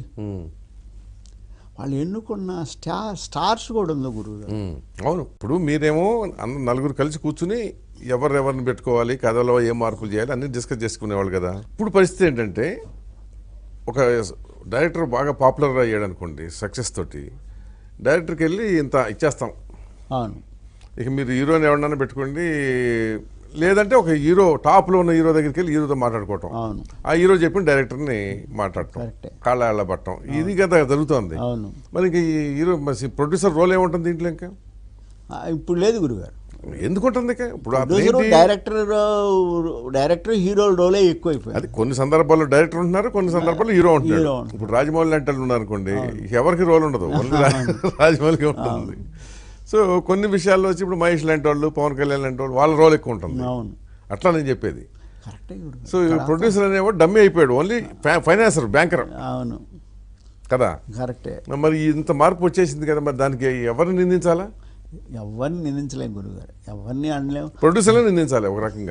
Speaker 2: వాళ్ళు ఎన్నుకున్న స్టార్ స్టార్స్ కూడా ఉందో గురువు.
Speaker 1: అవును, ఇప్పుడు మీరేమో నలుగురు కలిసి కూర్చుని ఎవరెవరిని పెట్టుకోవాలి, కథలో ఏం మార్పులు చేయాలి అన్నీ డిస్కస్ చేసుకునేవాళ్ళు కదా. ఇప్పుడు పరిస్థితి ఏంటంటే ఒక డైరెక్టర్ బాగా పాపులర్ అయ్యాడు అనుకోండి, సక్సెస్ తోటి డైరెక్టర్కి వెళ్ళి ఇంత ఇచ్చేస్తాం.
Speaker 2: అవును,
Speaker 1: ఇక మీరు హీరోని ఎవరినైనా పెట్టుకోండి, లేదంటే ఒక హీరో టాప్లో ఉన్న హీరో దగ్గరికి వెళ్ళి హీరోతో మాట్లాడుకోవటం, ఆ హీరో చెప్పిన డైరెక్టర్ని మాట్లాడటం, కాళ్ళ పట్టడం, ఇది కదా జరుగుతుంది. మరి ఇంక ఈ హీరో ప్రొడ్యూసర్ రోల్ ఏముంటుంది దీంట్లో? ఇంకా
Speaker 2: ఇప్పుడు లేదు గురుగారు.
Speaker 1: ఎందుకుంటుంది? ఇప్పుడు
Speaker 2: డైరెక్టర్ డైరెక్టర్ హీరో రోలే ఎక్కువైపోయింది.
Speaker 1: అది కొన్ని సందర్భాల్లో డైరెక్టర్ ఉంటున్నారు, కొన్ని సందర్భాల్లో హీరో ఉంటున్నారు. ఇప్పుడు రాజమౌళి అంటే ఉన్నారు అనుకోండి, ఎవరికి రోల్ ఉండదు, రాజమౌళికి ఉంటుంది. సో కొన్ని విషయాల్లో వచ్చి ఇప్పుడు మహేష్ లాంటి వాళ్ళు, పవన్ కళ్యాణ్ లాంటి వాళ్ళు, వాళ్ళ రోల్ ఎక్కువ ఉంటుంది. అట్లా నేను చెప్పేది. సో ప్రొడ్యూసర్ అనేవాడు డమ్మీ అయిపోయాడు, ఓన్లీ ఫైనాన్సర్, బ్యాంకర్.
Speaker 2: అవును
Speaker 1: కదా,
Speaker 2: కరెక్టే.
Speaker 1: మరి ఇంత మార్పు వచ్చేసింది కదా, మరి దానికి ఎవరిని నిందించాలా?
Speaker 2: ఎవరిని నిందించలేము గురుగారు, ఎవరిని అనలేము.
Speaker 1: ప్రొడ్యూసర్లే నిందించాలి ఒక రకంగా.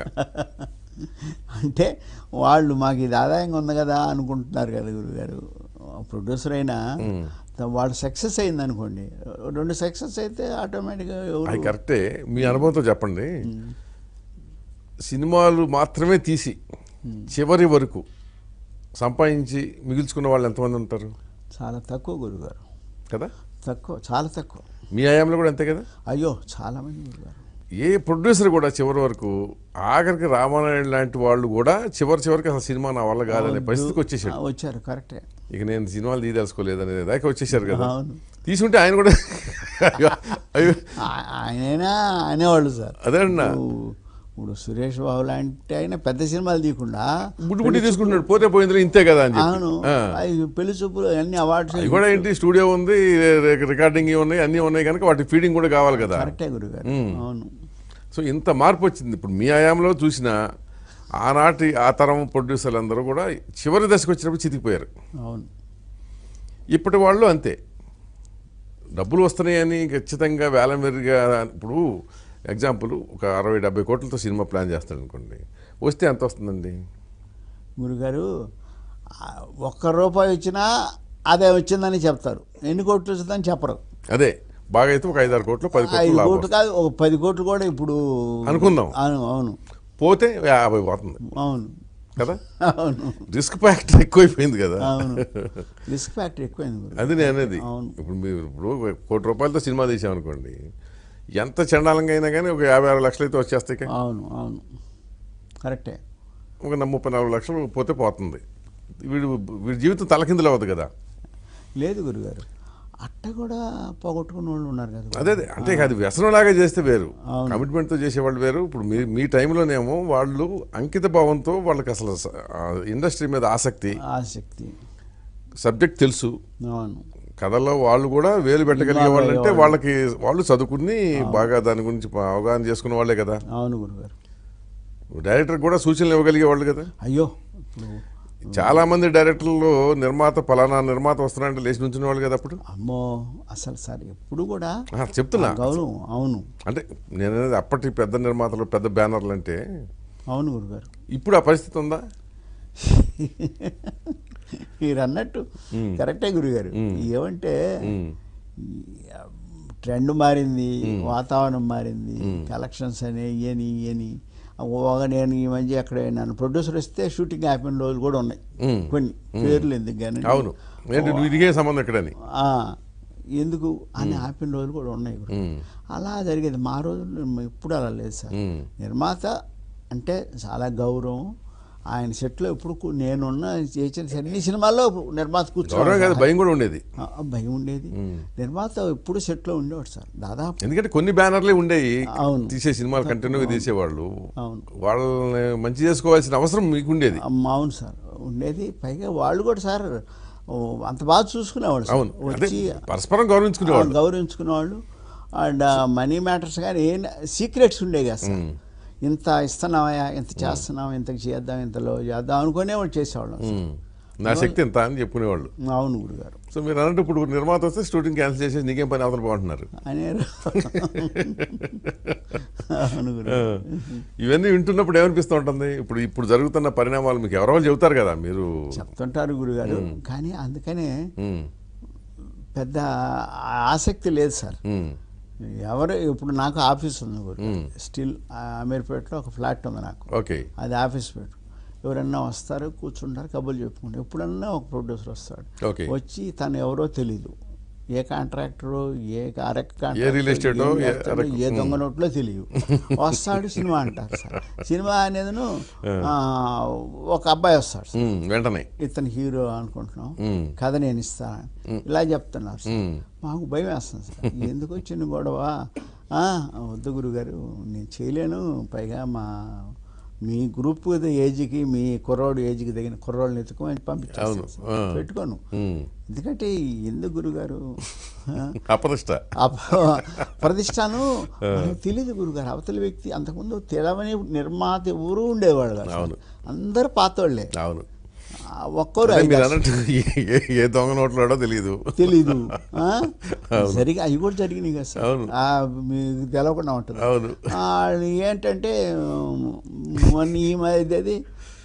Speaker 2: అంటే వాళ్ళు మాకు ఇది ఆదాయంగా ఉంది కదా అనుకుంటున్నారు కదా గురుగారు. ప్రొడ్యూసర్ అయినా వాడు సక్సెస్ అయింది అనుకోండి, రెండు సక్సెస్ అయితే ఆటోమేటిక్గా.
Speaker 1: అది కరెక్టే. మీ అనుభవంతో చెప్పండి, సినిమాలు మాత్రమే తీసి చివరి వరకు సంపాదించి మిగిల్చుకున్న వాళ్ళు ఎంతమంది ఉంటారు?
Speaker 2: చాలా తక్కువ గురుగారు
Speaker 1: కదా,
Speaker 2: తక్కువ, చాలా తక్కువ.
Speaker 1: మీ హయాంలో కూడా అంతే కదా?
Speaker 2: అయ్యో చాలా మంది గురుగారు.
Speaker 1: ఏ ప్రొడ్యూసర్ కూడా చివరి వరకు, ఆఖరికి రామానాయుడు లాంటి వాళ్ళు కూడా చివరి చివరికి అసలు సినిమా నా వల్ల కాదనే పరిస్థితికి వచ్చేసాడు.
Speaker 2: వచ్చారు, కరెక్టే.
Speaker 1: ఇక నేను సినిమాలు తీయదలుచుకోలేదు అనేది దాకా వచ్చేసారు కదా. తీసుకుంటే ఆయన కూడా
Speaker 2: ఆయనైనా అనేవాళ్ళు సార్.
Speaker 1: అదే అన్నా,
Speaker 2: ఇప్పుడు సురేష్ బాబు లాంటి ఆయన పెద్ద సినిమాలు తీయకుండా
Speaker 1: బుడ్డి బుడ్డి తీసుకుంటున్నాడు, పోతే పోయింది ఇంతే కదా అని చెప్పి.
Speaker 2: అవును, పెళ్లి చూపులు అన్ని అవార్డ్స్
Speaker 1: కూడా ఏంటి, స్టూడియో ఉంది, రికార్డింగ్ ఉన్నాయి, అన్నీ ఉన్నాయి కనుక వాటి ఫీడింగ్ కూడా కావాలి కదా.
Speaker 2: కరెక్టే గురుగారు. అవును.
Speaker 1: సో ఇంత మార్పు వచ్చింది. ఇప్పుడు మీ హయాంలో చూసిన ఆనాటి ఆ తరం ప్రొడ్యూసర్లు అందరూ కూడా చివరి దశకు వచ్చినప్పుడు చితికిపోయారు.
Speaker 2: అవును.
Speaker 1: ఇప్పటి వాళ్ళు అంతే, డబ్బులు వస్తున్నాయని ఖచ్చితంగా వేలమెరిగా. ఇప్పుడు ఎగ్జాంపుల్ ఒక అరవై డెబ్బై కోట్లతో సినిమా ప్లాన్ చేస్తాడు అనుకోండి, వస్తే ఎంత వస్తుందండి
Speaker 2: గురుగారు? ఒక్క రూపాయి వచ్చినా అదే వచ్చిందని చెప్తారు, ఎన్ని కోట్లు వచ్చిందని చెప్పరు.
Speaker 1: అదే బాగా అయితే ఒక ఐదారు కోట్లు, పది కోట్లు,
Speaker 2: ఐదు కోట్లు కాదు, ఒక పది కోట్లు కూడా ఇప్పుడు
Speaker 1: అనుకుందాం.
Speaker 2: అవును అవును,
Speaker 1: పోతే యాభై పోతుంది.
Speaker 2: అవును
Speaker 1: కదా.
Speaker 2: అవును,
Speaker 1: రిస్క్ ఫ్యాక్టర్ ఎక్కువైపోయింది కదా.
Speaker 2: అవును, రిస్క్ ఫ్యాక్టర్ ఎక్కువైంది.
Speaker 1: అది నేను అనేది. ఇప్పుడు మీరు ఇప్పుడు కోటి రూపాయలతో సినిమా తీసామనుకోండి, ఎంత చండాలంగా అయినా కానీ ఒక యాభై ఆరు లక్షలు అయితే వచ్చేస్తాయి.
Speaker 2: అవును అవును, కరెక్టే.
Speaker 1: ఒక ముప్పై నాలుగు లక్షలు పోతే పోతుంది. వీడు వీడి జీవితం తలకిందులు అవ్వదు కదా.
Speaker 2: లేదు గురుగారు, అట్ట కూడా పోగొట్టుకున్న వాళ్ళు ఉన్నారు కదా.
Speaker 1: అదే అంటే అది వ్యసనంలాగా చేస్తే వేరు, కమిట్మెంట్తో చేసేవాళ్ళు వేరు. ఇప్పుడు మీ మీ టైంలోనేమో వాళ్ళు అంకిత భావంతో, వాళ్ళకి అసలు ఇండస్ట్రీ మీద ఆసక్తి
Speaker 2: ఆసక్తి
Speaker 1: సబ్జెక్ట్ తెలుసు.
Speaker 2: అవును,
Speaker 1: కథల్లో వాళ్ళు కూడా వేలు పెట్టగలిగే వాళ్ళు అంటే వాళ్ళకి వాళ్ళు చదువుకుని బాగా దాని గురించి అవగాహన చేసుకున్న వాళ్ళే కదా.
Speaker 2: అవును గురుగారు.
Speaker 1: డైరెక్టర్ కూడా సూచనలు ఇవ్వగలిగే వాళ్ళు కదా.
Speaker 2: అయ్యో,
Speaker 1: చాలా మంది డైరెక్టర్లు నిర్మాత పలానా నిర్మాత వస్తున్నారంటే లేచి నుంచునే వాళ్ళు కదా అప్పుడు.
Speaker 2: అమ్మో, అసలు సార్ ఎప్పుడు కూడా
Speaker 1: చెప్తున్నా.
Speaker 2: అవును,
Speaker 1: అంటే నేను అనేది అప్పటి పెద్ద నిర్మాతలు, పెద్ద బ్యానర్లు అంటే.
Speaker 2: అవును గురుగారు.
Speaker 1: ఇప్పుడు ఆ పరిస్థితి ఉందా?
Speaker 2: మీరు అన్నట్టు కరెక్టే గురుగారు. ఏమంటే ట్రెండ్ మారింది, వాతావరణం మారింది, కలెక్షన్స్ అని ఇయని ఇయని నేను ఈ మధ్య అక్కడ నన్ను ప్రొడ్యూసర్ ఇస్తే షూటింగ్ ఆపిన రోజులు కూడా ఉన్నాయి కొన్ని, పేర్లు ఎందుకు కానీ
Speaker 1: అవును ఇదిగే సంబంధం ఎక్కడని
Speaker 2: ఎందుకు అని ఆపిన రోజులు కూడా ఉన్నాయి. అలా జరిగేది మా రోజుల్లో. ఇప్పుడు అలా లేదు సార్. నిర్మాత అంటే చాలా గౌరవం. ఆయన సెట్లో ఇప్పుడు నేనున్న చేసిన అన్ని సినిమాల్లో నిర్మాత కూర్చోవాలి,
Speaker 1: భయం కూడా ఉండేది.
Speaker 2: భయం ఉండేది. నిర్మాత ఎప్పుడు సెట్లో ఉండేవాడు సార్ దాదాపు.
Speaker 1: ఎందుకంటే కొన్ని బ్యానర్లే ఉండేవి, అవును, తీసే సినిమాలు కంటిన్యూగా తీసేవాళ్ళు.
Speaker 2: అవును,
Speaker 1: వాళ్ళని మంచి చేసుకోవాల్సిన అవసరం మీకు ఉండేది.
Speaker 2: అవును సార్ ఉండేది. పైగా వాళ్ళు కూడా సార్ అంత బాగా చూసుకునేవాళ్ళు.
Speaker 1: అవును,
Speaker 2: వచ్చి
Speaker 1: పరస్పరం గౌరవించుకునేవాళ్ళు
Speaker 2: గౌరవించుకునేవాళ్ళు అండ్ మనీ మ్యాటర్స్ కానీ ఏ సీక్రెట్స్ ఉండేవి కదా సార్. ఇంత ఇస్తున్నావా, ఇంత చేస్తున్నావా, ఇంతకు చేద్దాం, ఇంతలో చేద్దాం అనుకునేవాళ్ళు, చేసేవాళ్ళం.
Speaker 1: నా శక్తి ఎంత అని చెప్పుకునేవాళ్ళు.
Speaker 2: అవును గురుగారు.
Speaker 1: సో మీరు అన్నట్టు ఇప్పుడు నిర్మాత వస్తే షూటింగ్ క్యాన్సిల్ చేసేసి నీకేం పని అవతల బాగుంటున్నారు
Speaker 2: అనేరు.
Speaker 1: ఇవన్నీ వింటున్నప్పుడు ఏమనిపిస్తూ ఉంటుంది? ఇప్పుడు ఇప్పుడు జరుగుతున్న పరిణామాలు మీకు ఎవరో చెబుతారు కదా, మీరు
Speaker 2: చెప్తుంటారు గురుగారు, కానీ అందుకనే పెద్ద ఆసక్తి లేదు సార్. ఎవరు ఇప్పుడు నాకు ఆఫీస్ ఉంది గురు, స్టిల్ అమీర్పేటలో ఒక ఫ్లాట్ ఉంది నాకు.
Speaker 1: ఓకే,
Speaker 2: అది ఆఫీస్ పేట. ఎవరన్నా వస్తారు, కూర్చుంటారు, కబుర్లు చెప్పుకుంటారు. ఎప్పుడన్నా ఒక ప్రొడ్యూసర్ వస్తాడు, వచ్చి తను ఎవరో తెలీదు, ఏ కాంట్రాక్టరు, ఏ ఏ దొంగ నోట్లో తెలియదు, వస్తాడు, సినిమా అంటారు సార్. సినిమా అనేది ఒక అబ్బాయి వస్తాడు
Speaker 1: వెంటనే,
Speaker 2: ఇతను హీరో అనుకుంటున్నాం, కథ నేను ఇస్తాను, ఇలా చెప్తున్నారు సార్. మాకు భయం వేస్తుంది సార్, ఎందుకు వచ్చిన గొడవ, వద్దు గురుగారు నేను చేయలేను, పైగా మా మీ గ్రూప్ ఏజ్కి, మీ కుర్రోడు ఏజ్కి తగిన కుర్రోళ్ళని ఎత్తుకోమని పంపించాను, పెట్టుకోను. ఎందుకంటే ఎందుకు గురుగారు
Speaker 1: అప్రతిష్ట
Speaker 2: ప్రతిష్టను తెలియదు గురుగారు. అవతల వ్యక్తి అంతకుముందు తెలవని నిర్మాత ఊరు ఉండేవాడు కాదు, అందరు పాతోళ్లే.
Speaker 1: అవును,
Speaker 2: ఒక్కరు
Speaker 1: ఏ దొంగ నోట్లాడో తెలియదు
Speaker 2: తెలీదు సరిగా. అవి కూడా జరిగినాయి కదా సార్, మీకు తెలవకుండా ఉంటుంది. ఏంటంటే మొన్న ఈ మధ్యది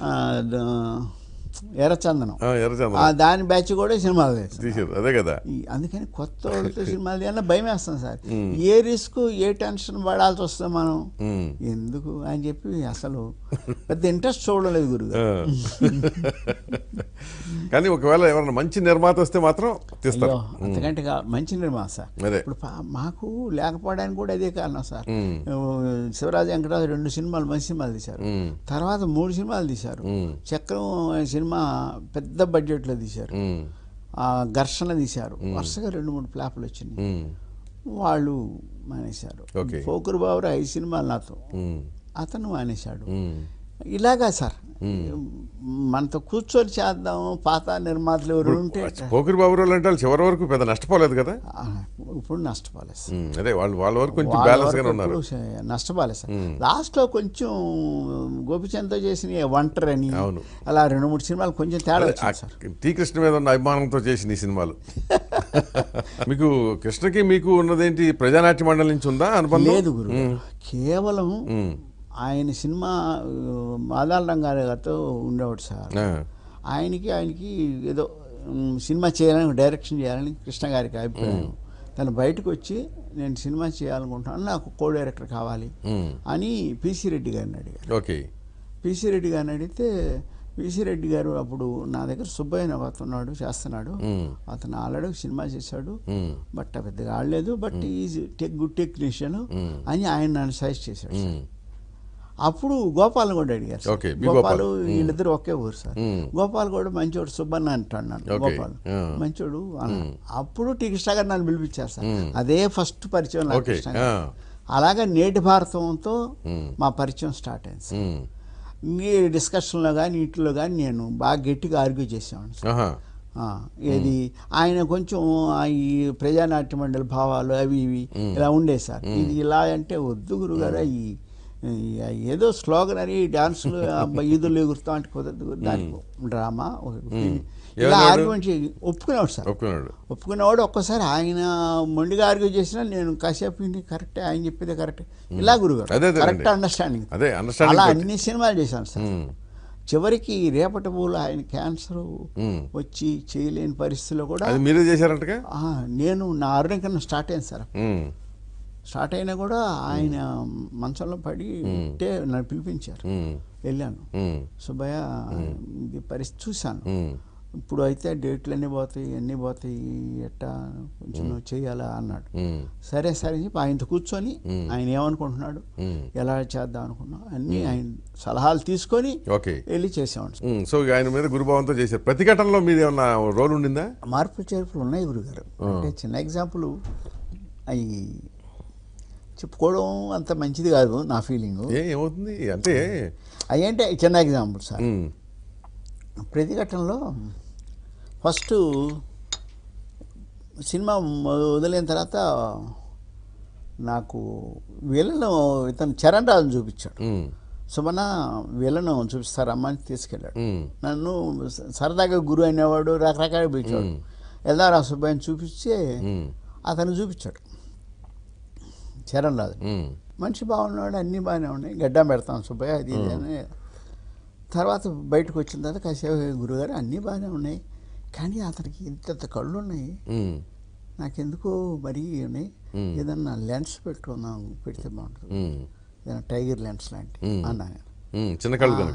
Speaker 2: ఎర్రచందనం, దాని బ్యాచ్ కూడా సినిమాలు
Speaker 1: తీసారు. అదే కదా,
Speaker 2: అందుకని కొత్త వాళ్ళతో సినిమాలు తీయాలన్నా భయం వేస్తాం సార్. ఏ రిస్క్, ఏ టెన్షన్ పడాల్సి వస్తాం మనం, ఎందుకు అని చెప్పి అసలు పెద్ద ఇంట్రెస్ట్ చూడలేదు గురుగారు.
Speaker 1: కానీ ఒకవేళ ఎవరైనా మంచి నిర్మాత వస్తే మాత్రం తీస్తారు.
Speaker 2: అంతకంటే మంచి నిర్మాత సార్. ఇప్పుడు మాకు లేకపోవడానికి కూడా అదే కారణం సార్. శివరాజ వెంకటరాజు రెండు సినిమాలు మంచి సినిమాలు తీశారు, తర్వాత మూడు సినిమాలు తీశారు. చక్రం సినిమా పెద్ద బడ్జెట్లో తీశారు, ఘర్షణ తీశారు, వరుసగా రెండు మూడు ఫ్లాపులు వచ్చినాయి, వాళ్ళు మానేశారు. పోకురు బాబు ఐదు సినిమాలు నాతో, అతను మానేశాడు. ఇలాగా సార్ మనతో కూర్చొని చేద్దాం, పాత నిర్మాతలు ఎవరు ఉంటే.
Speaker 1: పోకిరి బాబు అంటే చివరి వరకు పెద్ద నష్టపోలేదు కదా,
Speaker 2: ఇప్పుడు నష్టపోలేదు.
Speaker 1: అదే వాళ్ళు వాళ్ళ వరకు కొంచెం బ్యాలెన్స్ గానే ఉన్నారు,
Speaker 2: నష్టపోలేదు సార్. లాస్ట్ లో కొంచెం గోపిచంద్తో చేసిన ఒంటరి అని అలా రెండు మూడు సినిమాలు కొంచెం తేడా వచ్చింది సార్.
Speaker 1: టీ కృష్ణ మీద ఉన్న అభిమానంతో చేసిన ఈ సినిమాలు. మీకు కృష్ణకి మీకు ఉన్నదేంటి, ప్రజానాట్య మండలి నుంచి ఉందా అనుబంధం?
Speaker 2: లేదు గురు, కేవలం ఆయన సినిమా మాదాల రంగారావు గారితో ఉండేవాడు సార్. ఆయనకి ఆయనకి ఏదో సినిమా చేయాలని, డైరెక్షన్ చేయాలని కృష్ణ గారికి అభిప్రాయం. తను బయటకు వచ్చి నేను సినిమా చేయాలనుకుంటున్నాను, నాకు కో డైరెక్టర్ కావాలి అని పిసి రెడ్డి గారిని అడిగారు.
Speaker 1: ఓకే,
Speaker 2: పిసి రెడ్డి గారిని అడిగితే పిసి రెడ్డి గారు అప్పుడు నా దగ్గర సుబ్బయ్య ఉన్నాడు, చేస్తున్నాడు, అతను ఆల్రెడీ సినిమా చేశాడు, బట్ పెద్దగా ఆడలేదు, but is tech good technician అని ఆయన నన్ను సజెస్ట్ చేశాడు. అప్పుడు గోపాల్ కూడా అడిగారు, గోపాలు వీళ్ళిద్దరు ఒకే ఊరు సార్. గోపాల్ కూడా మంచోడు, సుబ్బన్న అంటాడు నన్ను, గోపాల్ మంచోడు అన్న. అప్పుడు టీ కృష్ణ గారు నన్ను పిలిపించారు సార్, అదే ఫస్ట్ పరిచయం నాకు కృష్ణ గారు. అలాగే నేటి భారతంతో మా పరిచయం స్టార్ట్ అయింది సార్. ఈ డిస్కషన్లో కానీ వీటిలో కానీ నేను బాగా గట్టిగా ఆర్గ్యూ చేసేవాడిని సార్. ఏది ఆయన కొంచెం ఈ ప్రజానాట్య మండలి భావాలు అవి ఇవి ఇలా ఉండేది సార్. ఇది ఇలా అంటే వద్దు గురుగారు, ఈ ఏదో స్లోగన్ అని డాన్సులు ఈదులు ఎగురుతా అంటే కుదరదు, దానికి డ్రామా ఇలా ఆర్గ్యుమెంట్ ఒప్పుకునేవాడు సార్. ఒప్పుకునేవాడు. ఒక్కసారి ఆయన మొండిగా ఆర్గ్యూ చేసినా నేను కాసేపు కరెక్టే, ఆయన చెప్పేది కరెక్టే, ఇలా గురుగారు కరెక్ట్ అండర్స్టాండింగ్. అలా అన్ని సినిమాలు చేశాను సార్. చివరికి రేపటి పూలు ఆయన క్యాన్సర్ వచ్చి చేయలేని పరిస్థితిలో కూడా
Speaker 1: మీరే చేశారంట.
Speaker 2: నేను నా ఆరోగ్యం కన్నా స్టార్ట్ అయింది సార్. స్టార్ట్ అయినా కూడా ఆయన మంచంలో పడి ఉంటే నన్ను పిలిపించారు. వెళ్ళాను. సుబ్బయ్య ఇది పరిస్థితి చూశాను, ఇప్పుడు అయితే డేట్లు అన్నీ పోతాయి, అన్నీ పోతాయి, ఎట్టా కొంచెం నువ్వు చేయాలా అన్నాడు. సరే సరే చెప్పి ఆయనతో కూర్చొని ఆయన ఏమనుకుంటున్నాడు, ఎలా చేద్దాం అనుకున్నాం అన్నీ ఆయన సలహాలు తీసుకొని వెళ్ళి చేసామండి.
Speaker 1: సో ఆయన మీద గురుభావంతో చేశారు. ప్రతిఘటనలో మీది ఏమన్నా రోల్ ఉండిందా?
Speaker 2: మార్పులు చేర్పులు ఉన్నాయి గురుగారు. అంటే చిన్న ఎగ్జాంపుల్ అవి చెప్పుకోవడం అంత మంచిది కాదు నా ఫీలింగ్.
Speaker 1: ఏమవుతుంది అంటే
Speaker 2: అవి అంటే చిన్న ఎగ్జాంపుల్ సార్. ప్రతిఘటనలో ఫస్ట్ సినిమా వదిలిన తర్వాత నాకు వీళ్ళను ఇతను చరణ్ రాజు చూపించాడు. సుమన వీళ్ళను చూపిస్తారమ్మా అని తీసుకెళ్ళాడు. నన్ను సరదాగా గురువు అనేవాడు, రకరకాలుగా పిలిచాడు. ఎల్దారా సుబ్బయ్యని చూపించి అతను చూపించాడు చరణ్ రాజు. మనిషి బాగున్నాడు, అన్నీ బాగానే ఉన్నాయి, గడ్డం పెడతాం సుబ్బయ్య అది ఇది అని. తర్వాత బయటకు వచ్చిన తర్వాత కాసేపు గురుగారు అన్నీ బాగానే ఉన్నాయి, కానీ అతనికి ఇంత కళ్ళు ఉన్నాయి, నాకెందుకో మరీ ఉన్నాయి, ఏదన్నా లెన్స్ పెట్టుకున్నాం పెడితే బాగుంటుంది, ఏదైనా టైగర్ లెన్స్ లాంటి అన్నా.
Speaker 1: చిన్న కళ్ళు కనుక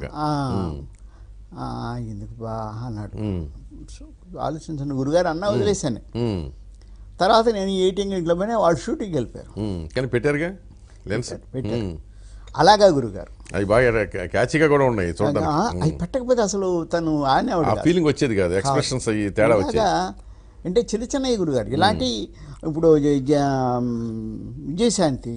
Speaker 2: ఎందుకు బా అన్నాడు. ఆలోచించండి గురుగారు అన్నా వదిలేసాను. తర్వాత నేను ఎయిటింగ్ ఇంట్లో పోయినా వాళ్ళు షూటింగ్కి వెళ్ళిపోయారు.
Speaker 1: కానీ పెట్టారుగా లెన్స్
Speaker 2: పెట్టారు. అలాగా గురుగారు
Speaker 1: అవి బాగా క్యాచీగా కూడా ఉన్నాయి చూడడానికి.
Speaker 2: అవి పెట్టకపోతే అసలు తను ఆనేవాడు,
Speaker 1: ఫీలింగ్ వచ్చేది కాదు, ఎక్స్ప్రెషన్స్ అయ్యి తేడా వచ్చేది.
Speaker 2: అంటే చిన్న చిన్నవి గురుగారు ఇలాంటి. ఇప్పుడు విజయశాంతి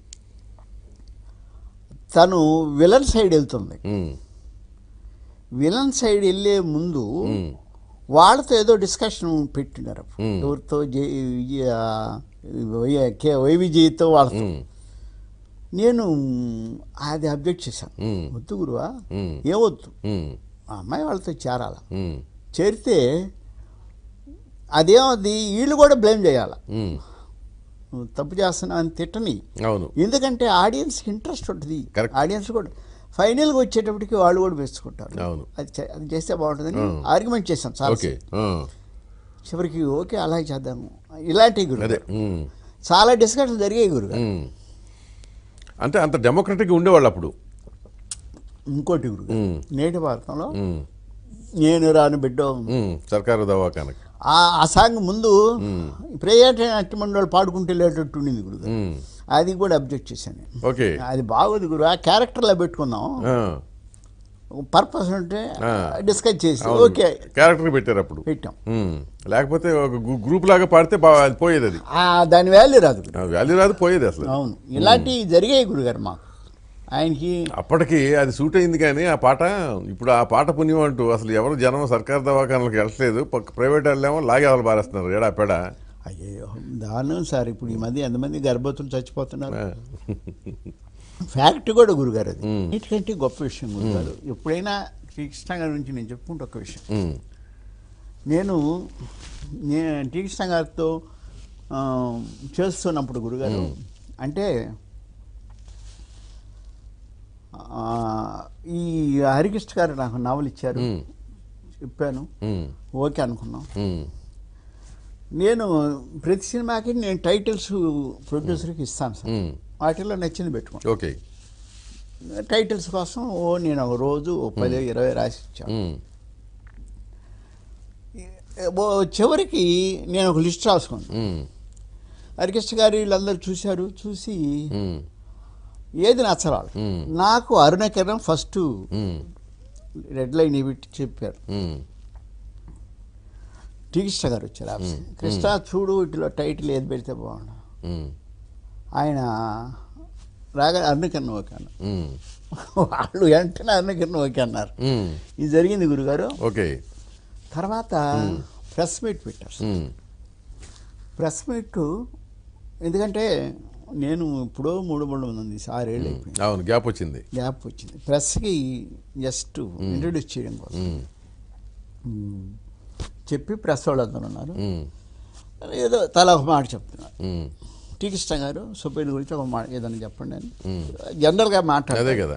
Speaker 2: తను విలన్ సైడ్ వెళ్తుంది. విలన్ సైడ్ వెళ్ళే ముందు వాళ్ళతో ఏదో డిస్కషన్ పెట్టినారు, ఎవరితో వై విజయ్తో వాళ్ళతో. నేను అది అబ్జెక్ట్ చేశాను, వద్దు గురువా, ఏవద్దు, ఆ అమ్మాయి వాళ్ళతో చేరాల, చేరితే అదేమది వీళ్ళు కూడా బ్లేమ్ చేయాల, తప్పు చేస్తున్నా అని తిట్టని. ఎందుకంటే ఆడియన్స్కి ఇంట్రెస్ట్ ఉంటుంది, ఆడియన్స్ కూడా ఫైనల్గా వచ్చేటప్పటికి వాళ్ళు కూడా మెచ్చుకుంటారు. అది అది చేస్తే బాగుంటుందని ఆర్గ్యుమెంట్ చేశాం చాలా. చివరికి ఓకే అలాగే చేద్దాము, ఇలాంటి గురు చాలా డిస్కషన్ జరిగాయి గురు.
Speaker 1: అంటే అంత డెమోక్రటిక్గా ఉండేవాళ్ళు అప్పుడు.
Speaker 2: ఇంకోటి గురు, నేటి భారతంలో నేను రాను బిడ్డ
Speaker 1: సర్కారు దవాఖానకి
Speaker 2: ఆ సాంగ్ ముందు ప్రేయర్ అట్టమండి వాళ్ళు పాడుకుంటూ వెళ్ళేటట్టు ఉండింది గురు. అది కూడా అబ్జెక్ట్ చేశాను.
Speaker 1: ఓకే,
Speaker 2: అది బాగోదు గురు, ఆ క్యారెక్టర్లో పెట్టుకుందాం, పర్పస్ ఉంటే డిస్కస్ చేసి ఓకే
Speaker 1: క్యారెక్టర్ పెట్టారు అప్పుడు
Speaker 2: పెట్టాం.
Speaker 1: లేకపోతే ఒక గ్రూప్ లాగా పాడితే పోయేది, అది
Speaker 2: దాని వాల్యూ రాదు,
Speaker 1: వాల్యూ రాదు, పోయేది అసలు.
Speaker 2: అవును, ఇలాంటివి జరిగాయి గురుగారు మాకు. ఆయనకి
Speaker 1: అప్పటికి అది సూట్ అయింది, కానీ ఆ పాట ఇప్పుడు ఆ పాట పుణ్యం అంటూ అసలు ఎవరు జనం సర్కారు దవాఖానలకు వెళ్ళట్లేదు, ప్రైవేట్ వాళ్ళేమో లాగే వాళ్ళు పారేస్తున్నారు ఏడా పెడ.
Speaker 2: అయ్యో దారుణం సార్, ఇప్పుడు ఈ మధ్య ఎంతమంది గర్భవతులు చచ్చిపోతున్నారు. ఫ్యాక్ట్ కూడా గురుగారు, అది వీటికంటే గొప్ప విషయం గురుగారు. ఎప్పుడైనా శ్రీకృష్ణ గారి నుంచి నేను చెప్పుకుంటే ఒక విషయం, నేను నేను శ్రీకృష్ణ గారితో చేస్తున్నప్పుడు గురుగారు, అంటే ఈ హరికృష్ణ గారు నాకు నవలు ఇచ్చారు, చెప్పాను, ఓకే అనుకున్నాం. నేను ప్రతి సినిమాకి నేను టైటిల్స్ ప్రొడ్యూసర్కి ఇస్తాను సార్, వాటిల్లో నచ్చింది పెట్టుకోండి.
Speaker 1: ఓకే,
Speaker 2: టైటిల్స్ కోసం ఓ నేను ఒక రోజు ఓ పది ఇరవై రాసి ఇచ్చాను. చివరికి నేను ఒక లిస్ట్ రాసుకున్నాను. హరికృష్ణ గారు వీళ్ళందరూ చూశారు, చూసి ఏది నచ్చరాలు. నాకు అరుణకిరణం ఫస్ట్ రెడ్ లైన్ పెట్టి చెప్పారు. శ్రీకృష్ణ గారు వచ్చారు ఆఫీస్, కృష్ణ చూడు వీటిలో టైటిల్ ఏది పెడితే బాగుండు. ఆయన రాగా అరుణకిరణం ఓకే అన్నారు, వాళ్ళు వెంటనే అరుణకిరణం ఓకే అన్నారు. ఇది జరిగింది గురుగారు.
Speaker 1: ఓకే,
Speaker 2: తర్వాత ప్రెస్ మీట్ పెట్టారు. ప్రెస్ మీట్ ఎందుకంటే నేను ఇప్పుడు మూడు మూడు ఉంది ఆరేళ్ళు అయిపోయింది.
Speaker 1: అవును, గ్యాప్ వచ్చింది
Speaker 2: గ్యాప్ వచ్చింది ప్రెస్కి జస్ట్ ఇంట్రడ్యూస్ చేయడం కోసం చెప్పి ప్రెస్ వాళ్ళు అందరూ ఉన్నారు, ఏదో తల ఒక మాట చెప్తున్నారు. శ్రీకృష్ణ గారు సుబ్బయ్య గురించి ఒక మాట ఏదైనా చెప్పండి అని జనరల్గా మాట్లాడే కదా.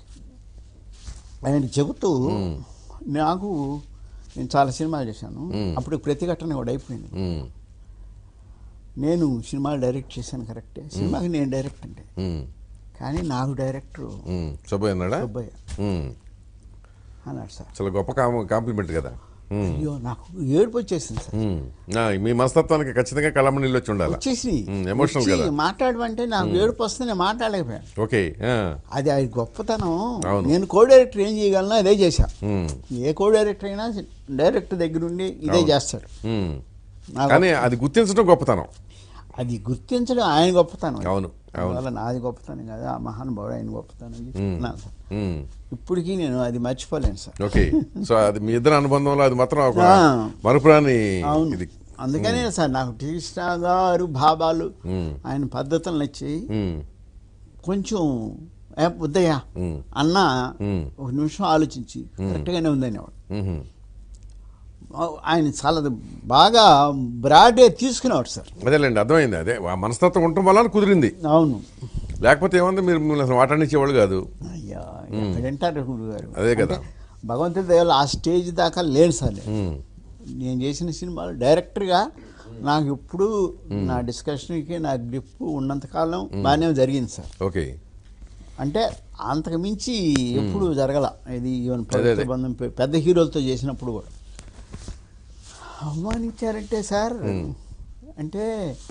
Speaker 2: ఆయన చెబుతూ నాకు నేను చాలా సినిమాలు చేశాను, అప్పుడు ప్రతిఘటన కూడా అయిపోయింది. నేను సినిమాలు డైరెక్ట్ చేశాను కరెక్టే, సినిమాకి నేను డైరెక్ట్ అంటే, కానీ నాకు డైరెక్టర్
Speaker 1: సుబ్బయ్య అన్నాడా?
Speaker 2: సుబ్బయ్య అన్నాడు సార్.
Speaker 1: చాలా గొప్ప కాంప్లిమెంట్ కదా.
Speaker 2: అయ్యో నాకు ఏడుపు వచ్చేసింది సార్.
Speaker 1: మీ మనస్తత్వానికి ఖచ్చితంగా కళ్ళమ్మ నీళ్ళు వచ్చి ఉండాలి.
Speaker 2: వచ్చేసి
Speaker 1: ఎమోషనల్ కదా.
Speaker 2: మాట్లాడమంటే నాకు ఏడుపు వస్తే నేను మాట్లాడలేకపోయాను.
Speaker 1: ఓకే,
Speaker 2: అది అది గొప్పతనం. నేను కో డైరెక్టర్ ఏం చేయగలనో అదే చేశా. ఏ కో డైరెక్టర్ అయినా డైరెక్టర్ దగ్గర ఉండి ఇదే చేస్తాడు.
Speaker 1: కానీ అది గుర్తించడం గొప్పతనం.
Speaker 2: అది గుర్తించడం ఆయన గొప్పతనం.
Speaker 1: అవును,
Speaker 2: అందువల్ల నాది గొప్పతనం కాదు, ఆ మహానుభావుడు ఆయన గొప్పతనం చెప్తున్నాను సార్. ఇప్పటికీ నేను అది మర్చిపోలేను సార్.
Speaker 1: ఓకే, సో అది మీ ఇద్దరు అనుబంధంలో అది మాత్రం ఒక మరుపురాని ఇది.
Speaker 2: అందుకనే సార్ నాకు కృష్ణ గారు భావాలు, ఆయన పద్ధతులు నచ్చి కొంచెం ఉదయ అన్న ఒక నిమిషం ఆలోచించి కరెక్ట్గానే ఉందనేవాడు. ఆయన చాలా బాగా బ్రాడ్గా తీసుకునేవాడు సార్.
Speaker 1: అదేలేండి, అర్థమైంది. అదే మనస్తత్వం ఉండటం వల్ల కుదిరింది.
Speaker 2: అవును,
Speaker 1: లేకపోతే ఏముంది, మీరు అసలు మాట్లాడించేవాళ్ళు కాదు.
Speaker 2: అయ్యా ఎక్కడంటారు గురుగారు.
Speaker 1: అదే కదా,
Speaker 2: భగవంతుడి దయవల్ల ఆ స్టేజ్ దాకా లేను సార్. నేను చేసిన సినిమాలు డైరెక్టర్గా నాకు ఎప్పుడు నా డిస్కషన్కి నా గ్రిప్ ఉన్నంతకాలం బాగానే జరిగింది సార్.
Speaker 1: ఓకే,
Speaker 2: అంటే అంతకు మించి ఎప్పుడు జరగల. ఇది ఈవెన్ ప్రభుత్వ బంధం పెద్ద హీరోలతో చేసినప్పుడు కూడా అవమానించారంటే సార్, అంటే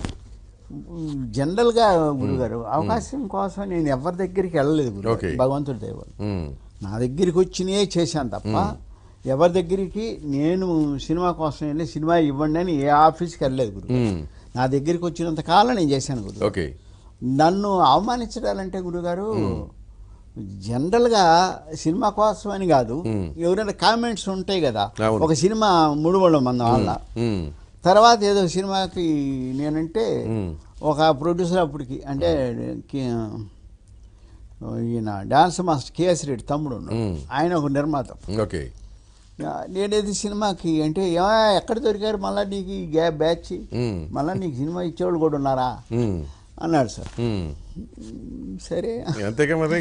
Speaker 2: జనరల్గా గురుగారు అవకాశం కోసం నేను ఎవరి దగ్గరికి వెళ్ళలేదు గురు, భగవంతుడి దయ వల్ల నా దగ్గరికి వచ్చినే చేశాను తప్ప ఎవరి దగ్గరికి నేను సినిమా కోసం వెళ్ళి సినిమా ఇవ్వండి అని ఏ ఆఫీస్కి వెళ్ళలేదు గురు. నా దగ్గరికి వచ్చినంత కాలం నేను చేశాను గురు. నన్ను అవమానించడాలంటే గురుగారు జనరల్గా సినిమా కోసం అని కాదు, ఎవరైనా కామెంట్స్ ఉంటాయి కదా. ఒక సినిమా మూడు వందల మంది వాళ్ళ తర్వాత ఏదో సినిమాకి నేనంటే ఒక ప్రొడ్యూసర్ అప్పటికి అంటే ఈయన డాన్స్ మాస్టర్ కేఎస్ రెడ్డి తమ్ముడు, ఆయన ఒక నిర్మాత.
Speaker 1: ఓకే,
Speaker 2: నేనేది సినిమాకి అంటే ఎక్కడ దొరికారు మళ్ళీ నీకు ఈ గ్యా బ్యాచ్, మళ్ళీ నీకు సినిమా ఇచ్చేవాళ్ళు కూడా ఉన్నారా అన్నాడు సార్. సరే,
Speaker 1: అంతేగా మరి.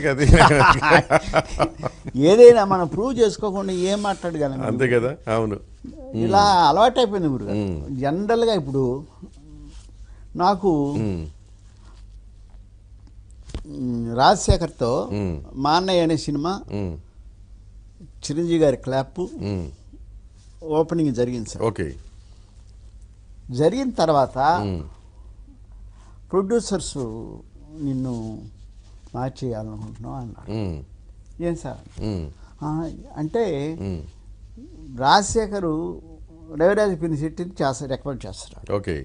Speaker 2: ఏదైనా మనం ప్రూవ్ చేసుకోకుండా ఏం మాట్లాడగలం,
Speaker 1: అంతే కదా. అవును,
Speaker 2: ఇలా అలవాటు అయిపోయింది గురు. జనరల్గా ఇప్పుడు నాకు రాజశేఖర్తో మా అన్నయ్య అనే సినిమా చిరంజీవి గారి క్లాప్ ఓపెనింగ్ జరిగింది సార్.
Speaker 1: ఓకే,
Speaker 2: జరిగిన తర్వాత ప్రొడ్యూసర్స్ నిన్ను మార్చేయాలనుకుంటున్నావు అన్నారు. ఏం సార్ అంటే రాజశేఖరు రవిరాజ పినిశెట్టిని చేస్తారు, రికమెండ్ చేస్తారు.
Speaker 1: ఓకే,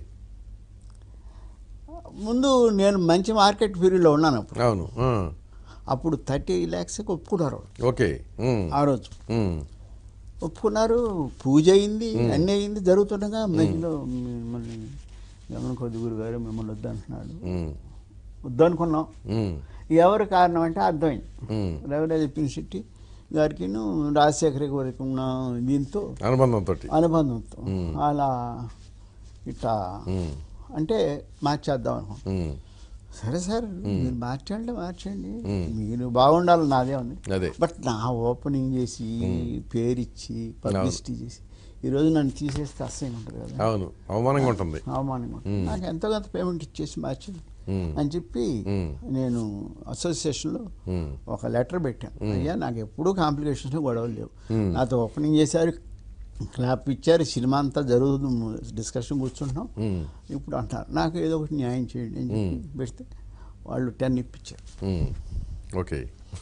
Speaker 2: ముందు నేను మంచి మార్కెట్ పీరియడ్లో ఉన్నాను అప్పుడు.
Speaker 1: అవును,
Speaker 2: అప్పుడు థర్టీ ల్యాక్స్కి ఒప్పుకున్నారు.
Speaker 1: ఓకే,
Speaker 2: ఆ రోజు ఒప్పుకున్నారు, పూజ అయింది, అన్నీ అయింది. జరుగుతుండగా మధ్యలో మిమ్మల్ని గమనం కొద్ది గురుగారు మిమ్మల్ని వద్దంటున్నాడు. వద్దనుకున్నాం. ఎవరు కారణం అంటే అర్థమైంది, రవిరాజ పినిశెట్టి గారికి రాజశేఖర్ గారికి ఉన్న దీంతో
Speaker 1: అనుబంధంతో
Speaker 2: అనుబంధంతో అలా ఇట్లా అంటే మార్చేద్దాం అనుకుంటున్నాం. సరే సార్ మీరు మార్చండి మార్చండి, మీరు బాగుండాలి నాదే ఉంది. బట్ నా ఓపెనింగ్ చేసి పేరిచ్చి పబ్లిసిటీ చేసి ఈరోజు నన్ను తీసేస్తే అసహ్యం ఉంటుంది కదా.
Speaker 1: అవును, అవమానంగా ఉంటుంది.
Speaker 2: అవమానంగా ఉంటుంది. నాకు ఎంతో కొంత పేమెంట్ ఇచ్చేసి మార్చింది అని చెప్పి నేను అసోసియేషన్లో ఒక లెటర్ పెట్టాను. అయ్యా నాకు ఎప్పుడూ కాంప్లికేషన్స్ గొడవలు లేవు, నాతో ఓపెనింగ్ చేశారు, క్లాప్ ఇచ్చారు, సినిమా అంతా జరుగుతుంది, డిస్కషన్ కూర్చుంటున్నాం. ఇప్పుడు అంటారు నాకు ఏదో ఒకటి న్యాయం చేయండి అని చెప్పి పెడితే వాళ్ళు టెన్ ఇప్పించారు.
Speaker 1: ఓకే,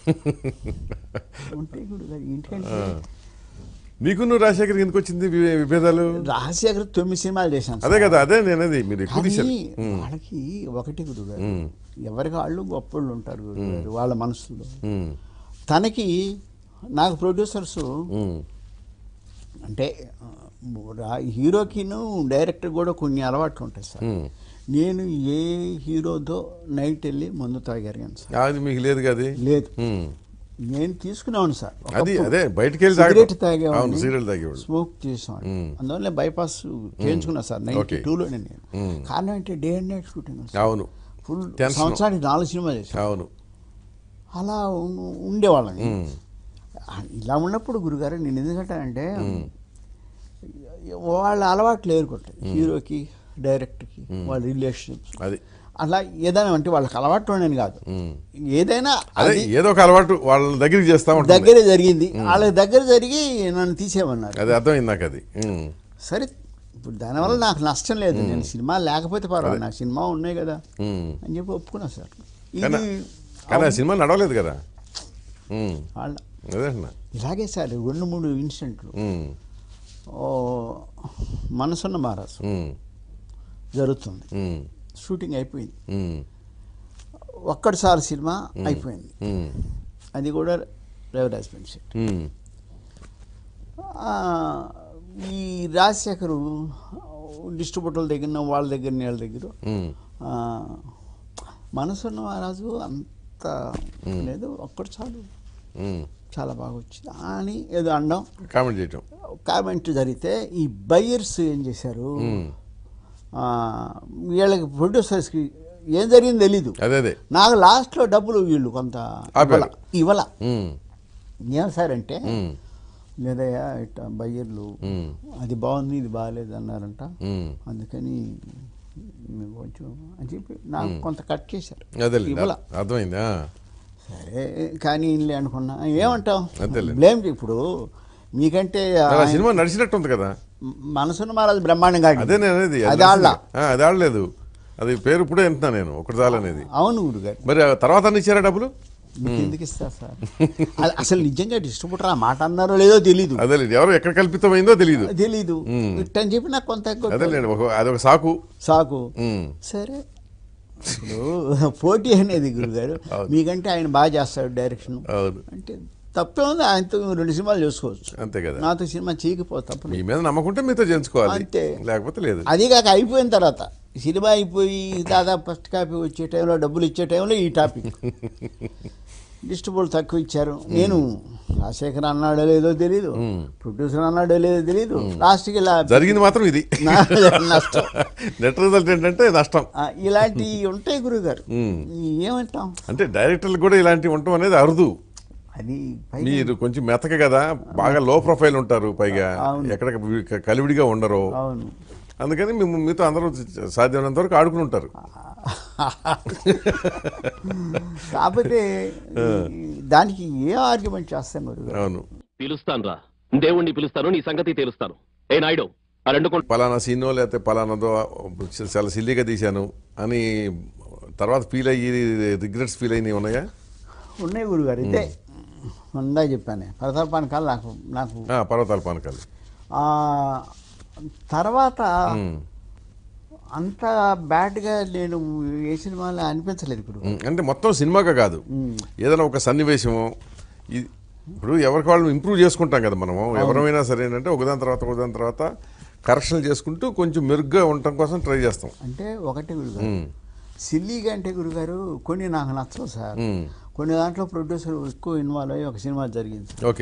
Speaker 2: ఉంటే ఇప్పుడు ఇంటికంటే
Speaker 1: మీకు రాజశేఖర్ ఎందుకు వచ్చింది విభేదాలు?
Speaker 2: రాజశేఖర్ తొమ్మిది సినిమాలు చేశాను.
Speaker 1: అదే కదా, అదే నేనది మీరు
Speaker 2: వాళ్ళకి ఒకటి గురుగారు, ఎవరికి వాళ్ళు గొప్పళ్ళు ఉంటారు గురుగారు వాళ్ళ మనసులో. తనకి నాకు ప్రొడ్యూసర్స్ అంటే హీరోకిను డైరెక్టర్ కూడా కొన్ని అలవాట్లు ఉంటాయి సార్. నేను ఏ హీరోతో నైట్ వెళ్ళి మందు తాగాను సార్.
Speaker 1: అది మీకు లేదు కదా? లేదు,
Speaker 2: నేను తీసుకునేవాడు సార్.
Speaker 1: అది అదే బయటకి వెళ్ళి
Speaker 2: సిగరెట్ తాగేవాడిని,
Speaker 1: సిగరెట్ తాగేవాడు,
Speaker 2: స్మోక్ చేసేవాడు. అందువల్ల బైపాస్ చేయించుకున్నా సార్ నైన్టీ టూలోనే నేను. కారణం అంటే డే అండ్ నైట్ షూటింగ్.
Speaker 1: అవును,
Speaker 2: ఫుల్ సంవత్సరానికి నాలుగు సినిమాలు చేశాను.
Speaker 1: అవును,
Speaker 2: అలా ఉండేవాళ్ళని. ఇలా ఉన్నప్పుడు గురుగారు నేను ఎందుకంటే అంటే వాళ్ళ అలవాట్లు ఏరుకుంటాయి. హీరోకి డైరెక్టర్కి వాళ్ళ రిలేషన్షిప్స్
Speaker 1: అది
Speaker 2: అలా ఏదైనా అంటే వాళ్ళకి అలవాటు ఉండని కాదు, ఏదైనా
Speaker 1: అదే ఏదో ఒక అలవాటు వాళ్ళ దగ్గరికి చేస్తా ఉంటాం.
Speaker 2: దగ్గరే జరిగింది, వాళ్ళకి దగ్గర జరిగి నన్ను తీసేయమన్నారు.
Speaker 1: అది అర్థమైంది నాకు. అది
Speaker 2: సరే, ఇప్పుడు దానివల్ల నాకు నష్టం లేదు, నేను సినిమా లేకపోతే పర్వాలేదు, నాకు సినిమా ఉన్నాయి కదా అని చెప్పి ఒప్పుకున్నా సార్. ఇది
Speaker 1: కానీ ఆ సినిమా నడవలేదు కదా
Speaker 2: వాళ్ళ
Speaker 1: అదే
Speaker 2: ఇలాగే సార్ రెండు మూడు ఇన్సిడెంట్లు. మనసున్న మహారాజు జరుగుతుంది, షూటింగ్ అయిపోయింది, ఒక్కటిసారి సినిమా అయిపోయింది, అది కూడా రవిరాజ్ సెట్. ఈ రాజశేఖరు డిస్ట్రిబ్యూటర్ల దగ్గర వాళ్ళ దగ్గర వాళ్ళ దగ్గర మనసున్న మహారాజు అంత లేదు, ఒక్కటి చాలు చాలా బాగా వచ్చింది అని ఏదో అనడం,
Speaker 1: కామెంట్ చేయటం,
Speaker 2: కామెంట్ జరిగితే ఈ బయ్యర్స్ ఏం చేశారు, వీళ్ళకి ప్రొడ్యూసర్స్కి ఏం జరిగింది తెలీదు,
Speaker 1: అదే
Speaker 2: నాకు లాస్ట్లో డబ్బులు వీళ్ళు కొంత ఇవ్వాల. ఏం సార్ అంటే లేదయ్యా ఇట్లా బయ్యర్లు అది బాగుంది ఇది బాగాలేదు అన్నారంట, అందుకని మేము కొంచెం అని చెప్పి నాకు కొంత కట్ చేశారు, ఇవ్వాల.
Speaker 1: అర్థమైందా? సరే
Speaker 2: కానీ ఇల్లే అనుకున్నా, ఏమంటాం బ్లేమ్. ఇప్పుడు మీకంటే
Speaker 1: సినిమా నడిచినట్టుంది కదా,
Speaker 2: మనసున్న మహారాజు బ్రహ్మాండంగా
Speaker 1: అదే అనేది అది ఆడలా అది ఆడలేదు, అది పేరు ఇప్పుడే వింటున్నా నేను ఒకటి చాలనేది.
Speaker 2: అవును గురుగారు,
Speaker 1: మరి తర్వాత ఇచ్చారా డబ్బులు?
Speaker 2: ఎందుకు ఇస్తారు సార్? అసలు నిజంగా డిస్ట్రిబ్యూటర్ ఆ మాట అన్నారో లేదో తెలీదు,
Speaker 1: అదే ఎవరు ఎక్కడ కల్పితమైందో తెలీదు
Speaker 2: తెలీదు ఇట్టని చెప్పి నాకు కొంత
Speaker 1: అదొక సాకు
Speaker 2: సాకు సరే, ఇప్పుడు పోటీ అనేది గురుగారు, మీకంటే ఆయన బాగా చేస్తాడు డైరెక్షన్ అంటే తప్పే ఉంది, ఆయనతో రెండు సినిమాలు చేసుకోవచ్చు
Speaker 1: అంతే కదా,
Speaker 2: నాతో సినిమా చేయకపో తప్ప
Speaker 1: మీ మీద నమ్మకుంటే మీతో చేయించుకోవాలి అంతే, లేకపోతే లేదు.
Speaker 2: అది కాక అయిపోయిన తర్వాత సినిమా అయిపోయి దాదాపు ఫస్ట్ కాపీ వచ్చే టైంలో డబ్బులు ఇచ్చే టైంలో ఈ టాపిక్ డిస్ట్రిబ్యూటర్ తక్కువ ఇచ్చారు. నేను రాజశేఖర్ అన్నాడో లేదో తెలీదు, ప్రొడ్యూసర్ అన్నాడో లేదో తెలీదు, లాస్ట్కి ఇలా
Speaker 1: జరిగింది మాత్రం ఇది
Speaker 2: నష్టం.
Speaker 1: నెట్ రిజల్ట్ ఏంటంటే నష్టం.
Speaker 2: ఇలాంటివి ఉంటాయి గురుగారు, ఏమంటాం
Speaker 1: అంటే డైరెక్టర్లు కూడా ఇలాంటివి ఉండటం అనేది అరుదు.
Speaker 2: అది
Speaker 1: మీరు కొంచెం మెతక కదా, బాగా లో ప్రొఫైల్ ఉంటారు, పైగా ఎక్కడ కలివిడిగా ఉండరు, అందుకని మేము మీతో అందరూ సాధ్యమైనంత వరకు ఆడుకుని ఉంటారు.
Speaker 2: కాకపోతే దానికి ఏ ఆర్గ్యుమెంట్ చేస్తాం గురుగారు?
Speaker 1: అవును,
Speaker 3: పిలుస్తాను రా, దేవుణ్ణి పిలుస్తాను, నీ సంగతి తెలుస్తాను. ఏ నాయుడు
Speaker 1: పలానా సీనో లేకపోతే పలానాదో చాలా సిల్లీగా తీశాను అని తర్వాత ఫీల్ అయ్యి రిగ్రెట్స్ ఫీల్ అయినవి ఉన్నాయా?
Speaker 2: ఉన్నాయి గురుగారు, ఇదే ఉందా చెప్పాను, పర్వతాల పానకాలు నాకు నాకు
Speaker 1: పర్వతాల పానకాలు
Speaker 2: తర్వాత అంత బ్యాడ్గా నేను ఏ సినిమాలో అనిపించలేదు ఇప్పుడు.
Speaker 1: అంటే మొత్తం సినిమాగా కాదు, ఏదైనా ఒక సన్నివేశము, ఇప్పుడు ఎవరికి వాళ్ళు ఇంప్రూవ్ చేసుకుంటాం కదా మనము, ఎవరైనా సరే అంటే ఒకదాని తర్వాత ఒకదాని తర్వాత కరెక్షన్లు చేసుకుంటూ కొంచెం మెరుగ్గా ఉండటం కోసం ట్రై చేస్తాం.
Speaker 2: అంటే ఒకటి గురుగారు సిల్లీగా అంటే గురుగారు కొన్ని నాకు నచ్చవు సార్, కొన్ని దాంట్లో ప్రొడ్యూసర్ ఎక్కువ ఇన్వాల్వ్ అయ్యి ఒక సినిమా జరిగింది.
Speaker 1: ఓకే,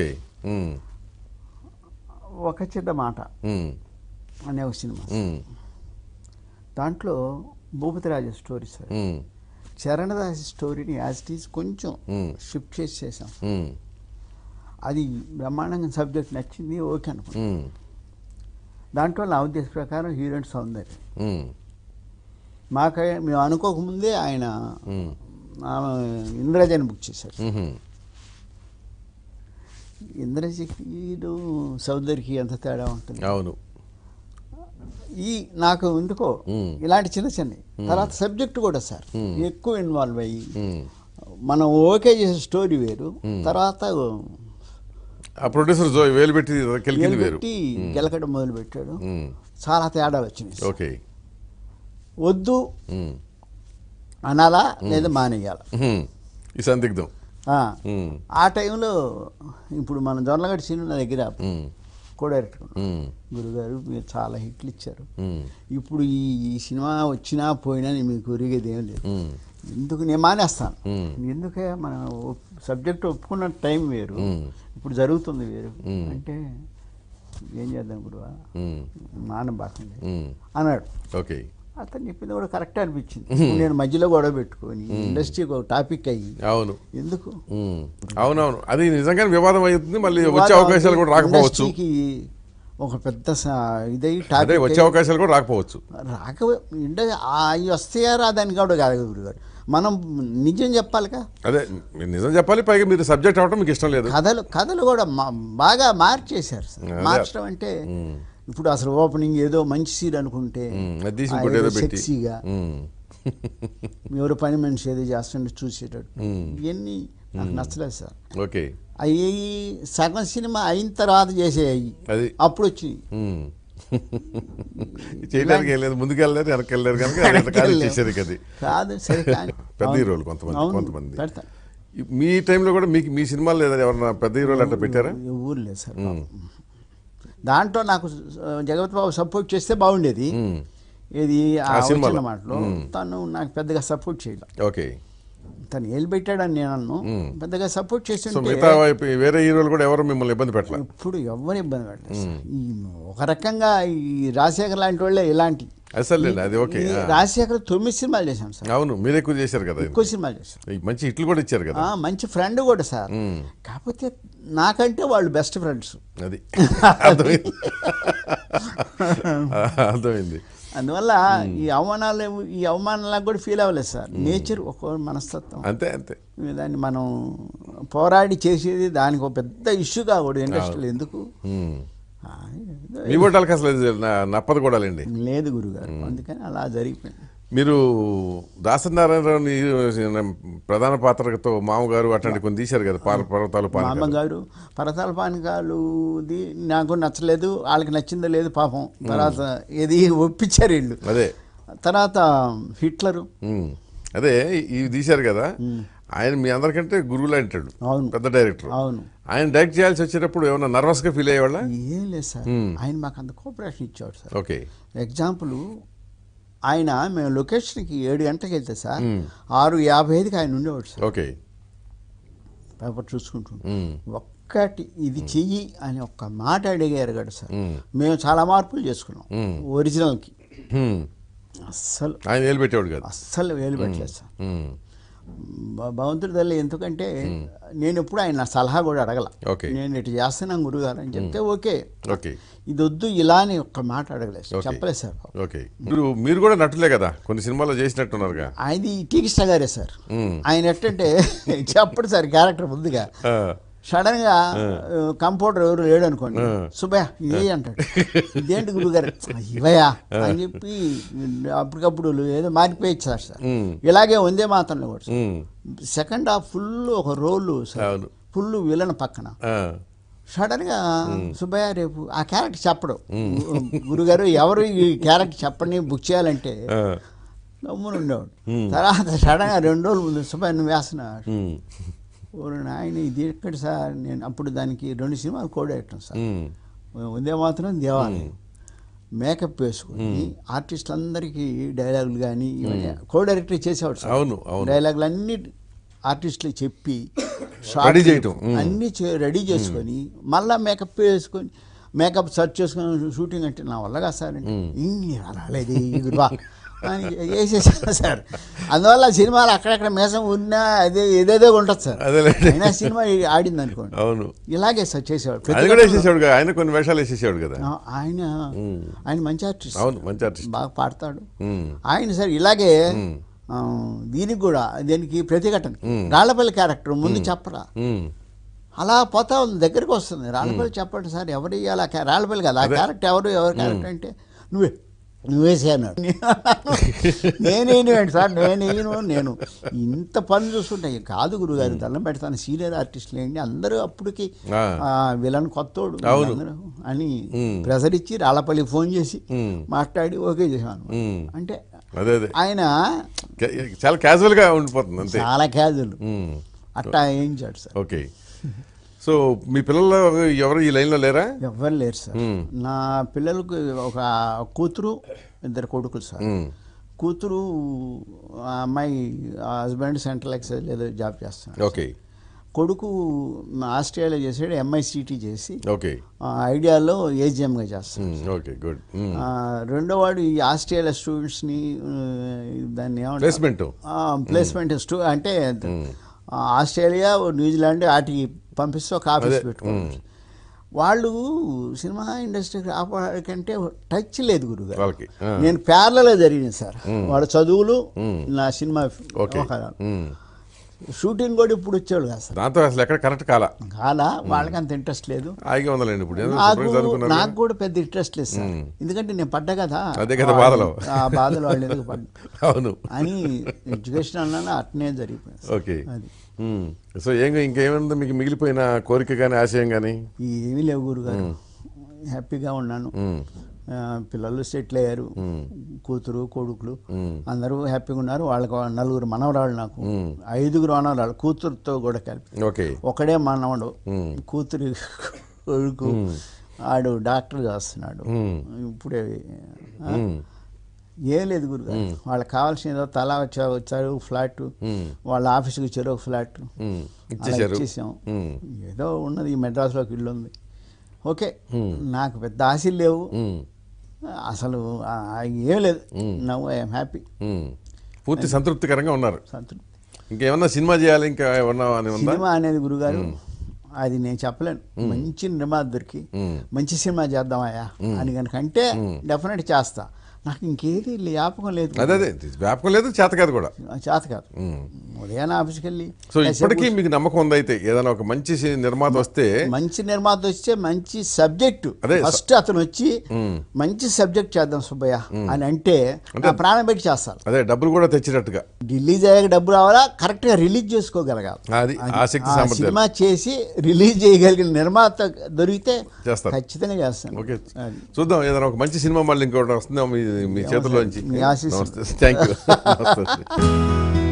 Speaker 2: ఒక చిన్న మాట అనే ఒక సినిమా, దాంట్లో భూపతిరాజు స్టోరీ సార్, చరణదాసి స్టోరీని యాజ్ ఇట్ ఈజ్ కొంచెం షిఫ్ట్ చేసి చేసాం, అది బ్రహ్మాండంగా సబ్జెక్ట్ నచ్చింది, ఓకే అనుకున్నాం. దాంట్లో నా ఉద్దేశ ప్రకారం హీరోయిన్ సౌందర్యం మాకు మేము అనుకోకముందే ఆయన ఇంద్రజని బుక్ చేశారు. ఇంద్రజికి సౌందర్యకి ఎంత తేడా ఉంటుంది?
Speaker 1: అవును,
Speaker 2: ఈ నాకు ఎందుకో ఇలాంటి చిన్న చిన్న తర్వాత సబ్జెక్ట్ కూడా సార్ ఎక్కువ ఇన్వాల్వ్ అయ్యి మనం ఓకే చేసే స్టోరీ వేరు, తర్వాత
Speaker 1: ప్రొడ్యూసర్ వేలు పెట్టి
Speaker 2: గెలకడం మొదలు పెట్టాడు, చాలా తేడాలు వచ్చినాయి.
Speaker 1: ఓకే,
Speaker 2: వద్దు అనాలా లేదా మానేయాలా
Speaker 1: ఈ సందిగ్ధం.
Speaker 2: ఆ టైంలో ఇప్పుడు మన జొన్నలగడ్డ సినిమా దగ్గర కూడా గురుగారు మీరు చాలా హిట్లు ఇచ్చారు, ఇప్పుడు ఈ సినిమా వచ్చినా పోయినా మీకు ఒరిగేది ఏం లేదు, ఎందుకు నేను మానేస్తాను, ఎందుకే మనం సబ్జెక్ట్ ఒప్పుకున్న టైం వేరు, ఇప్పుడు జరుగుతుంది వేరు అంటే ఏం చేద్దాం గురువా మానబాకండి అన్నాడు.
Speaker 1: ఓకే,
Speaker 2: అతను చెప్పింది కూడా కరెక్ట్ అనిపించింది. నేను మధ్యలో గొడవ పెట్టుకొని ఇండస్ట్రీకి ఒక టాపిక్ అయ్యి
Speaker 1: అవును
Speaker 2: ఎందుకు
Speaker 1: అవునవును అది నిజంగానే వివాదం అవుతుంది, మళ్ళీ వచ్చే అవకాశాలు కూడా రాకపోవచ్చు.
Speaker 2: ఒక పెద్ద ఇదే
Speaker 1: అదే వచ్చే అవకాశాలు కూడా రాకపోవచ్చు.
Speaker 2: రాక అవి వస్తాయా రాదని కూడా కాదు గురుగారు, మనం నిజం చెప్పాలిగా.
Speaker 1: అదే నిజం చెప్పాలి, పైగా మీరు సబ్జెక్ట్ అవడం మీకు ఇష్టం లేదు.
Speaker 2: కథలు కథలు కూడా బాగా మార్చేశారు సార్. మార్చడం అంటే ఇప్పుడు అసలు ఓపెనింగ్ ఏదో మంచి సీన్ అనుకుంటే సెక్సీగా ఎవరు పని మనిషి ఏదో చేస్తుంటే చూసేటట్టు ఇవన్నీ నాకు నచ్చలేదు సార్.
Speaker 1: ఓకే,
Speaker 2: అవి సగం సినిమా అయిన తర్వాత చేసేవి అప్పుడు వచ్చి
Speaker 1: చేయడానికి వెళ్ళలేదు, ముందుకు వెళ్ళలేదు, వెనక్కి వెళ్ళారు కనుక చేసేది కది
Speaker 2: కాదు. సరే
Speaker 1: పెద్ద హీరోలు కొంతమంది కొంతమంది మీ టైంలో కూడా మీకు మీ సినిమాలు లేదా ఎవరన్నా పెద్ద హీరోలు అంటే పెట్టారా?
Speaker 2: ఊరు లేదు సార్. దాంట్లో నాకు జగపతి బాబు సపోర్ట్ చేస్తే బాగుండేది. ఇది ఆ సినిమా మాటలో తను నాకు పెద్దగా సపోర్ట్ చేయలేదు.
Speaker 1: ఓకే,
Speaker 2: తను ఏళ్ళు పెట్టాడని నేను అన్ను, పెద్దగా సపోర్ట్ చేసి
Speaker 1: వేరే హీరోలు కూడా ఎవరు మిమ్మల్ని ఇబ్బంది పెట్టలేదు.
Speaker 2: ఇప్పుడు ఎవరు ఇబ్బంది పెట్టలేదు. ఈ ఒక రకంగా ఈ రాజశేఖర్ లాంటి వాళ్ళే ఇలాంటి
Speaker 1: అసలు అది. ఓకే,
Speaker 2: రాజశేఖర్ తొమ్మిది సినిమాలు చేశాం సార్.
Speaker 1: అవును, మీరు ఎక్కువ చేశారు కదా,
Speaker 2: ఎక్కువ సినిమాలు చేశారు,
Speaker 1: మంచి హిట్లు కూడా ఇచ్చారు కదా,
Speaker 2: మంచి ఫ్రెండ్ కూడా సార్. కాకపోతే నాకంటే వాళ్ళు బెస్ట్ ఫ్రెండ్స్.
Speaker 1: అది అర్థమైంది అర్థమైంది
Speaker 2: అందువల్ల ఈ అవమానాలు ఈ అవమానాలకు కూడా ఫీల్ అవ్వలేదు సార్. నేచర్ ఒక మనస్తత్వం
Speaker 1: అంతే అంతే,
Speaker 2: దాన్ని మనం పోరాడి చేసేది దానికి ఒక పెద్ద ఇష్యూ కాకూడదు ఇండస్ట్రీలో. ఎందుకు
Speaker 1: మీ బొట్టాలకు అసలు నప్పదు కూడా లేండి.
Speaker 2: లేదు గురుగారు, అందుకని అలా జరిగిపోయింది.
Speaker 1: మీరు దాసరి నారాయణరావు ప్రధాన పాత్రతో మామగారు అట్లాంటి కొన్ని తీశారు కదా, పర్వతాలు
Speaker 2: మామగారు పర్వతాల పానకాలుది నాకు నచ్చలేదు, వాళ్ళకి నచ్చిందో లేదు పాపం. తర్వాత ఏది ఒప్పించారు వీళ్ళు.
Speaker 1: అదే
Speaker 2: తర్వాత హిట్లరు
Speaker 1: అదే ఇవి తీశారు కదా, ఆయన మీ అందరికంటే గురువులు అంటాడు, పెద్ద డైరెక్టర్.
Speaker 2: అవును,
Speaker 1: ఆయన డైరెక్ట్ చేయాల్సి వచ్చేటప్పుడు ఏమన్నా నర్వస్ గా ఫీల్ అయ్యేవాళ్ళ?
Speaker 2: ఏం లేదు సార్, ఆయన మాకు అంత కోఆపరేషన్ ఇచ్చేవాడు సార్.
Speaker 1: ఓకే,
Speaker 2: ఎగ్జాంపుల్ ఆయన మేము లొకేషన్కి ఏడు గంటలకు వెళ్తే సార్ ఆరు యాభై ఐదుకి ఆయన ఉండేవాడు సార్.
Speaker 1: ఓకే,
Speaker 2: పేపర్ చూసుకుంటూ ఒక్కటి ఇది చెయ్యి అని ఒక్క మాట అడిగారు కదా సార్. మేము చాలా మార్పులు చేసుకున్నాం ఒరిజినల్కి. అస్సలు
Speaker 1: ఆయన వేలు పెట్టేవాడు కదా,
Speaker 2: అస్సలు వేలు పెట్టలేదు సార్. భగవంతుడి తల్లి, ఎందుకంటే నేను ఎప్పుడు ఆయన సలహా కూడా అడగల. నేను ఇటు చేస్తున్నాను గురుగారు అని చెప్తే ఓకే, ఇది వద్దు ఇలా అని ఒక్క మాట అడగలేదు, చెప్పలేదు సార్.
Speaker 1: ఓకే, మీరు మీరు కూడా నటులే కదా, కొన్ని సినిమాల్లో చేసినట్టున్నారుగా.
Speaker 2: ఆయనది టీ కృష్ణ గారే సార్. ఆయన ఎట్టంటే చెప్పడు సార్ క్యారెక్టర్ ముందుగా, సడన్ గా కంపౌండర్ ఎవరు లేడు అనుకోండి, సుబ్బయ్య ఇదే అంటాడు. ఇదేంటి గురుగారు ఇవయా అని చెప్పి అప్పటికప్పుడు ఏదో మారిపోయించారు సార్. ఇలాగే వందే మాత్రంలో కూడా సెకండ్ హాఫ్ ఫుల్ ఒక రోలు సార్, ఫుల్ విలన్ పక్కన. సడన్ గా సుబ్బయ్య రేపు ఆ క్యారెక్టర్ చెప్పడు, గురుగారు ఎవరు ఈ క్యారెక్టర్ చెప్పండి బుక్ చేయాలంటే నమ్మును ఉండేవాడు. తర్వాత సడన్ గా రెండు రోజుల ముందు సుబ్బయ్య నువ్వు వేస్తున్నాడు. ఆయన ఇది ఎక్కడ సార్, నేను అప్పుడు దానికి రెండు సినిమాలు కోడ్ పెట్టాం సార్. ఉందే మాత్రం దేవాలయం మేకప్ వేసుకుని ఆర్టిస్టులందరికీ డైలాగులు కానీ ఇవన్నీ కో డైరెక్టర్ చేసేవాడు సార్.
Speaker 1: అవును,
Speaker 2: డైలాగులు అన్ని ఆర్టిస్టులు చెప్పి అన్నీ రెడీ చేసుకొని మళ్ళీ మేకప్ వేసుకొని మేకప్ సెర్చ్ చేసుకొని షూటింగ్ అంటే నా వల్ల కాదు సార్. ఇన్ని రాలేదు గురువా అని వేసేసాను సార్. అందువల్ల సినిమాలు అక్కడక్కడ మేసం ఉన్నా అదే ఏదేదో ఉంటుంది సార్. అయినా సినిమా ఆడింది అనుకోండి.
Speaker 1: అవును,
Speaker 2: ఇలాగే సార్ చేసేవాడు.
Speaker 1: ఆయన కొన్ని వేషాలు వేసేసాడు కదా.
Speaker 2: ఆయన ఆయన మంచి ఆర్టిస్ట్.
Speaker 1: అవును, మంచి ఆర్టిస్ట్,
Speaker 2: బాగా పాడతాడు ఆయన సార్. ఇలాగే దీనికి కూడా దీనికి ప్రతిఘటన రాళ్లపల్లి క్యారెక్టర్ ముందు చెప్పరా, అలా పోతా ఉంది, దగ్గరికి వస్తుంది. రాళ్లపల్లి చెప్పండి సార్ ఎవరు ఇవ్వాలి రాళ్లపల్లి కదా ఆ క్యారెక్టర్, ఎవరు ఎవరు క్యారెక్టర్ అంటే నువ్వే నువ్వేసే అన్నాడు. నేనేంటి సార్ నేనేను నేను ఇంత పని చూస్తుంటాయి కాదు గురుగారు, దండం పెడతాను సీనియర్ ఆర్టిస్టులు ఏంటి అందరూ అప్పటికి వీళ్ళని కొత్తోడు అందరూ అని ప్రెజర్ ఇచ్చి రాళ్లపల్లికి ఫోన్ చేసి మాట్లాడి ఓకే చేశాను. అంటే ఆయన
Speaker 1: చాలా క్యాజువల్ గా ఉండిపోతుంది,
Speaker 2: చాలా క్యాజువల్ అట్టా వేయించాడు సార్.
Speaker 1: ఓకే, సో మీ పిల్లలు ఎవరు ఈ లైన్లో లేరా?
Speaker 2: ఎవరు లేరు సార్. నా పిల్లలకు ఒక కూతురు ఇద్దరు కొడుకులు సార్. కూతురు అమ్మాయి హస్బెండ్ సెంట్రల్ ఎక్సైజ్ ఏదో జాబ్ చేస్తున్నాడు.
Speaker 1: ఓకే,
Speaker 2: కొడుకు ఆస్ట్రేలియా చేసాడు, ఎంఐసిటీ చేసి
Speaker 1: ఓకే
Speaker 2: ఐడియాలో ఏజిఎంగా చేస్తాడు.
Speaker 1: Okay, good.
Speaker 2: రెండో వాడు ఈ ఆస్ట్రేలియా స్టూడెంట్స్ని దాన్ని ఏమంటారు
Speaker 1: ప్లేస్మెంట్
Speaker 2: ప్లేస్మెంట్ స్టూ అంటే ఆస్ట్రేలియా న్యూజిలాండ్ వాటికి పంపిస్తూ ఒక ఆఫీస్ పెట్టుకోవచ్చు. వాళ్ళు సినిమా ఇండస్ట్రీ కంటే టచ్ లేదు గురుగారు.
Speaker 1: వాళ్ళకి ఆ.
Speaker 2: నేను ప్యారలల్ జరిగింది సార్, వాళ్ళ చదువులు నా సినిమా
Speaker 1: ఓకే.
Speaker 2: వ్యవహారాలు.
Speaker 1: ఉమ్.
Speaker 2: షూటింగ్ కూడా ఇప్పుడు వచ్చేవాళ్ళు కాదు సార్,
Speaker 1: దాంతో అసలు ఎక్కడ కరెక్ట్ కాలా
Speaker 2: కాలా, వాళ్ళకి అంత ఇంట్రెస్ట్ లేదు.
Speaker 1: హాయిగా ఉందండి ఇప్పుడు ఏదో
Speaker 2: నాకు
Speaker 1: శుభ్రంగా చదువుకున్నారు
Speaker 2: నాకు
Speaker 1: కదా.
Speaker 2: కూడా పెద్ద ఇంట్రెస్ట్ లేదు సార్, ఎందుకంటే నేను పడ్డా కదా
Speaker 1: అదే కదా బాధలో.
Speaker 2: ఆ బాధలు వాళ్ళు ఎందుకు పడ్డా
Speaker 1: అవును
Speaker 2: అని ఎడ్యుకేషన్ అన్నా అట్నే జరిగిపోయింది సార్.
Speaker 1: ఓకే.
Speaker 2: అది
Speaker 1: ఉమ్. సో ఏం ఇంకేమైందో మీకు మిగిలిపోయిన కోరిక కానీ ఆశయం కానీ?
Speaker 2: ఏమీ లేవు గురుగారు, హ్యాపీగా ఉన్నాను.
Speaker 1: ఉమ్.
Speaker 2: ఆ, పిల్లలు సెటిల్ అయ్యారు, కూతురు కొడుకులు అందరూ హ్యాపీగా ఉన్నారు. వాళ్ళకి నలుగురు మనవరాళ్ళు, నాకు ఐదుగురు మనవరాళ్ళు కూతురుతో కూడా కలిపి.
Speaker 1: ఓకే.
Speaker 2: ఒకడే మనవడు, కూతురు కొడుకు ఆడు డాక్టర్ చేస్తున్నాడు ఇప్పుడే. ఆ, ఏం లేదు గురుగారు, వాళ్ళకి కావాల్సిన ఏదో తలా వచ్చా వచ్చారు ఫ్లాట్, వాళ్ళ ఆఫీస్కి వచ్చారు ఒక ఫ్లాట్ ఇచ్చేసాం. ఏదో ఉన్నది, ఈ మెడ్రాస్లోకి ఇల్లు ఉంది. ఓకే, నాకు పెద్ద ఆశలు లేవు అసలు, ఏం లేదు. నవ్ ఐఎమ్ హ్యాపీ,
Speaker 1: పూర్తి సంతృప్తికరంగా ఉన్నారు.
Speaker 2: సంతృప్తి.
Speaker 1: ఇంకేమన్నా సినిమా చేయాలి ఇంకా ఏమన్నా అని ఉందా?
Speaker 2: సినిమా అనేది గురుగారు అది నేను చెప్పలేను. మంచి నిర్మాత దొరికి మంచి సినిమా చేద్దామయ్యా అని కనుకంటే డెఫినెట్ చేస్తా. నాకు ఇంకేది జ్ఞాపకం లేదు.
Speaker 1: అదే అదే వ్యాపకం లేదు, చేత కాదు కూడా.
Speaker 2: చేత కాదు. ఉదయాన్నే ఆఫీస్కి వెళ్ళి.
Speaker 1: సో ఇప్పటికీ మీకు నమ్మకం ఉందైతే ఏదైనా ఒక మంచి నిర్మాత వస్తే?
Speaker 2: మంచి నిర్మాత వస్తే మంచి సబ్జెక్టు ఫస్ట్ అతను వచ్చి మంచి సబ్జెక్ట్ చేద్దాం సుబ్బయ్య అని అంటే ప్రాణం పెట్టి చేస్తారు.
Speaker 1: అదే డబ్బులు కూడా తెచ్చినట్టుగా.
Speaker 2: రిలీజ్ అయ్యాక డబ్బు రావాలా, కరెక్ట్ గా రిలీజ్ చేసుకోగలగాలి.
Speaker 1: అది ఆసక్తి సామర్థ్యం.
Speaker 2: సినిమా చేసి రిలీజ్ చేయగలిగిన నిర్మాత దొరికితే
Speaker 1: చేస్తారు,
Speaker 2: ఖచ్చితంగా చేస్తాను.
Speaker 1: ఓకే, చూద్దాం. ఏదైనా ఒక మంచి సినిమా మళ్ళీ ఇంకోటి వస్తుందా మీ మీ చేతుల్లోంచి?
Speaker 2: మీ ఆశీస్సులు.
Speaker 1: నమస్తే, థ్యాంక్ యూ.